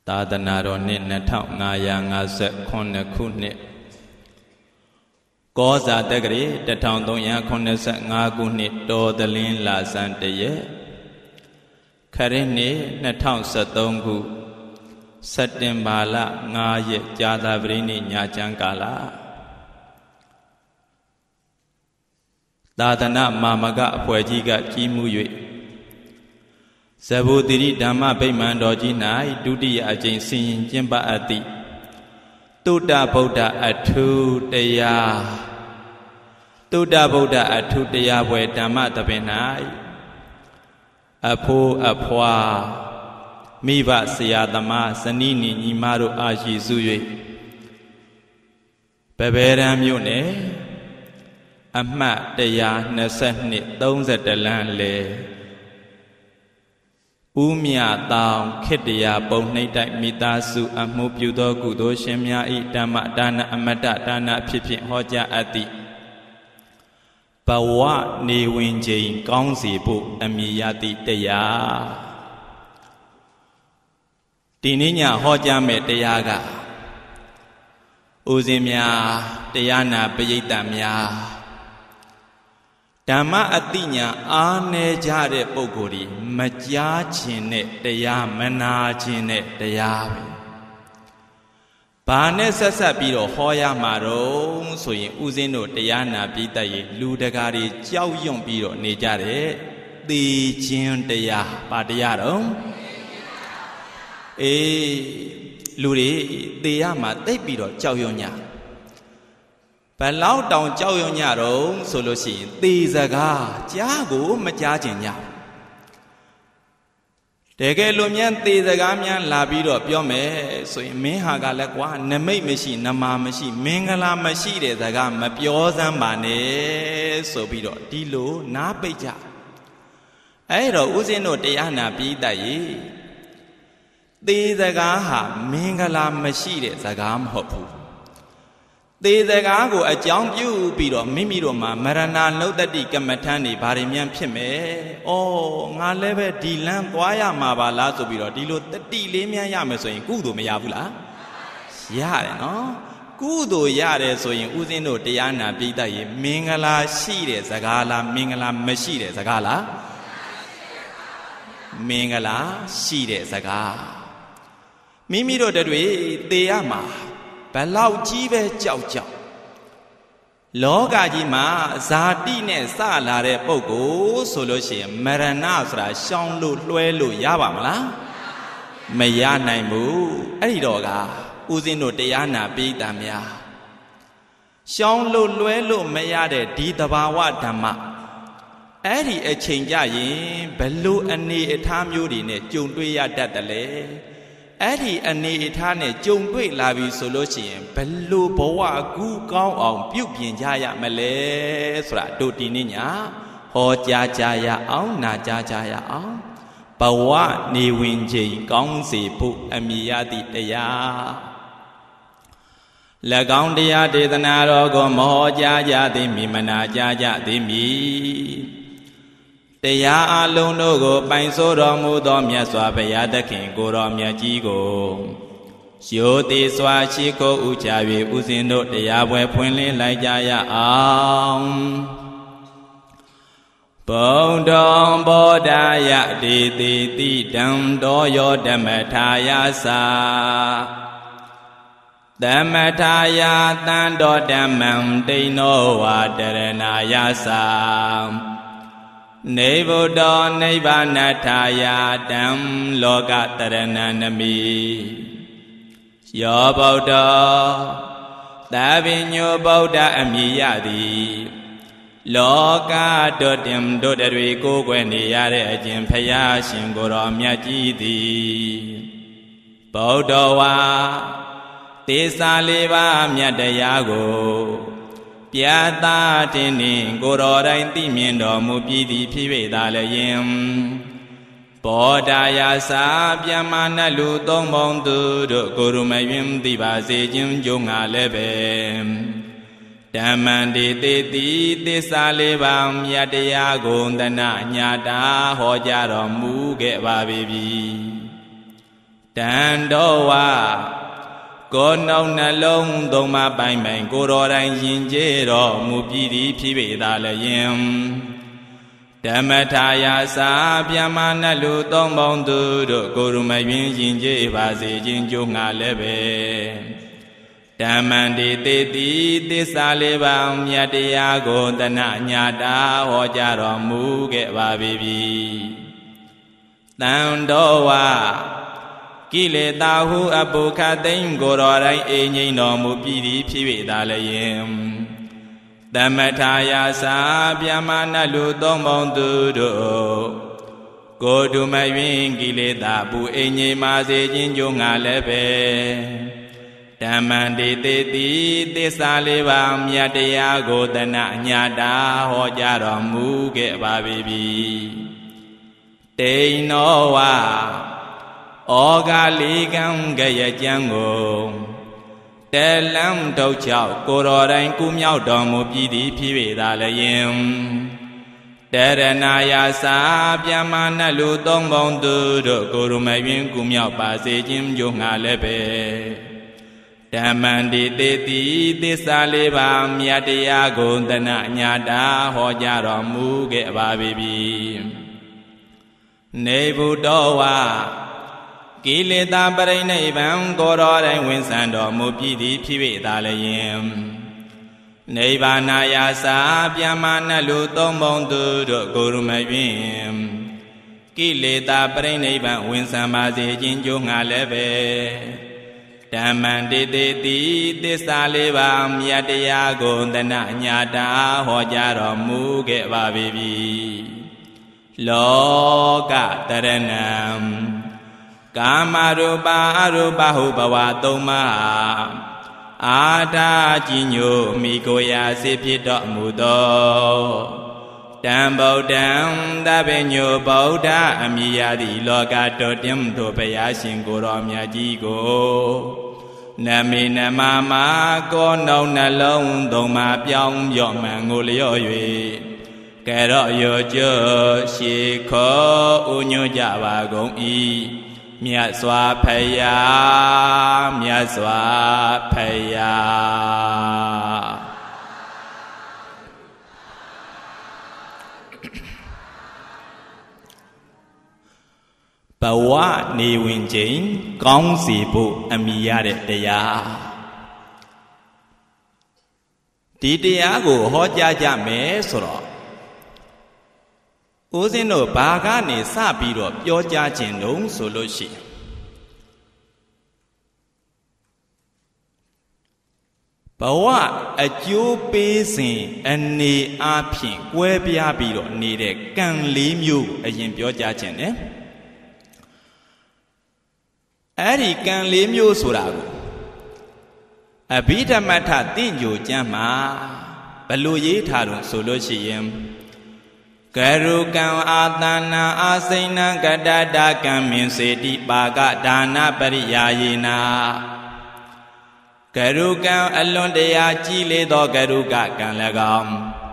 ตาตนาโรนินเท่างายางาเสคนคุณเนกอสาตะกรีตะทองตรงยาคนเสงากุนิโตตะลินลาสันเตเยครินี2013ခုစက်တင်ဘာလ9ရက်ကြာသပတေးနေ့ညချမ်းကာလသာသနာမာမကအဖွဲ့ကြီးကကြီးမှု၍ဇဗုတိရိဓမ္မဗိမာန်တော်ကြီး၌ဒုတိယအကြိမ်ဆင်ရင်ကျင်းပအပ်သည့်တုတ္တဗုဒ္ဓအထုတရားတုတ္တဗုဒ္ဓအထုတရားပွဲဓမ္မသဘင်၌အဖိုးအဖွာမိဘဆရာသမားဇနီးညီမတို့အားရှိစု၍ပပယ်ရန်မြို့နယ်အမှတ်122 31လမ်းလေဦးမြတောင်ခေတ္တရာပုံနှိမ့်တိုက်မိသားစုအမှုပြုသောကုသိုလ်ရှင်များ၏ဓမ္မဒါနအမတ္တဒါနဖြစ်ဖြင့်ဟောကြားအပ်သည့်ဘဝနေဝင်ချိန်ကောင်းစီဖို့အမည်ရသည့်တရားဒီနေ့ညဟောကြားမဲ့တရားကဦးဇင်းများတရားနာပရိသတ်များဓမ္မအတိညာအားနည်းကြတဲ့ပုဂ္ဂိုလ်ဒီမကြားခြင်းနဲ့တရားမနာခြင်းနဲ့တရားပဲဘာနဲ့ဆက်ဆက်ပြီးတော့ဟောရမှာတော့ဆိုရင်ဦးဇင်းတို့တရားနာပြီးတတ်ရင်လူတကာတွေကြောက်ရွံ့ပြီးတော့နေကြတယ်သေခြင်းတရားဘာတရားတော့လူတွေသေရမှာတိတ်ပြီးတော့ကြောက်ရွံ့ညဘလောက်တောင်ကြောက်ရွံ့ညတော့ဆိုလို့ရှိရင်သေစကားကြားကိုမကြားခြင်းညတကယ်လို့မြန်သေစကားမြန်လာပြီးတော့ပြောမယ်ဆိုရင်မင်းဟာကလည်းကွာနမိတ်မရှိနမာမရှိမင်္ဂလာမရှိတဲ့စကားမပြောစမ်းပါနဲ့ဆိုပြီးတော့ဒီလိုနားပိတ်ကြအဲ့တော့ဦးဇင်းတို့တရားနာပြီးတတ်ရဲ့သေစကားဟာမင်္ဂလာမရှိတဲ့စကားမဟုတ်ဘူးသေစကားကိုအကြောင်းပြုပြီးတော့မိမိတို့မှာမရဏနှုတ်တတိကမ္မထန်နေဘာတွေမြန်ဖြစ်မယ်။အော်ငါလည်းပဲဒီလမ်းသွားရမှာပါလားဆိုပြီးတော့ဒီလိုတတိလေးမြန်ရမယ်ဆိုရင်ကုသိုလ်မရဘူးလား။ရတယ်နော်။ကုသိုလ်ရတယ်ဆိုရင်ဦးဇင်းတို့တရားနာပြီးတတ်ရင်မင်္ဂလာရှိတဲ့စကားလားမင်္ဂလာမရှိတဲ့စကားလားမင်္ဂလာရှိတဲ့စကားမိမိတို့တွေသေရမှာဘလောက်ကြီးပဲကြောက်ကြောက်လောကကြီးမှာဇာတိနဲ့စလာတဲ့ပုဂ္ဂိုလ်ဆိုလို့ရှိရင်မရဏဆိုတာရှောင်လို့လွှဲလို့ရပါမလားမရနိုင်ဘူးအဲ့ဒီတော့ကဦးဇင်းတို့တရားနာပိဋကများရှောင်လို့လွှဲလို့မရတဲ့ဒီတဘာဝဓမ္မအဲ့ဒီအချိန်ကြရင်ဘလို့အနေအထားမျိုးတွေနဲ့ကြုံတွေ့ရတတ်တယ်လေအဲ့ဒီအနေအထားနဲ့ကြုံတွေ့လာပြီဆိုလို့ရှိရင်ဘလို့ဘဝကူးကောင်းအောင်ပြုပြင်ကြရမလဲဆိုတာတို့ဒီနေ့ညဟောကြားကြရအောင်နာကြားကြရအောင်ဘဝနေဝင်ချိန်ကောင်းစေဖို့အမည်ရသည့်တရား၎င်းတရားဒေသနာတော်ကိုမဟောကြားကြသည်မီမနာကြားကြသည်မီတရားအလုံးတို့ကိုပိုင်ဆိုးတော်မူသောမြတ်စွာဘုရားသခင်ကိုတော်မြတ်ကြီးကိုရိုသေစွာရှိခိုးဥချ၍ဥစဉ်တို့တရားပွဲဖွင့်လင်းလိုက်ကြရအောင်ဘုံတော်ဘောဓာယဒေတိတိတံတော်ယောဓမ္မထာယသာသမထာယတံတော်ဓမ္မံတိန်နောဝါတရဏာယသာနေဗုဒ္ဓနိဗ္ဗာနထာယတံလောကတရဏနမိယောဗုဒ္ဓသဗ္ဗညုဗုဒ္ဓအမည်ရသည်လောကတို့တင်တို့တွေကိုယ်ွယ်နေရတဲ့အကျင့်ဖယားရှင်ကိုယ်တော်မြတ်ကြီးသည်ဗုဒ္ဓဝါသစ္စာလေးပါးမြတ်တရားကိုပြာတာတင်နှင့်ကိုယ်တော်တိုင်သိမြင်တော်မူပြီးသည်ဖြစ်၍သာလျင်ဘောဓာယသာပြမနာလူသုံးပုံသူတို့ကိုရုမယွင်သိပါစေခြင်းကြုံငါလည်းပဲဓမ္မံတေတိတိသစ္စာလေးပါးမြတ်တရားကိုသနညာတာဟောကြားတော်မူခဲ့ပါပြီดันโดวาကိုယ်နှုတ်နှလုံးသုံးပါးပိုင်ပိုင်ကိုယ်တော်တိုင်ယဉ်ကျေးတော်မူပြီးသည်ဖြစ်ပေသာလျင်ဓမ္မထာယာစာဗျမနတ်လူသုံးပေါင်းသူတို့ကိုယ်ရမယဉ်ယဉ်ကျေးပါစေခြင်းကြိုးငါလည်းပဲဓမ္မန္တိတေတိသစ္စာလေးပါးမြတ်တရားကိုတဏညာတာဟောကြားတော်မူခဲ့ပါပြီတန်တော်ဝါကိလေသာဟုအပုခသိမ့်ကိုယ်တော်တိုင်းအိမ်ငိမ့်တော်မူပြီးသည်ဖြစ်ပေသာလျင်သမထာယာစာဗျမနတ်လူသုံးပေါင်းသူတို့ကိုယ်တူမယွင်ကိလေသာပူအိမ်ငိမ့်ပါစေခြင်းကြိုးငါလည်းပဲဓမ္မန္တိတေတိသစ္စာလေးပါးမြတ်တရားကိုတဏညာတာဟောကြားတော်မူခဲ့ပါပြီတိန်နောဝါဩဃာလီကံကရကြံကိုတဲလံထုတ်ချောက်ကိုတော်တိုင်းကုမြောက်တော်မူပြီးသည်ဖြစ်ပေသာလျင်တရဏာယာစာဗျမနတ်လူသုံးပေါင်းသူတို့ကိုရမယွင်ကုမြောက်ပါစေခြင်းကြိုးငါလည်းပဲဓမ္မန္တိတေတိသစ္စာလေးပါးမြတ်တရားကိုတဏညာတာဟောကြားတော်မူခဲ့ပါပြီနေဗုဒ္ဓဝါကိလေသာပရိနိဗ္ဗာန်ကိုယ်တော်တိုင်ဝင်ဆံတော်မူပြီးသည်ဖြစ်ပေသာလျင်နိဗ္ဗာန်ယာစာဗျမနတ်လူသုံးပေါင်းသူတို့ကိုရမယွင်ကိလေသာပရိနိဗ္ဗာန်ဝင်ဆံပါစေခြင်းကြိုးငါလည်းပဲဓမ္မန္တိတေတိသစ္စာလေးပါးမြတ်တရားကိုတဏညာတာဟောကြားတော်မူခဲ့ပါပြီလောကတရဏံကာမရူပအရူပဟုဘဝသုံးပါးအာထာကြီးညိုမိကိုရာစေဖြစ်တော်မူသောတံဗုဒ္ဓံသဗ္ဗညုဗုဒ္ဓအမိယသည်လောကတော်တင်တို့ဘုရားရှင်ကိုယ်တော်မြတ်ကြီးကိုနမေနမမာကိုနှုတ်နှလုံးသုံးပါးပြောင်းပြော့မှန်ကိုလျော့၍ကဲတော့ရောကျော်ရှေခောဥညွတ်ကြပါကုန်၏မြတ်စွာဘုရားမြတ်စွာဘုရားဘဝနေဝင်ခြင်းကောင်းစီဖို့အမိရတဲ့တရားဒီတရားကိုဟောကြားကြမယ်ဆိုတော့ဦးဇင်းတို့ဘာကနေစပြီးတော့ပြောကြားခြင်းတုံးဆိုလို့ရှိရင်ဘဝအကျိုးပေးစဉ်အနေအားဖြင့်ကွဲပြားပြီးတော့နေတဲ့ကံလေးမျိုးအရင်ပြောကြားခြင်း ਨੇ အဲ့ဒီကံလေးမျိုးဆိုတာကိုအဘိဓမ္မထသင်္ကြန်ကျမ်းမှာဘလို့ရေးထားတော့ဆိုလို့ရှိရင်ကရုကံအာသနာအာစိဏံကတတကံမင်စေတိပါကဒါနပရိယာယေနာကရုကံအလွန်တရာကြီးလေသောကရုကကံ၎င်း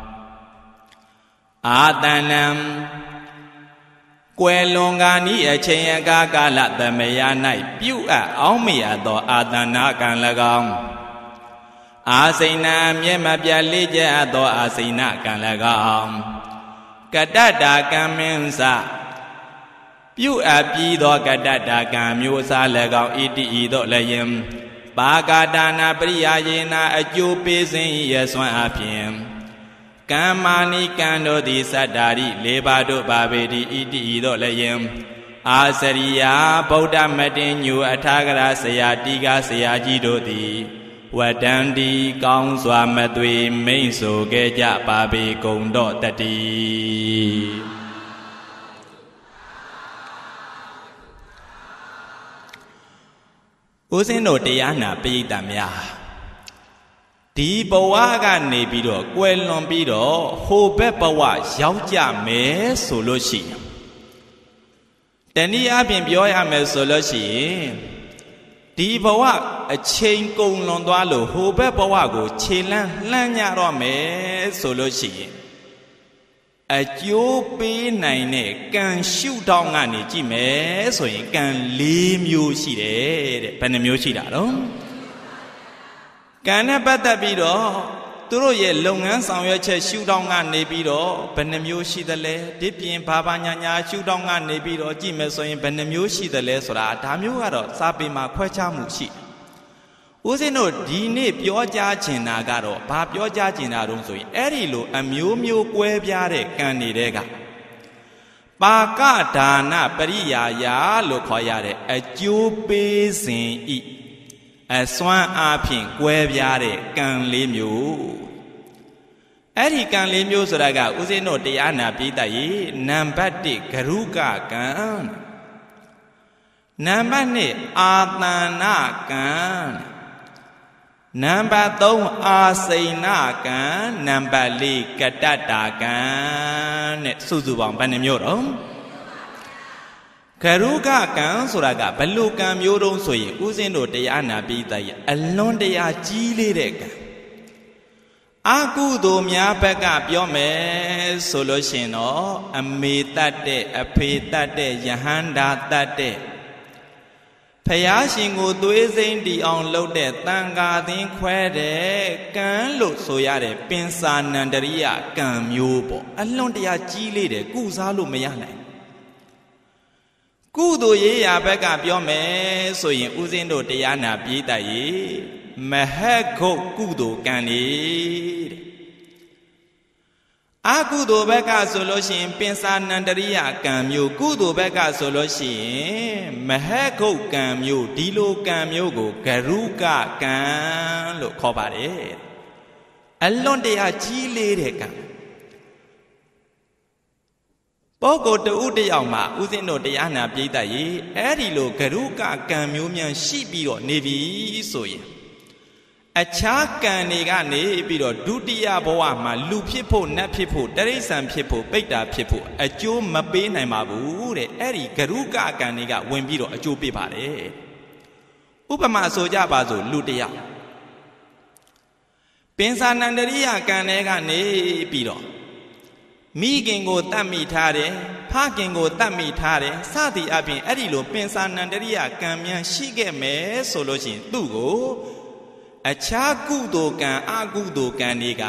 အာသနံကွယ်လွန်ကာနီးအချိန်အခါကာလသမယ၌ပြုအပ်အောင်းမရသောအာသနာကံ၎င်းအာစိဏံမျက်မပြတ်လေးကျအပ်သောအာစိဏကံ၎င်းကတတ္တာကံမင်းစပြုအပ်ပြီးသောကတ္တတာကံမျိုးအစား၎င်းဣတိဤသို့လည်းယင်ပါကဒါနာပရိယာယေနာအကျိုးပေးစဉ်ရစွမ်းအပြင်ကမ္မာနိကံတို့သည်သတ္တာရိလေးပါးတို့ပါပေတိဣတိဤသို့လည်းယင်အာစရိယာဗုဒ္ဓမတင်ညူအထာဂရဆရာတိကဆရာကြီးတို့သည်ဝတ္တန္တိကောင်းစွာမသွေမိတ်ဆိုခဲ့ကြပါပေကုန်တော့တတိဦးဇင်းတို့တရားနာပိဋကများဒီဘဝကနေပြီးတော့ကွယ်လွန်ပြီးတော့ဟိုဘက်ဘဝရောက်ကြမယ်ဆိုလို့ရှိရင်တနည်းအားဖြင့်ပြောရမယ်ဆိုလို့ရှိရင်ဒီဘဝအချိန်ကုန်လွန်သွားလို့ဟိုဘက်ဘဝကိုခြေလန်းလှမ်းညတော့မယ်ဆိုလို့ရှိရင်ကျိုးပေးနိုင်တဲ့ကံရှုထောင့်ကနေကြည့်မယ်ဆိုရင်ကံ၄မျိုးရှိတယ်တဲ့ဘယ်နှမျိုးရှိတာတော့ကံနဲ့ပတ်သက်ပြီးတော့သူတို့ရဲ့လုပ်ငန်းဆောင်ရွက်ချက်ရှုထောင့်ကနေပြီးတော့ဘယ်နှမျိုးရှိသလဲဒီပြင်ဘာညာညာရှုထောင့်ကနေပြီးတော့ကြည့်မယ်ဆိုရင်ဘယ်နှမျိုးရှိသလဲဆိုတာဒါမျိုးကတော့စာပေမှာခွဲခြားမှုရှိဦးဇင်းတို့ဒီနေ့ပြောကြားချင်တာကတော့ဘာပြောကြားချင်တာတုံးဆိုရင်အဲ့ဒီလိုအမျိုးမျိုးကွဲပြားတဲ့ကံတွေကပါကဒါနပရိယာယာလို့ခေါ်ရတဲ့အကျိုးပေးစဉ်ဤအစွမ်းအားဖြင့်ကွဲပြားတဲ့ကံ၄မျိုးအဲ့ဒီကံ၄မျိုးဆိုတာကဦးဇင်းတို့တရားနာပိဋကရေနံပါတ်1ဂရုကကံနံပါတ်2အာသနာကံနံပါတ်3အာစိဏကံနံပါတ်4ကတ္တတာကံနဲ့စုစုပေါင်းဘယ်နှမျိုးတော့ဂရုကကံဆိုတာကဘလူကံမျိုးတုံးဆိုရင်ဦးဇင်းတို့တရားနာပိဋကရေအလွန်တရာကြီးလေးတဲ့ကံအကုသိုလ်များဘက်ကပြောမယ်ဆိုလို့ရှိရင်တော့အမေတတ်တဲ့အဖေတတ်တဲ့ယဟန္တာတတ်တဲ့ဖယားရှင်ကိုသွေးစိမ့်တီအောင်လုပ်တဲ့တန်ဃာသင်းခွဲတဲ့ကံလို့ဆိုရတဲ့ပင်စာနန္ဒရိယကံမျိုးပေါ့အလွန်တရာကြီးလေးတယ်ကုစားလို့မရနိုင်ကုသိုလ်ရေးရာဘက်ကပြောမယ်ဆိုရင်ဦးဇင်းတို့တရားနာပိဋကရေမဟက်ခုတ်ကုသိုလ်ကံတဲ့အကုသိုလ်ဘက်ကဆိုလို့ရှိရင်ပင်စာနန္ဒရိယကံမျိုးကုသိုလ်ဘက်ကဆိုလို့ရှိရင်မဟက်ခုတ်ကံမျိုးဒီလိုကံမျိုးကိုဂရုကကံလို့ခေါ်ပါတယ်အလွန်တရာကြီးလေးတဲ့ကံပုဂ္ဂိုလ်တဦးတယောက်မှာဦးဇင်းတို့တရားနာပိဋကရေအဲ့ဒီလိုဂရုကကံမျိုးများရှိပြီးတော့နေပြီဆိုရင်အခြားကံတွေကနေပြီးတော့ဒုတိယဘဝမှာလူဖြစ်ဖို့နတ်ဖြစ်ဖို့တရိစ္ဆာန်ဖြစ်ဖို့ပိဋ္ဌာဖြစ်ဖို့အကျိုးမပေးနိုင်ပါဘူးတဲ့အဲ့ဒီဂရုကကံတွေကဝင်ပြီးတော့အကျိုးပေးပါတယ်ဥပမာဆိုကြပါစို့လူတယောက်ပင်စာနန္ဒရိယကံတွေကနေပြီးတော့မိခင်ကိုတတ်မိထားတယ်ဖခင်ကိုတတ်မိထားတယ်စသည်အပြင်အဲ့ဒီလိုပင်စာနန္ဒရိယကံများရှိခဲ့မယ်ဆိုလို့ရှိရင်သူ့ကိုအခြားကုသိုလ်ကံအကုသိုလ်ကံတွေက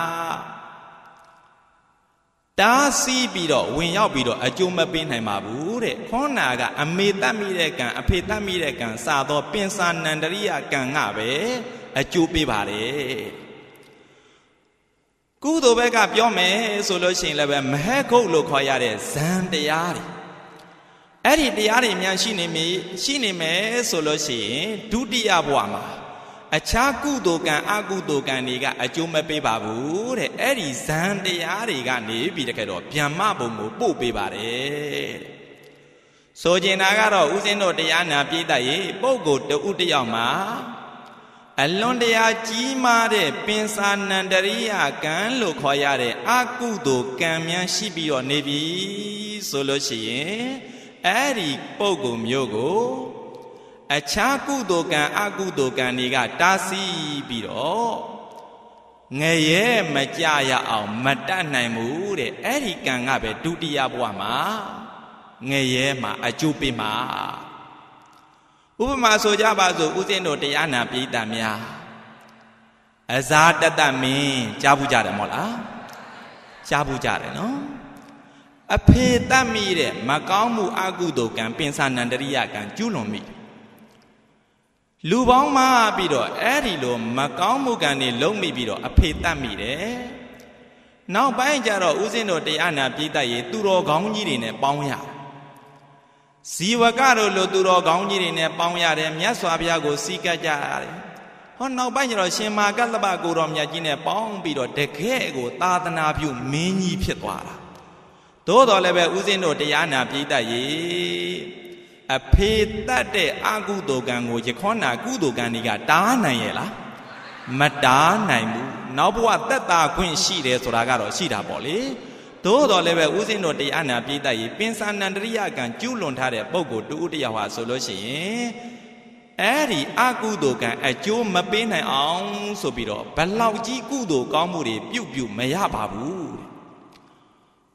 တားဆီးပြီးတော့ဝင်ရောက်ပြီးတော့အကျိုးမပေးနိုင်ပါဘူးတဲ့ခေါနာကအမေတတ်မိတဲ့ကံအဖေတတ်မိတဲ့ကံစသောပင်စာနန္ဒရိယကံကပဲအကျိုးပေးပါတယ်ကုသိုလ်ဘက်ကပြောမယ်ဆိုလို့ရှိရင်လည်းပဲမဟက်ခုတ်လို့ခေါ်ရတဲ့ဇံတရားတွေအဲ့ဒီတရားတွေများရှိနေမယ်ဆိုလို့ရှိရင်ဒုတိယဘဝမှာအခြားကုသိုလ်ကံအကုသိုလ်ကံတွေကအကျိုးမပေးပါဘူးတဲ့အဲ့ဒီဇံတရားတွေကနေပြီးတကယ်တော့ဗျမ္မဘုံကိုပို့ပေးပါတယ်ဆိုကျင်တာကတော့ဦးဇင်းတို့တရားနာပိဋကရေပုဂ္ဂိုလ်တဦးတယောက်မှာအလွန်တရာကြီးမားတဲ့ပင်စာနန္ဒရိယကံလို့ခေါ်ရတဲ့အကုသိုလ်ကံများရှိပြီးတော့နေပြီဆိုလို့ရှိရင်အဲ့ဒီပုဂ္ဂိုလ်မျိုးကိုအခြားကုသိုလ်ကံအကုသိုလ်ကံတွေကတားဆီးပြီးတော့ငရဲမကြရအောင်မတတ်နိုင်ဘူးတဲ့အဲ့ဒီကံကပဲဒုတိယဘဝမှာငရဲမှာအကျိုးပေးမှာဥပမာဆိုကြပါစို့ဦးဇင်းတို့တရားနာပိဋကများအဇာတတမင်းကြားဘူးကြတယ်မဟုတ်လားကြားဘူးကြတယ်နော်အဖေတတ်မိတဲ့မကောင်းမှုအကုသိုလ်ကံပင်စာနန္ဒရိယကံကျူးလွန်မိလူပေါင်းမှာပြီးတော့အဲ့ဒီလိုမကောင်းမှုကံတွေလုံးမိပြီးတော့အဖေတတ်မိတယ်နောက်ပိုင်းကျတော့ဦးဇင်းတို့တရားနာပိဋကရေသူတော်ကောင်းကြီးတွေနဲ့ပေါင်းရဇီဝကတို့လိုသူတော်ကောင်းကြီးတွေနဲ့ပေါင်းရတယ်မြတ်စွာဘုရားကိုစီကပ်ကြရတယ်ဟောနောက်ပိုင်းကျတော့ရှင်မာကတ္တပကိုတော်မြတ်ကြီးနဲ့ပေါင်းပြီးတော့တကယ်ကိုသာသနာပြုမင်းကြီးဖြစ်သွားတာသို့တော်လည်းပဲဦးဇင်းတို့တရားနာပိဋကရေအဖေတတ်တဲ့အကုသိုလ်ကံကိုယခေါနာကုသိုလ်ကံတွေကတားနိုင်ရဲ့လားမတားနိုင်ဘူးနောက်ဘဝသက်သာခွင့်ရှိတယ်ဆိုတာကတော့ရှိတာပေါ့လေသို့တော်လည်းပဲဦးဇင်းတို့တရားနာပိဋကရေပင်စာနန္ဒရိယကံကျူးလွန်ထားတဲ့ပုဂ္ဂိုလ်တူတယောက်ဟာဆိုလို့ရှိရင်အဲ့ဒီအကုသိုလ်ကံအကျိုးမပေးနိုင်အောင်ဆိုပြီးတော့ဘလောက်ကြီးကုသိုလ်ကောင်းမှုတွေပြုတ်မရပါဘူးဟ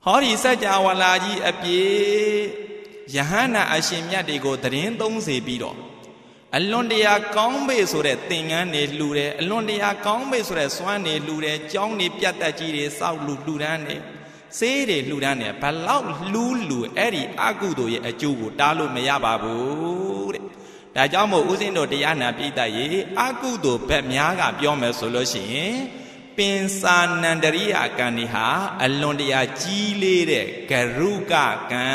อดีสัจจาวลาจีอปียะหานาอาชิมยัดดีโกตรินตงเสปีดออลอนเดียก้องเบสุเรติงานเนลูเรอลอนเดียก้องเบสุเรสวานเนลูเรจ้องเนปียตะจีเรเศร้าลูดานเนเสเรลูดานเนบลาวลูเอริอากุโตเยอจูโกตาลุไม่ยาบาบูเรแต่เจ้าโมอุสินโดติยานาปีตาเยอากุโตแบบมียากะပြောမယ်ဆိုလို့ရှိရင်ပင်စာနန္ဒရိယကံဒီဟာအလွန်တရာကြီးလေးတဲ့ဂရုကကံ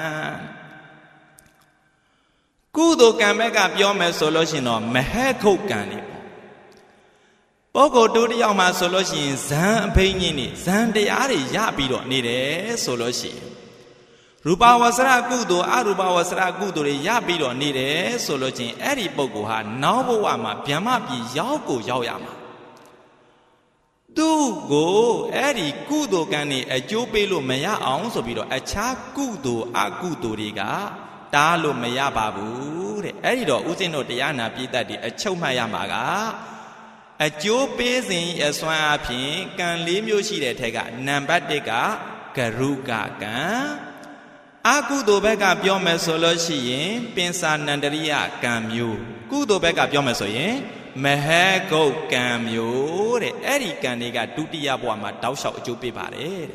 ကုသိုလ်ကံဘက်ကပြောမယ်ဆိုလို့ရှိရင်တော့မဟခုတ်ကံနေပုဂ္ဂိုလ်တူတယောက်မှာဆိုလို့ရှိရင်ဇံအဖိညင်းနေဇံတရားတွေရပြီးတော့နေတယ်ဆိုလို့ရှိရင်ရူပဝဆရကုသိုလ်အရူပဝဆရကုသိုလ်တွေရပြီးတော့နေတယ်ဆိုလို့ချင်းအဲ့ဒီပုဂ္ဂိုလ်ဟာနောက်ဘဝမှာဗျမပြည်ရောက်ကိုရောက်ရမှာသူ့ကိုအဲ့ဒီကုသိုလ်ကံတွေအကျိုးပေးလို့မရအောင်ဆိုပြီးတော့အခြားကုသိုလ်အကုသိုလ်တွေကတားလို့မရပါဘူးတဲ့အဲ့ဒီတော့ဥစဉ်တို့တရားနာပြည်သက်တွေအချုပ်မှတ်ရမှာကအကျိုးပေးစဉ်အစွမ်းအဖြစ်ကံ၄မျိုးရှိတဲ့ထက်ကနံပါတ်1ကဂရုကကံအကုသိုလ်ဘက်ကပြောမယ်ဆိုလို့ရှိရင်ပင်စာနန္ဒရိယကံမျိုးကုသိုလ်ဘက်ကပြောမယ်ဆိုရင်မဟကုတ်ကံမျိုးတဲ့အဲ့ဒီကံတွေကဒုတိယဘဝမှာတောက်လျှောက်အကျိုးပေးပါတယ်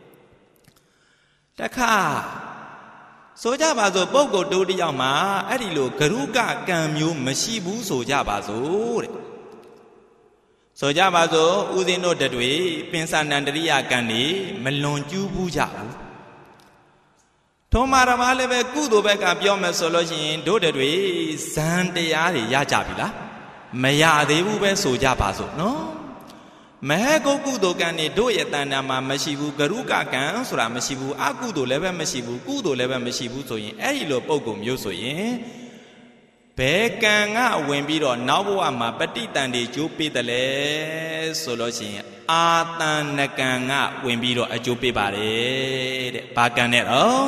တဲ့တခါဆိုကြပါစို့ပုဂ္ဂိုလ်တို့တယောက်မှာအဲ့ဒီလိုဂရုကကံမျိုးမရှိဘူးဆိုကြပါစို့တဲ့ဆိုကြပါစို့ဥစဉ်တို့တွေပင်စာနန္ဒရိယကံတွေမလွန်ကျူးဘူးကြဘူးထုံးမာရမလည်းပဲကုသိုလ်ဘက်ကပြောမယ်ဆိုလို့ရှိရင်တို့တွေဇန်တရားတွေရကြပြီလားမရသေးဘူးပဲဆိုကြပါစို့နော်မဟကုတ်ကုသိုလ်ကံတွေတို့ရဲ့တဏ္ဍာမှာမရှိဘူးဂရုကကံဆိုတာမရှိဘူးအကုသိုလ်လည်းပဲမရှိဘူးကုသိုလ်လည်းပဲမရှိဘူးဆိုရင်အဲ့ဒီလိုပုံကုမျိုးဆိုရင်ဘယ်ကံကဝင်ပြီးတော့နောက်ဘဝမှာပဋိတန်တွေကျိုးပေးတယ်လဲဆိုလို့ရှိရင်အာတန်နကံကဝင်ပြီးတော့အကျိုးပေးပါတယ်တဲ့ဘာကံနဲ့တော့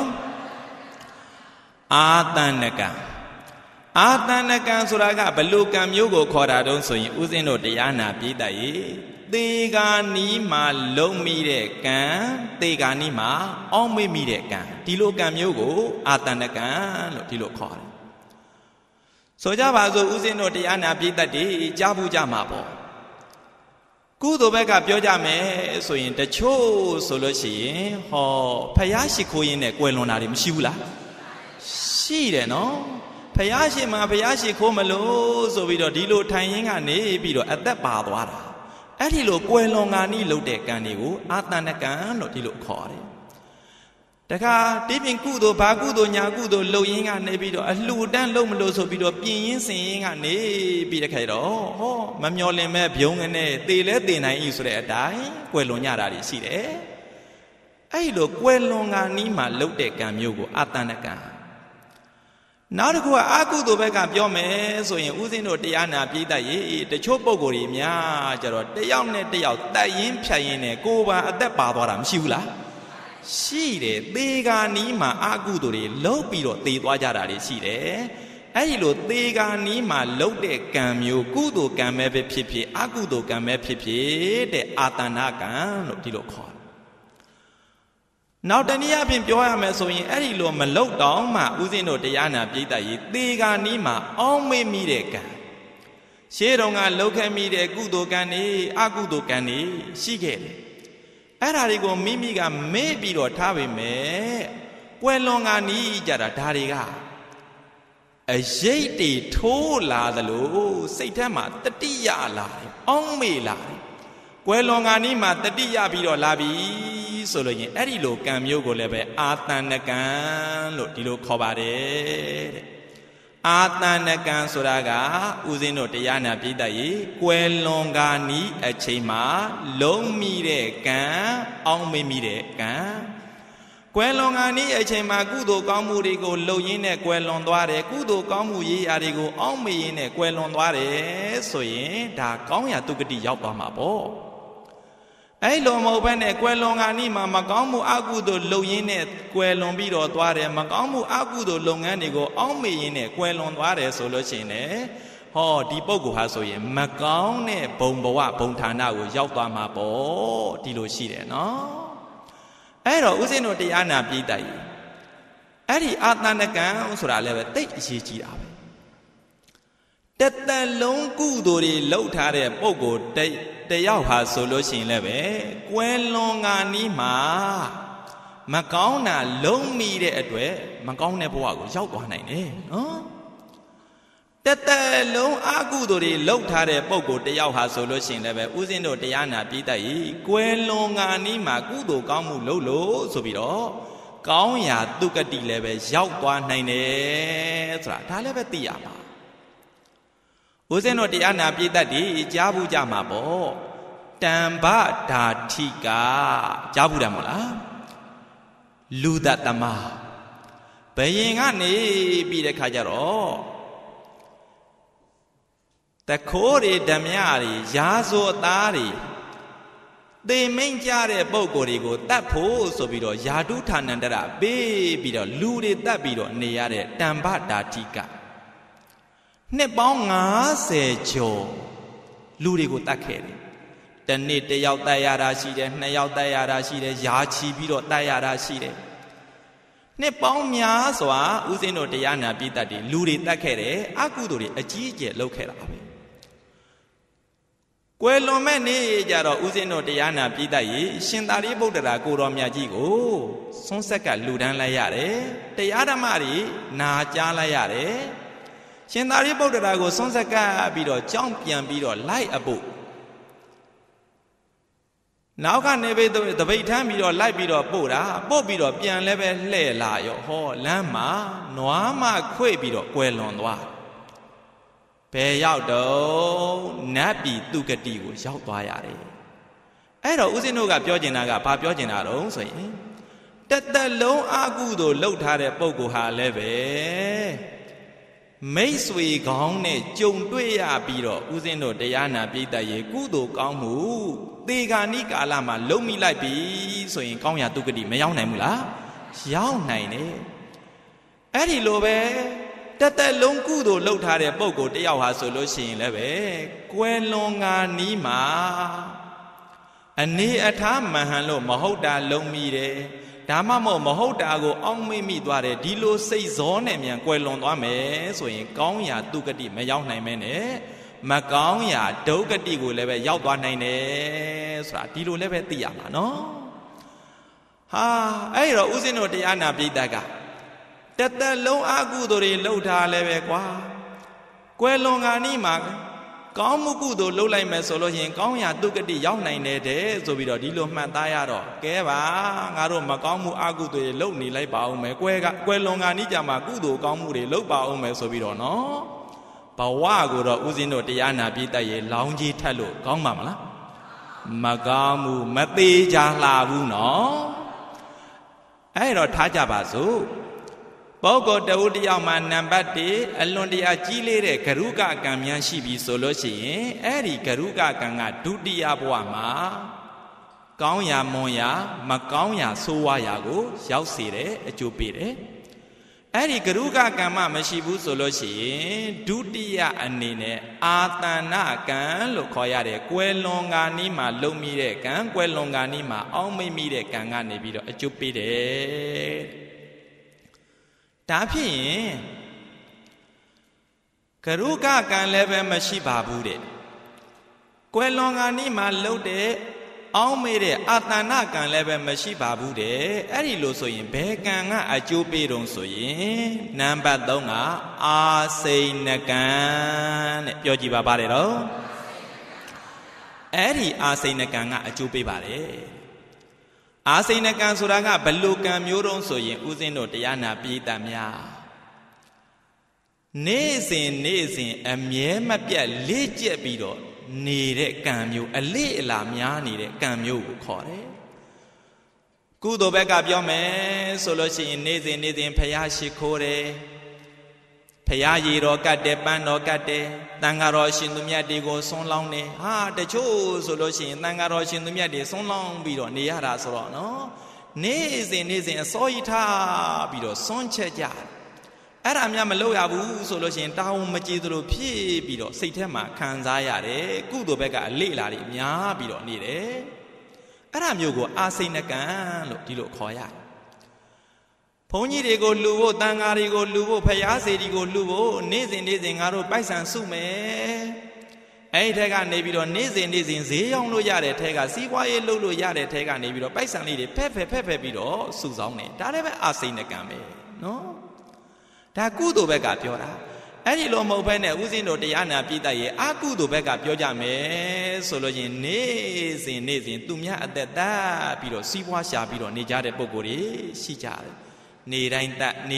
အာတန်နကံအာတန်နကံဆိုတာကဘလူကံမျိုးကိုခေါ်တာတုံးဆိုရင်ဥစဉ်တို့တရားနာပြည့်တတ်ရေသေဂာနီးမှာလုံမိတဲ့ကံသေဂာနီးမှာအောင်းမေ့မိတဲ့ကံဒီလိုကံမျိုးကိုအာတန်နကံလို့ဒီလိုခေါ်တယ်ဆိုကြပါစို့ဥစဉ်တို့တရားနာပြည့်တတ်တယ်ကြားဘူးကြမှာပေါ့ကုသိုလ်ဘက်ကပြောကြမယ်ဆိုရင်တချို့ဆိုလို့ရှိရင်ဟောဖယားရှိခိုးရင်းနဲ့ကွယ်လွန်တာတွေမရှိဘူးလားရှိတယ်နော်ဖယားရှိမှာဖယားရှိခိုးမလို့ဆိုပြီးတော့ဒီလိုထိုင်ရင်းကနေပြီးတော့အသက်ပါသွားတာအဲ့ဒီလိုကွယ်လွန်ကာနီးလုပ်တဲ့ကံတွေကိုအာတဏကံလို့ဒီလိုခေါ်တယ်တခါဒီပြင်ကုသိုလ်ဘာကုသိုလ်ညာကုသိုလ်လုပ်ရင်းကနေပြီးတော့အလှူတန်းလုပ်မလို့ဆိုပြီးတော့ပြင်ရင်းစင်ရင်းကနေပြီးတခါတော့ဟောမမျော်လင်မဲ့ဘုံကနေသေလဲသေနိုင်ဤဆိုတဲ့အတိုင်းကွယ်လွန်ကြတာတွေရှိတယ်အဲ့လိုကွယ်လွန်ကာနီးမှာလုပ်တဲ့ကံမျိုးကိုအာတဏကံနောက်တစ်ခုကအကုသိုလ်ဘက်ကပြောမယ်ဆိုရင်ဥစဉ်တို့တရားနာပြည့်တတ်ရေတချို့ပုံကိုယ်တွေများကြတော့တယောက်နဲ့တယောက်တတ်ရင်းဖြတ်ရင်းနဲ့ကိုယ်ပါအသက်ပါသွားတာမရှိဘူးလားရှိတယ်သေဂာနီးမှာအကုသိုလ်တွေလုံးပြီးတော့သေသွားကြတာတွေရှိတယ်အဲ့ဒီလိုသေဂာနီးမှာလုံးတဲ့ကံမျိုးကုသိုလ်ကံပဲဖြစ်ဖြစ်အကုသိုလ်ကံပဲဖြစ်ဖြစ်တဲ့အာတဏကံလို့ဒီလိုခေါ်နောက်တနည်းအားဖြင့်ပြောရမယ်ဆိုရင်အဲ့ဒီလိုမလုတ်တောင်းမှဥစဉ်တို့တရားနာပြိတ္တရေးသေဂာနီးမှာအောင်းမေ့မိတဲ့ကံရှေးတုန်းကလှုပ်ခဲ့မိတဲ့ကုသိုလ်ကံတွေအကုသိုလ်ကံတွေရှိခဲ့တယ်အဲ့ဒါတွေကိုမိမိကမေ့ပြီးတော့ထားပေမဲ့ကွယ်လွန်ကနီးကြတာဒါတွေကအရိတ်တွေထိုးလာသလိုစိတ်ထဲမှာတတိယလာတယ်အောင်းမေ့လာတယ်ကွယ်လွန်ကနီးမှာတတိယပြီးတော့လာပြီဆိုလို့ရင်အဲ့ဒီလိုကံမျိုးကိုလည်းပဲအာတဏကံလို့ဒီလိုခေါ်ပါတယ်တဲ့အာတဏကံဆိုတာကဥစဉ်တို့တရားနာပြိတ္တရေကွယ်လွန်ကာနီးအချိန်မှာလုံးမိတဲ့ကံအောင်းမေ့မိတဲ့ကံကွယ်လွန်ကာနီးအချိန်မှာကုသိုလ်ကောင်းမှုတွေကိုလုပ်ရင်းနဲ့ကွယ်လွန်သွားတယ်ကုသိုလ်ကောင်းမှုရေးရာတွေကိုအောင်းမေ့ရင်းနဲ့ကွယ်လွန်သွားတယ်ဆိုရင်ဒါကောင်းရာတုဂတိရောက်သွားမှာပေါ့အဲ့လိုမဟုတ်ဘဲနဲ့ကွယ်လွန်ကာနီးမှာမကောင်းမှုအကုသိုလ်လုပ်ရင်းနဲ့ကွယ်လွန်ပြီးတော့သွားတယ်မကောင်းမှုအကုသိုလ်လုပ်ငန်းတွေကိုအောင်းမေ့ရင်းနဲ့ကွယ်လွန်သွားတယ်ဆိုလို့ရှိရင်လေဟောဒီပုဂ္ဂိုလ်ဟာဆိုရင်မကောင်းတဲ့ဘုံဘဝဘုံဌာနကိုရောက်သွားမှာပေါ့ဒီလိုရှိတယ်နော်အဲ့တော့ဦးဇင်းတို့တရားနာပြည်တိုက်အဲ့ဒီအာသနကံဆိုတာလည်းပဲတိတ်အရေးကြီးတာပဲတသက်လုံးကုသိုလ်တွေလုပ်ထားတဲ့ပုဂ္ဂိုလ်တယောက်ဟာဆိုလို့ရှိရင်လည်းပဲကွယ်လွန်ကနီးမှာမကောင်းတာလုံးမိတဲ့အတွက်မကောင်းတဲ့ဘဝကိုရောက်သွားနိုင်တယ်နော်တသက်လုံးအကုသိုလ်တွေလုပ်ထားတဲ့ပုဂ္ဂိုလ်တယောက်ဟာဆိုလို့ရှိရင်လည်းပဲဥစဉ်တို့တရားနာပြီးတတ်၏ကွယ်လွန်ကနီးမှာကုသိုလ်ကောင်းမှုလုပ်လို့ဆိုပြီးတော့ကောင်းရာတုကတိလည်းပဲရောက်သွားနိုင်တယ်ဆိုတာဒါလည်းပဲသိရပါဦးဇင်းတို့တရားနာပြည်သက်တည်ကြားဘူးကြမှာပေါ့တံဘဓာတိကကြားဘူးတယ်မို့လားလူသတ္တမဘယင်ကနေပြီးတဲ့ခါကျတော့တခိုးတွေဓမြတွေရာဇောသားတွေသေမိန်ကြတဲ့ပုံကိုယ်တွေကိုတတ်ဖို့ဆိုပြီးတော့ယာတုဌာနန္တရပေးပြီးတော့လူတွေတတ်ပြီးတော့နေရတဲ့တံဘဓာတိကနှစ်ပေါင်း90ကျော်လူတွေကိုတတ်ခဲ့တယ်တနေ့တစ်ယောက်တတ်ရတာရှိတယ်နှစ်ယောက်တတ်ရတာရှိတယ်ယာချီပြီးတော့တတ်ရတာရှိတယ်နှစ်ပေါင်းများစွာဥစဉ်တို့တရားနာပြည်တတ်တယ်လူတွေတတ်ခဲ့တယ်အကုသိုလ်တွေအကြီးအကျယ်လုပ်ခဲ့တာပဲကွယ်လွန်မဲ့နေ့ကြတော့ဥစဉ်တို့တရားနာပြည်တတ်ရေရှင်သာရိပုတ္တရာကိုတော်မြတ်ကြီးကိုဆွန်းဆက်ကလူတန်းလိုက်ရတယ်တရားဓမ္မတွေနာကြားလိုက်ရတယ်ရှင်သာရိပုတ္တရာကိုဆွန်းဆက်ကပြီးတော့ကြောင်းပြန်ပြီးတော့လိုက်အဖို့နောက်ကနေပဲတပိတ်ထမ်းပြီးတော့လိုက်ပြီးတော့ပို့ပြီးတော့ပြန်လဲပဲလှဲ့လာရောဟောလမ်းမှာနွားမခွေပြီးတော့ကွယ်လွန်သွားဘယ်ရောက်တော့နတ်ပြည်သူကတိကိုရောက်သွားရတယ်အဲ့တော့ဦးဇင်းတို့ကပြောကျင်တာကဘာပြောကျင်တာတော့ဆိုရင်တသက်လုံးအကုသို့လှုပ်ထားတဲ့ပုဂ္ဂိုလ်ဟာလည်းပဲမိတ်ဆွေကောင်းနဲ့ကြုံတွေ့ရပြီးတော့ဦးဇင်းတို့တရားနာပြည်သက်ရေကုသိုလ်ကောင်းမှုသေဂာနိကာလမှာလုံးမိလိုက်ပြီဆိုရင်ကောင်းရာတုကတိမရောက်နိုင်ဘူးလားရောက်နိုင်တယ်အဲ့ဒီလိုပဲတသက်လုံးကုသိုလ်လှုပ်ထားတဲ့ပုဂ္ဂိုလ်တယောက်ဟာဆိုလို့ရှိရင်လည်းပဲကွယ်လွန်ကနီးမှာအနေအထားမဟန်လို့မဟုတ်တာလုံးမိတယ်ဒါမှမဟုတ်တာကိုအောက်မေ့မိသွားတယ်ဒီလိုစိတ်ဇောနဲ့မြန်ကွယ်လွန်သွားမယ်ဆိုရင်ကောင်းရာတုကတိမရောက်နိုင်မဲနဲ့မကောင်းရာဒုက္ကတိကိုလည်းပဲရောက်သွားနိုင်တယ်ဆိုတာဒီလိုလည်းပဲသိရမှာနော်ဟာအဲ့တော့ဦးဇင်းတို့တရားနာပြည်တတ်ကတသက်လုံးအကုသိုလ်တွေလှုပ်ထားလဲပဲကွာကွယ်လွန်ကနီးမှာကောင်းမှုကုသိုလ်လှုပ်လိုက်မယ်ဆိုလို့ရင်ကောင်းရာတုကတိရောက်နိုင်တယ်တဲ့ဆိုပြီးတော့ဒီလိုမှတ်သားရတော့ကဲပါငါတို့မကောင်းမှုအကုသိုလ်တွေလှုပ်နေလိုက်ပါအောင်မယ်ကွယ်လွန်ကနီးကြမှာကုသိုလ်ကောင်းမှုတွေလှုပ်ပါအောင်မယ်ဆိုပြီးတော့နော်ဘဝကိုတော့ဦးဇင်းတို့တရားနာပြည်တတ်ရေလောင်းကြီးထက်လို့ကောင်းပါမလားမကောင်းမှုမသေးကြလှဘူးနော်အဲ့တော့ထားကြပါစို့ပုဂ္ဂိုလ်တဝုတယောက်မှာနံပါတ်1အလွန်တရာကြီးလေးတဲ့ဂရုကကံများရှိပြီဆိုလို့ရှိရင်အဲ့ဒီဂရုကကံကဒုတိယဘဝမှာကောင်းရာမွန်ရာမကောင်းရာဆိုးဝါးရာကိုရောက်စေတယ်အကျိုးပေးတယ်အဲ့ဒီဂရုကကံမမရှိဘူးဆိုလို့ရှိရင်ဒုတိယအနေနဲ့အာတဏကံလို့ခေါ်ရတဲ့ကွယ်လွန်ကနီးမှာလုံမိတဲ့ကံကွယ်လွန်ကနီးမှာအောင်းမိတ်မိတဲ့ကံကနေပြီးတော့အကျိုးပေးတယ်ဒါဖြစ်ရင်ဂရုကကံလည်းပဲမရှိပါဘူးတဲ့ကွယ်လွန်ကနီးမှာလှုပ်တဲ့အောင်းမေးတဲ့အာတဏကံလည်းပဲမရှိပါဘူးတဲ့အဲ့ဒီလိုဆိုရင်ဘယ်ကံကအကျိုးပေးတုံးဆိုရင်နံပါတ်3ကအာစိဏကံတဲ့ပြောကြည့်ပါပါတယ်တော့အဲ့ဒီအာစိဏကံကအကျိုးပေးပါတယ်အာစိဏကံဆိုတာကဘလို့ကံမျိုးတုံးဆိုရင်ဥစဉ်တို့တရားနာပြည်တတ်များနေ့စဉ်အမြဲမပြတ်လေ့ကျက်ပြီးတော့နေတဲ့ကံမျိုးအလေ့အလာများနေတဲ့ကံမျိုးကိုခေါ်တယ်ကုသိုလ်ဘက်ကပြောမယ်ဆိုလို့ရှိရင်နေ့စဉ်ဖယားရှိခိုးတယ်ဖယားရည်တော်ကတ်တယ်ပန်းတော်ကတ်တယ်တန်ဃာတော်ရှင်သူမြတ်တွေကိုဆွန်းလောင်းတယ်ဟာတချို့ဆိုလို့ရှိရင်တန်ဃာတော်ရှင်သူမြတ်တွေဆွန်းလောင်းပြီးတော့နေရတာဆိုတော့နော်နေ့စဉ်အစောကြီးထားပြီးတော့ဆွန်းချက်ကြအဲ့ဒါများမလုပ်ရဘူးဆိုလို့ရှိရင်တာဝန်မကြည်သလိုဖြစ်ပြီးတော့စိတ်ထဲမှာခံစားရတယ်ကုသိုလ်ဘက်ကအလေ့လာတွေများပြီးတော့နေတယ်အဲ့ဒါမျိုးကိုအာစိဏကံလို့ဒီလိုခေါ်ရတယ်ဘုန်းကြီးတွေကိုလှူဖို့တန်ဃာတွေကိုလှူဖို့ဖယားစေတီကိုလှူဖို့နေ့စဉ်ငါတို့ပိုက်ဆံစုမယ်အဲ့ဒီထက်ကနေပြီးတော့နေ့စဉ်ဈေးရောင်းလို့ရတဲ့ထက်ကစီးပွားရေးလုပ်လို့ရတဲ့ထက်ကနေပြီးတော့ပိုက်ဆံလေးတွေဖက်ပြီးတော့စုဆောင်းတယ်ဒါလည်းပဲအာစိဏကံပဲနော်ဒါကုသိုလ်ဘက်ကပြောတာအဲ့ဒီလိုမဟုတ်ဘဲနဲ့ဥစဉ်တို့တရားနာပြည့်တတ်ရဲ့အကုသိုလ်ဘက်ကပြောကြမယ်ဆိုလို့ချင်းနေ့စဉ်သူများအသက်သက်ပြီးတော့စီးပွားရှာပြီးတော့နေကြတဲ့ပုံကိုယ်တွေရှိကြတယ်နေတိုင်း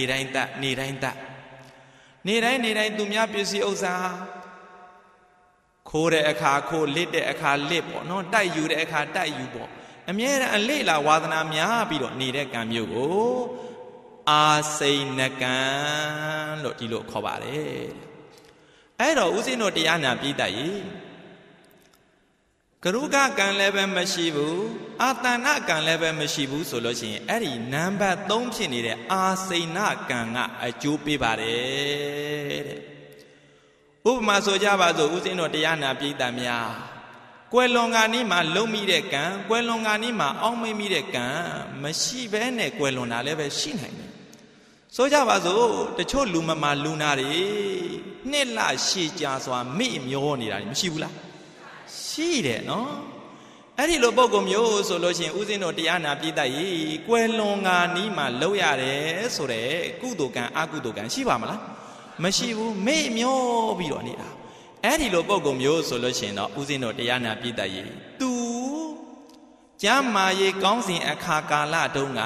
သူများပစ္စည်းဥစ္စာခိုးတဲ့အခါခိုးလစ်တဲ့အခါလစ်ပေါ့နော်တိုက်ယူတဲ့အခါတိုက်ယူပေါ့အမြဲတမ်းအလေးလာဝါသနာများပြီးတော့နေတဲ့ကံမျိုးကိုအာစိဏကံလို့ဒီလိုခေါ်ပါတယ်အဲ့တော့ဦးဇင်းတို့တရားနာပြီးတတ်ရေကရုကကံလည်းပဲမရှိဘူးအာတဏကံလည်းပဲမရှိဘူးဆိုလို့ရှိရင်အဲ့ဒီနံပါတ်3ဖြစ်နေတဲ့အာစိဏကံကအကျိုးပေးပါတယ်တဲ့ဥပမာဆိုကြပါစို့ဦးဇင်းတို့တရားနာပြည်တတ်များကွယ်လွန်ကနေ့မှာလုံမိတဲ့ကံကွယ်လွန်ကနေ့မှာအောင်းမိမိတဲ့ကံမရှိဘဲနဲ့ကွယ်လွန်တာလည်းပဲရှိနိုင်တယ်ဆိုကြပါစို့တချို့လူမမာလူနာတွေနှစ်လရှည်ကြာစွာမိမျောနေတာမရှိဘူးလားရှိတယ်နော်အဲ့ဒီလိုပုံကုမျိုးဆိုလို့ရှိရင်ဦးဇင်းတို့တရားနာပြည်တတ်ရေကွယ်လွန်ကနေ့မှာလုံရတယ်ဆိုတဲ့ကုသိုလ်ကံအကုသိုလ်ကံရှိပါမလားမရှိဘူးမိမျောပြီးတော့နေတာအဲ့ဒီလိုပုံကုမျိုးဆိုလို့ရှိရင်တော့ဦးဇင်းတို့တရားနာပြည်တတ်ရေသူကျမ်းမာရေးကောင်းစဉ်အခါကာလတုန်းက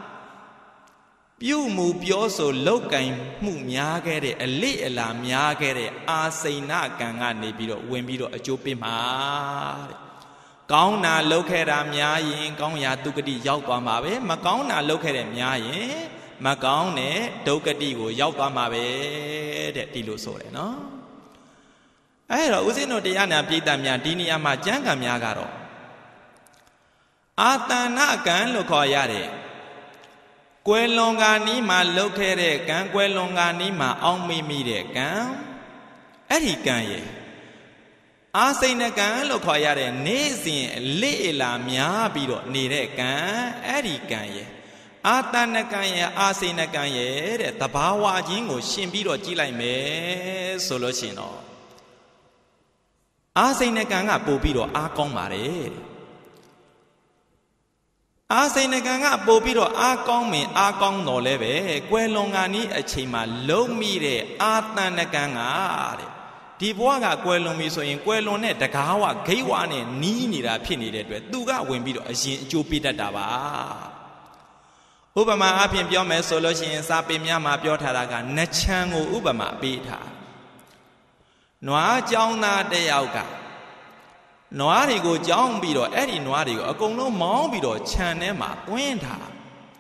ပြုမှုပြောဆိုလောက်ကင်မှုများခဲ့တဲ့အလေးအလာများခဲ့တဲ့အာစိဏကံကနေပြီးတော့ဝင်ပြီးတော့အကျိုးပေးမှာတဲ့ကောင်းတာလုပ်ခဲ့တာများရင်ကောင်းရာဒုက္ခတိရောက်သွားမှာပဲမကောင်းတာလုပ်ခဲ့တဲ့များရင်မကောင်းတဲ့ဒုက္ခတိကိုရောက်သွားမှာပဲတဲ့ဒီလိုဆိုတယ်နော်အဲ့တော့ဦးဇင်းတို့တရားနာပြည်တတ်များဒီနေရာမှာကျမ်းဂန်များကတော့အာတဏကံလို့ခေါ်ရတယ်ကွယ်လွန်ကနီးမှာလှုပ်ခဲ့တဲ့ကံကွယ်လွန်ကနီးမှာအောင်းမိမိတဲ့ကံအဲ့ဒီကံရဲ့အာစိဏကံလို့ခေါ်ရတဲ့နေ့စဉ်လေးအလာများပြီးတော့နေတဲ့ကံအဲ့ဒီကံရဲ့အာတဏကံရဲ့အာစိဏကံရဲ့တဲ့သဘာဝချင်းကိုရှင်ပြီးတော့ကြည့်လိုက်မယ်ဆိုလို့ရှိရင်တော့အာစိဏကံကပို့ပြီးတော့အားကောင်းပါတယ်အာစိဏကံကပို့ပြီးတော့အားကောင်းမယ်အားကောင်းတော်လဲပဲကွယ်လွန်ကနီးအချိန်မှာလုံးမိတဲ့အာတဏကံကတဲ့ဒီဘဝကကွယ်လွန်ပြီဆိုရင်ကွယ်လွန်တဲ့တကားဝဂိတ်ဝနဲ့နီးနေတာဖြစ်နေတဲ့အတွက်သူကဝင်ပြီးတော့အရင်အကျိုးပေးတတ်တာပါဥပမာအဖြစ်ပြောမယ်ဆိုလို့ရှိရင်စာပေများမှာပြောထားတာကနချမ်းကိုဥပမာပေးထားနွားကြောင်းသားတယောက်ကနွားတွေကိုကြောင်းပြီးတော့အဲ့ဒီနွားတွေကိုအကုန်လုံးမောင်းပြီးတော့ခြံထဲမှာတွင်းထား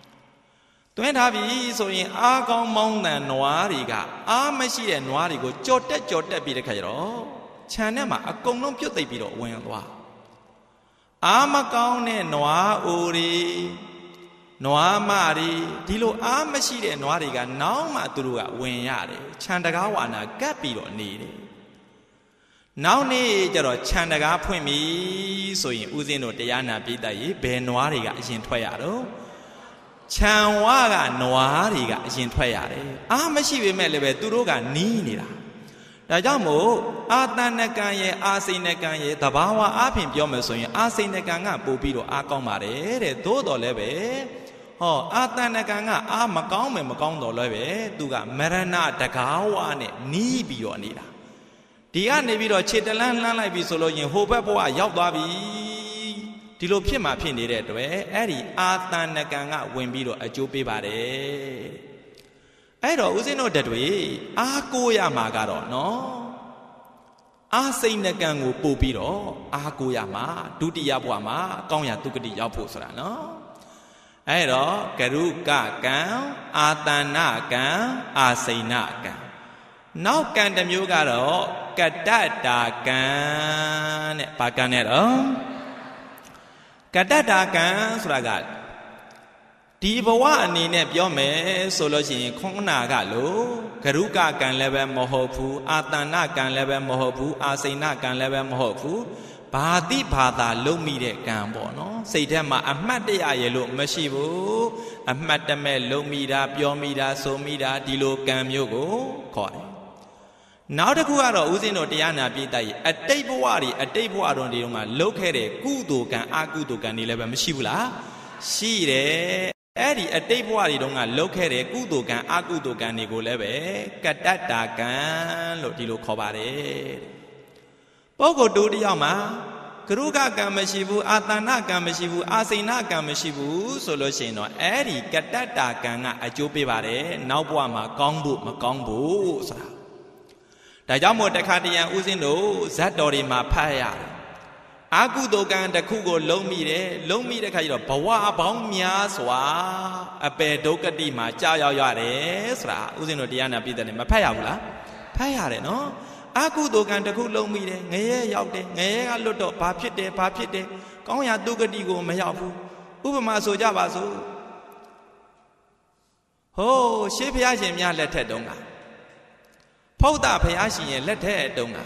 ပြီဆိုရင်အားကောင်းမောင်းတဲ့နွားတွေကအားမရှိတဲ့နွားတွေကိုကြော်တက်ပြီးတဲ့ခါကျတော့ခြံထဲမှာအကုန်လုံးပြုတ်သိပ်ပြီးတော့ဝင်သွားအားမကောင်းတဲ့နွားအိုတွေနွားမတွေဒီလိုအားမရှိတဲ့နွားတွေကနောက်မှသူတို့ကဝင်ရတယ်ခြံတကားဝါနာကပ်ပြီးတော့နေတယ်နောက်နေ့ကျတော့ခြံတကားဖွင့်ပြီဆိုရင်ဦးဇင်းတို့တရားနာပြည်တတ်ရေဘယ်နွားတွေကအရင်ထွက်ရတော့ခြံဝါကနွားတွေကအရင်ထွက်ရတယ်အားမရှိပေမဲ့လည်းပဲသူတို့ကနီးနေတာဒါကြောင့်မို့အာတဏကံရဲ့အာစိဏကံရဲ့သဘာဝအပြင်ပြောမယ်ဆိုရင်အာစိဏကံကပို့ပြီးတော့အားကောင်းပါတယ်တဲ့သို့တော်လည်းပဲဟောအာတဏကံကအားမကောင်းမယ်မကောင်းတော်လည်းပဲသူကမရဏတကားဝနဲ့နီးပြီးတော့နေတာဒီကနေပြီးတော့ခြေတလန်းလှမ်းလိုက်ပြီဆိုလို့ရင်ဟိုဘက်ဘဝရောက်သွားပြီဒီလိုဖြစ်မှဖြစ်နေတဲ့အတွက်အဲ့ဒီအာတဏကံကဝင်ပြီးတော့အကျိုးပေးပါတယ်အဲ့တော့ဦးဇင်းတို့တတွေအားကိုးရမှာကတော့နော်အာစိဏကံကိုပို့ပြီးတော့အားကိုးရမှာဒုတိယဘဝမှာကောင်းရာဒုက္ခတိရောက်ဖို့ဆိုတာနော်အဲ့တော့ကရုကကံအာတဏကံအာစိဏကံနောက်ကံတစ်မျိုးကတော့ကတ္တတာကံတဲ့ဘာကံနဲ့တော့ကတ္တတာကံဆိုတာကဒီဘဝအနေနဲ့ပြောမယ်ဆိုလို့ရှိရင်ခုနကလို့ကရုကကံလည်းပဲမဟုတ်ဘူးအာတဏကံလည်းပဲမဟုတ်ဘူးအာစိဏကံလည်းပဲမဟုတ်ဘူးบาติบาตาลงมีเด็กกำบ่เนาะใส่แท้มาอมัดได้อะเยลุไม่ใช่บุอมัดแต่แม่ลงมีดาเปียวมีดาโซมีดาดิโลกำโยกุขอน้าวตะกูอะอุสินโนเตียนาปีไตอติบวารีอติบวาดอนดีตรงมาลุกแค่เด็กกูดูกันอากูดูกันนี่เลยแบบไม่ใช่บุล่ะရှိတယ်အဲ့ဒီအတိတ်ဘဝတွေတုန်းကလုပ်ခဲ့တဲ့ကုသိုလ်ကံအကုသိုလ်ကံတွေကိုလည်းပဲကတ္တတာကံလို့ဒီလိုခေါ်ပါတယ်ပုဂ္ဂိုလ်တူတယောက်မှာကရုကကံမရှိဘူးအာတဏကံမရှိဘူးအာစိဏကံမရှိဘူးဆိုလို့ရှိရင်တော့အဲ့ဒီကတ္တတာကံကအကျိုးပေးပါတယ်နောက်ဘဝမှာကောင်းဖို့မကောင်းဖို့ဆိုတာဒါကြောင့်မို့တခါတရံဥစဉ်တို့ဇတ်တော်တွေမှာဖတ်ရတယ်အာကုသိုလ်ကံတစ်ခုကိုလုံးမိတယ်လုံးမိတဲ့ခါကျတော့ဘဝအပေါင်းများစွာအပေဒုက္ခတိမှာကြာရောက်ရတယ်ဆိုတာဥစဉ်တို့တရားနာပြည့်တယ်မဖတ်ရဘူးလားဖတ်ရတယ်နော်အာကုသိုလ်ကံတစ်ခုလုံးမိတယ်ငရဲရောက်တယ်ငရဲကလွတ်တော့ဘာဖြစ်တယ်ကောင်းရာဒုက္ခတိကိုမရောက်ဘူးဥပမာဆိုကြပါစို့ဟိုးရှေးဘုရားရှင်များလက်ထက်တုန်းကဖုဒ္ဓဘုရားရှင်ရဲ့လက်ထက်တုန်းက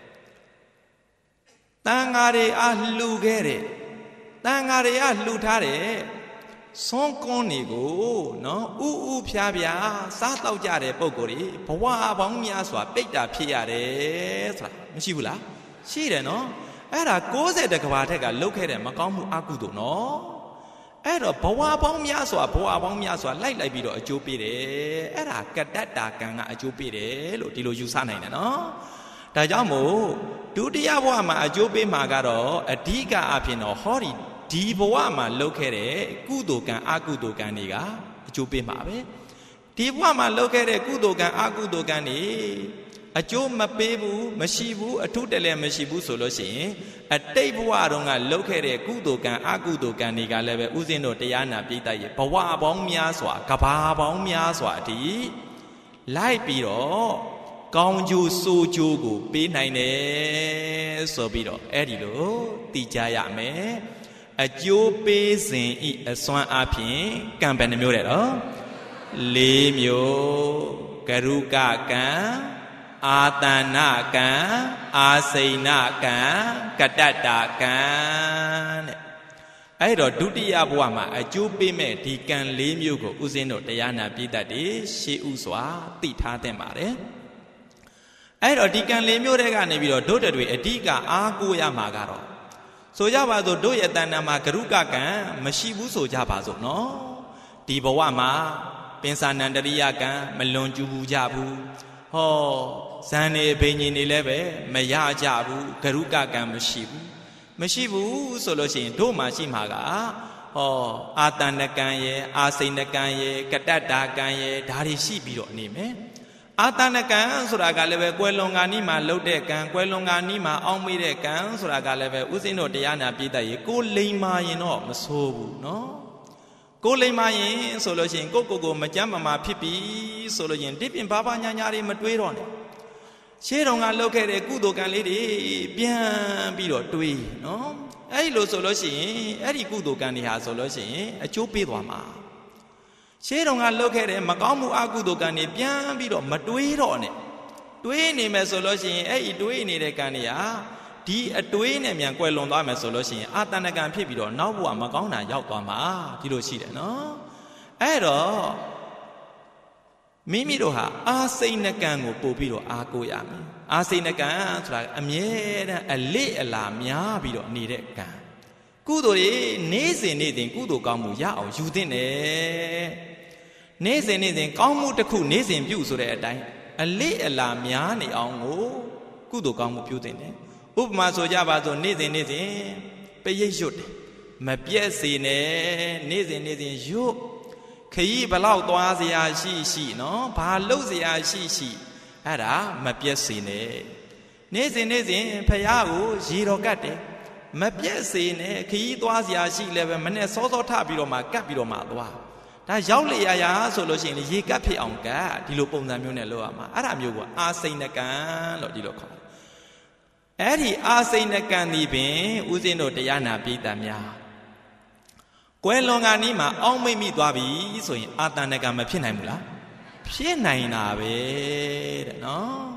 တန်ဃာတွေအားလှူခဲ့တယ်တန်ဃာတွေအားလှူထားတယ်ဆွမ်းကွန်းတွေကိုနော်ဥဖျားပြားစားတော့ကြတဲ့ပုံကိုယ်တွေဘဝပေါင်းများစွာပိတ်တာဖြစ်ရတယ်ဆိုတာမရှိဘူးလားရှိတယ်နော်အဲ့ဒါ60တကဘာထက်ကလုတ်ခဲ့တဲ့မကောင်းမှုအကုသို့နော်အဲ့တော့ဘဝပေါင်းများစွာလိုက်ပြီးတော့အကျိုးပေးတယ်အဲ့ဒါကတ္တတာကံကအကျိုးပေးတယ်လို့ဒီလိုယူဆနိုင်တယ်နော်ဒါကြောင့်မို့ဒုတိယဘဝမှာအကျိုးပေးမှာကတော့အဓိကအဖြစ်တော့ဟောဒီဘဝမှာလုပ်ခဲ့တဲ့ကုသိုလ်ကံအကုသိုလ်ကံတွေကအကျိုးပေးမှာပဲဒီဘဝမှာလုပ်ခဲ့တဲ့ကုသိုလ်ကံအကုသိုလ်ကံတွေအကျိုးမပေးဘူးမရှိဘူးအထုတလည်းမရှိဘူးဆိုလို့ရှိရင်အတိတ်ဘဝတုန်းကလုပ်ခဲ့တဲ့ကုသိုလ်ကံအကုသိုလ်ကံတွေကလည်းပဲဥစဉ်တို့တရားနာပြိတ္တရဲ့ဘဝပေါင်းများစွာကဘာပေါင်းများစွာအထိလိုက်ပြီးတော့ကောင်းကျိုးဆိုးကျိုးကိုပေးနိုင်တယ်ဆိုပြီးတော့အဲ့ဒီလိုသိကြရမယ်အကျိုးပေးစဉ်ဤအစွမ်းအဖြစ်ကံပဲနှမျိုးတဲ့နော်၄မျိုးကရုကကံအာတဏကံအာစိဏကံကတ္တတာကံတဲ့အဲ့တော့ဒုတိယဘဝမှာအကျိုးပေးမဲ့ဒီကံ၄မျိုးကိုဥစဉ်တို့တရားနာပြိတ္တတွေရှေးဥစွာသိထားသင့်ပါတယ်အဲ့တော့ဒီကံ၄မျိုးတွေကနေပြီးတော့ဒုတတွေအဓိကအားကိုးရမှာကတော့ဆိုကြပါစို့တို့ရဲ့တဏ္ဍာမှာကရုကကံမရှိဘူးဆိုကြပါစို့နော်ဒီဘဝမှာပင်စာနန္တရိယကံမလွန်ကျူးဘူးကြဘူးဟောဇန်နေဘိညာဉ်တွေလည်းပဲမရကြဘူးကရုကကံမရှိဘူးဆိုလို့ရှိရင်တို့မှာရှိမှာကဟောအာတဏကံရဲ့အာစိဏကံရဲ့ကတ္တတာကံရဲ့ဒါတွေရှိပြီးတော့နေမယ်အာတဏကံဆိုတာကလည်းပဲကွယ်လွန်ကာနီးမှာလှုပ်တဲ့ကံကွယ်လွန်ကာနီးမှာအောင်းမိတဲ့ကံဆိုတာကလည်းပဲဥစဉ်တို့တရားနာပြည့်တတ်ရေကိုလိမ်မာရင်တော့မဆိုးဘူးနော်ကိုလိမ်မာရင်ဆိုလို့ရှိရင်ကိုမကြမ်းမမာဖြစ်ပြီဆိုလို့ရင်ဒီပြင်ဘာဘာညာညာတွေမတွေးတော့နဲ့ရှေးတော်ကလှုပ်ခဲ့တဲ့ကုသိုလ်ကံလေးတွေပြန်ပြီးတော့တွေးနော်အဲ့ဒီလိုဆိုလို့ရှိရင်အဲ့ဒီကုသိုလ်ကံတွေဟာဆိုလို့ရှိရင်အကျိုးပေးသွားမှာရှေးတော်ကလှုပ်ခဲ့တဲ့မကောင်းမှုအကုသိုလ်ကံတွေပြန်ပြီးတော့မတွေးတော့နဲ့တွေးနေမယ်ဆိုလို့ရှိရင်အဲ့ဒီတွေးနေတဲ့ကံတွေဟာဒီအတွေးနဲ့မြန်ကွယ်လွန်သွားမယ်ဆိုလို့ရှိရင်အာတဏကံဖြစ်ပြီးတော့နောက်ဘဝမကောင်းတာရောက်သွားမှာဒီလိုရှိတယ်နော်အဲ့တော့မိမိတို့ဟာအာစိဏကံကိုပို့ပြီးတော့အားကိုးရမယ်အာစိဏကံဆိုတာအမြဲတမ်းအလေးအလာများပြီးတော့နေတဲ့ကံကုသိုလ်တွေနေ့စဉ်ကုသိုလ်ကောင်းမှုရအောင်ယူသင့်တယ်နေ့စဉ်ကောင်းမှုတစ်ခုနေ့စဉ်ပြုဆိုတဲ့အတိုင်းအလေးအလာများနေအောင်ကိုကုသိုလ်ကောင်းမှုပြုသင့်တယ်ဥပမာဆိုကြပါစို့နေ့စဉ်ပရိတ်ရွတ်တယ်မပြည့်စေနဲ့နေ့စဉ်ရွတ်ခရီးဘလောက်သွားစရာရှိနော်ဘာလုပ်စရာရှိအဲ့ဒါမပြည့်စေနဲ့နေ့စဉ်ဖရာကိုရေတော်ကတ်တယ်မပြည့်စေနဲ့ခရီးသွားစရာရှိလည်းပဲမနဲ့စောထပြီးတော့မှကတ်ပြီးတော့မှသွားဒါရောက်လေရဆိုလို့ရှိရင်ရေကတ်ဖြစ်အောင်ကတ်ဒီလိုပုံစံမျိုးနဲ့လုပ်ရမှာအဲ့ဒါမျိုးကအာစိဏကံလို့ဒီလိုခေါ်တယ်အဲ့ဒီအာစိဏကံဒီပင်ဥစဉ်တို့တရားနာပိဋကများကွယ်လွန်ကနီးမှာအောင်းမိတ်မိသွားပြီဆိုရင်အာတဏကံမဖြစ်နိုင်ဘူးလားဖြစ်နိုင်တာပဲတဲ့နော်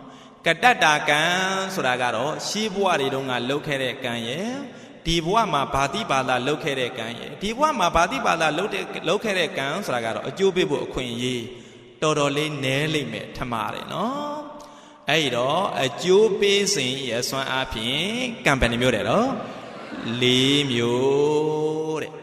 กระดัดดากันสุดาการอชีบัวดีตรงงานลุกแค่เด็กกันเย่ดีบัวมาบาติบาลาลุกแค่เด็กกันเย่ดีบัวมาบาติบาลาลุกแค่เด็กกันสุดาการอจูบิบุขวินยีตัวเล่นเนลิเมทมาเลยเนาะไอ้ดอจูบิสิงยส่วนอาพิงกันเป็นมิวเด้อลีมิวเด้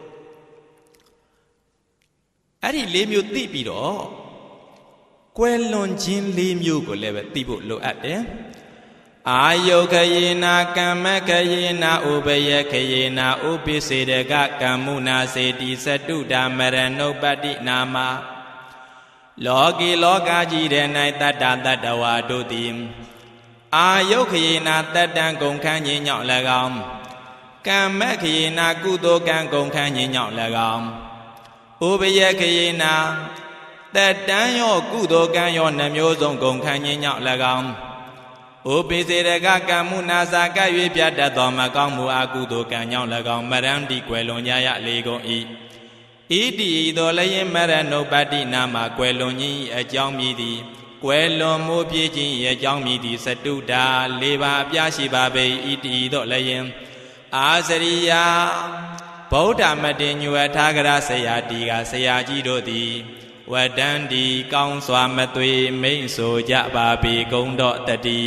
ไอ้ที่ลีมิวตีปีดอกวยลนจินลีมิวก็เลยแบบตีบุโลอัดเด้อายุขยีนากรรมขยีนาอุเบยขยีนาอุปิเสดกะกรรมุนาเสติสตุดามรณุปตินามาโลกีโลกาจีเรนัยตัดดาตัดวาดุติมอายุขยีนาตัดดังกงขันยิญญละกอมกรรมขยีนากุโตกันกงขันยิญญละกอมอุเบยขยีนาตัดดังโยกุโตกันโยนโยสงกงขันยิญญละกอมอุปิเสดกะกรรมุนาสากะวิပြတ်တတ်သောမကောင်းမှုအကုသိုလ်ကံကြောင့်၎င်းမရဏတိကွယ်လွန်ကြရလေကုန်၏ဣတိသောလည်းရင်မရဏုပတ္တိနာမှာကွယ်လွန်ခြင်းအကြောင်းမြည်သည်ကွယ်လွန်မှုဖြစ်ခြင်းအကြောင်းမြည်သည်စတုတာ၄ပါးအပြားရှိပါပေဣတိသောလည်းရင်အာစရိယဗုဒ္ဓမတေညွယ်ထာဂရဆရာတီကဆရာကြီးတို့သည်ဝတ္တန္တိကောင်းစွာမသွေမိတ်ဆိုကြပါပေကုန်တော့တတိ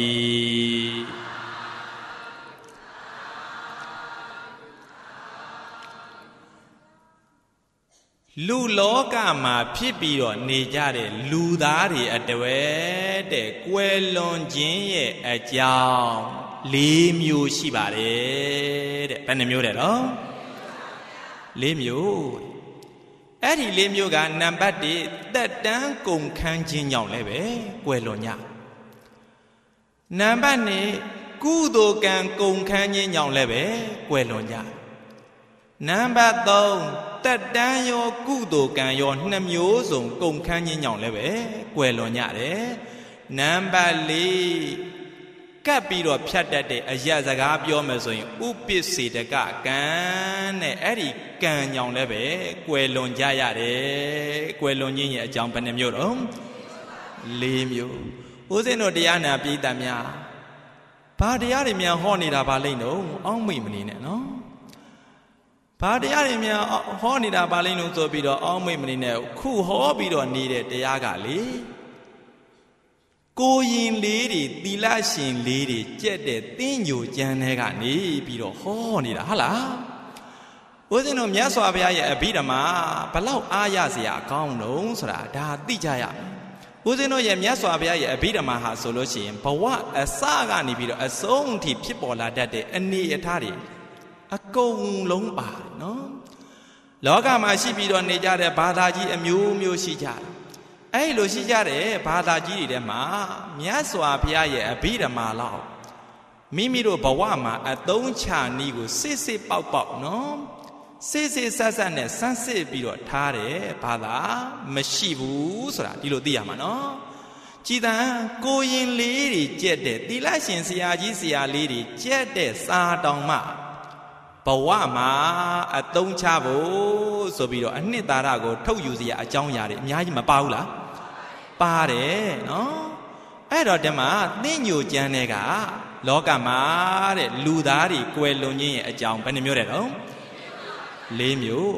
လူလောကမှာဖြစ်ပြီးတော့နေကြတဲ့လူသားတွေအတဝဲတဲ့ကွယ်လွန်ခြင်းရဲ့အကြောင်း၄မျိုးရှိပါတယ်တဲ့ဘယ်နှမျိုးတဲ့နော်၄မျိုးအဲ့ဒီ၄မျိုးကနံပါတ်1တက်တန်းကုန်ခန်းခြင်းကြောင့်လည်းပဲကွယ်လွန်ညနံပါတ်2ကုသိုလ်ကံကုန်ခန်းခြင်းကြောင့်လည်းပဲကွယ်လွန်ညနံပါတ်3တက်တန်းရောကုသိုလ်ကံရော2မျိုးစုံကုန်ခန်းခြင်းကြောင့်လည်းပဲကွယ်လွန်ညတယ်နံပါတ်4ကပ်ပြီးတော့ဖြတ်တတ်တဲ့အရာစကားပြောမယ်ဆိုရင်ဥပစ္စေတကကံနဲ့အဲ့ဒီကံကြောင့်လည်းပဲကွယ်လွန်ကြရတယ်ကွယ်လွန်ခြင်းရဲ့အကြောင်းဘယ်နှမျိုးတော့၄မျိုးဦးဇင်းတို့တရားနာပိဋကများဘာတရားတွေများဟောနေတာပါလိမ့်တော့အောင်းမိတ်မနေနဲ့နော်ဘာတရားတွေများဟောနေတာပါလိမ့်လို့ဆိုပြီးတော့အောင်းမိတ်မနေနဲ့ခုဟောပြီးတော့နေတဲ့တရားကလေကိုရင်လေးတွေသီလရှင်လေးတွေကြက်တဲ့တင်းညိုကျမ်းတွေကနေပြီးတော့ဟောနေတာဟုတ်လားဦးဇင်းတို့မြတ်စွာဘုရားရဲ့အဘိဓမ္မာဘလောက်အားရစရာကောင်းတော့ဆိုတာဒါသိကြရမယ်ဦးဇင်းတို့ရဲ့မြတ်စွာဘုရားရဲ့အဘိဓမ္မာဟာဆိုလို့ရှိရင်ဘဝအစကနေပြီးတော့အဆုံးအထိဖြစ်ပေါ်လာတတ်တဲ့အနေအထားတွေအကုန်လုံးပါနော်လောကမှာရှိပြီးတော့နေကြတဲ့ဘာသာကြီးအမျိုးမျိုးရှိကြတယ်အဲ့လိုရှိကြတဲ့ဘာသာကြီးတွေထဲမှာမြတ်စွာဘုရားရဲ့အဘိဓမ္မာလောက်မိမိတို့ဘဝမှာအသုံးချနည်းကိုစစ်စစ်ပေါက်ပေါက်နော်စစ်စစ်ဆက်ဆက်နဲ့စမ်းစစ်ပြီးတော့ထားတယ်ဘာသာမရှိဘူးဆိုတာဒီလိုသိရမှာနော်ကြည်တန်ကိုရင်လေးတွေကြက်တဲ့သီလရှင်ဆရာကြီးဆရာလေးတွေကြက်တဲ့စာတောင်မှဘဝမှာအသုံးချဖို့ဆိုပြီးတော့အနှစ်သာရကိုထုတ်ယူစရာအကြောင်းအရာတွေအများကြီးမပါဘူးလားပါတယ်နော်အဲ့တော့ဒီမှာသင်ညိုကျမ်းတွေကလောကမှာတဲ့လူသားတွေကွယ်လွန်ခြင်းရဲ့အကြောင်းဘယ်နှမျိုးတဲ့တော့၄မျိုး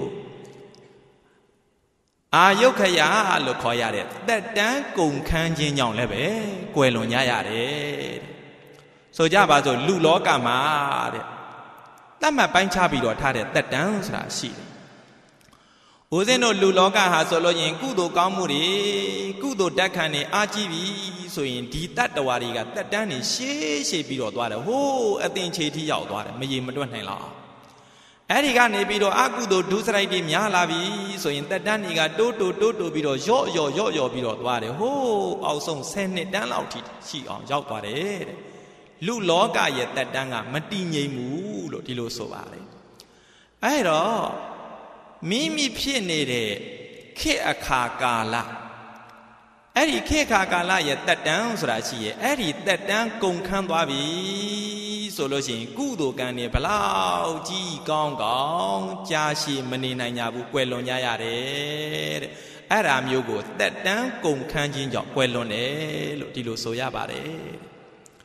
အာယုခယလို့ခေါ်ရတဲ့တက်တန်းကုန်ခန်းခြင်းကြောင့်လည်းပဲကွယ်လွန်ကြရတယ်ဆိုကြပါစို့လူလောကမှာတဲ့တတ်မှတ်ပိုင်းခြားပြီးတော့ထားတဲ့တက်တန်းဆိုတာရှိတယ်ဦးဇင်းတို့လူလောကဟာဆိုလို့ရင်ကုသိုလ်ကောင်းမှုတွေကုသိုလ်တက်ခံနေအားကြီးပြီဆိုရင်ဒီတတ္တဝါတွေကတက်တန်းနေရှေးရှေးပြီးတော့သွားတယ်ဟိုးအသင်္ချေထိရောက်သွားတယ်မရေမတွက်နိုင်လောက်အဲ့ဒီကနေပြီးတော့အကုသိုလ်ဒုစရိုက်တွေများလာပြီဆိုရင်တက်တန်းတွေကတိုးပြီးတော့ရော့ပြီးတော့သွားတယ်ဟိုးအောက်ဆုံး10နှစ်တန်းလောက်ထိရှိအောင်ရောက်သွားတယ်တဲ့လူလောကရဲ့တက်တန်းကမတည်ငြိမ်ဘူးလို့ဒီလိုဆိုပါတယ်အဲ့တော့မိမိဖြစ်နေတဲ့ခေတ်အခါကာလအဲ့ဒီခေတ်အခါကာလရဲ့တက်တန်းဆိုတာရှိရဲ့အဲ့ဒီတက်တန်းကုန်ခန်းသွားပြီဆိုလို့ရှိရင်ကုသိုလ်ကံတွေဘလောက်ကြီးကောင်းကြာရှည်မနေနိုင်ကြဘူးကွယ်လွန်ကြရတယ်တဲ့အဲ့ဒါမျိုးကိုတက်တန်းကုန်ခန်းခြင်းကြောင့်ကွယ်လွန်တယ်လို့ဒီလိုဆိုရပါတယ်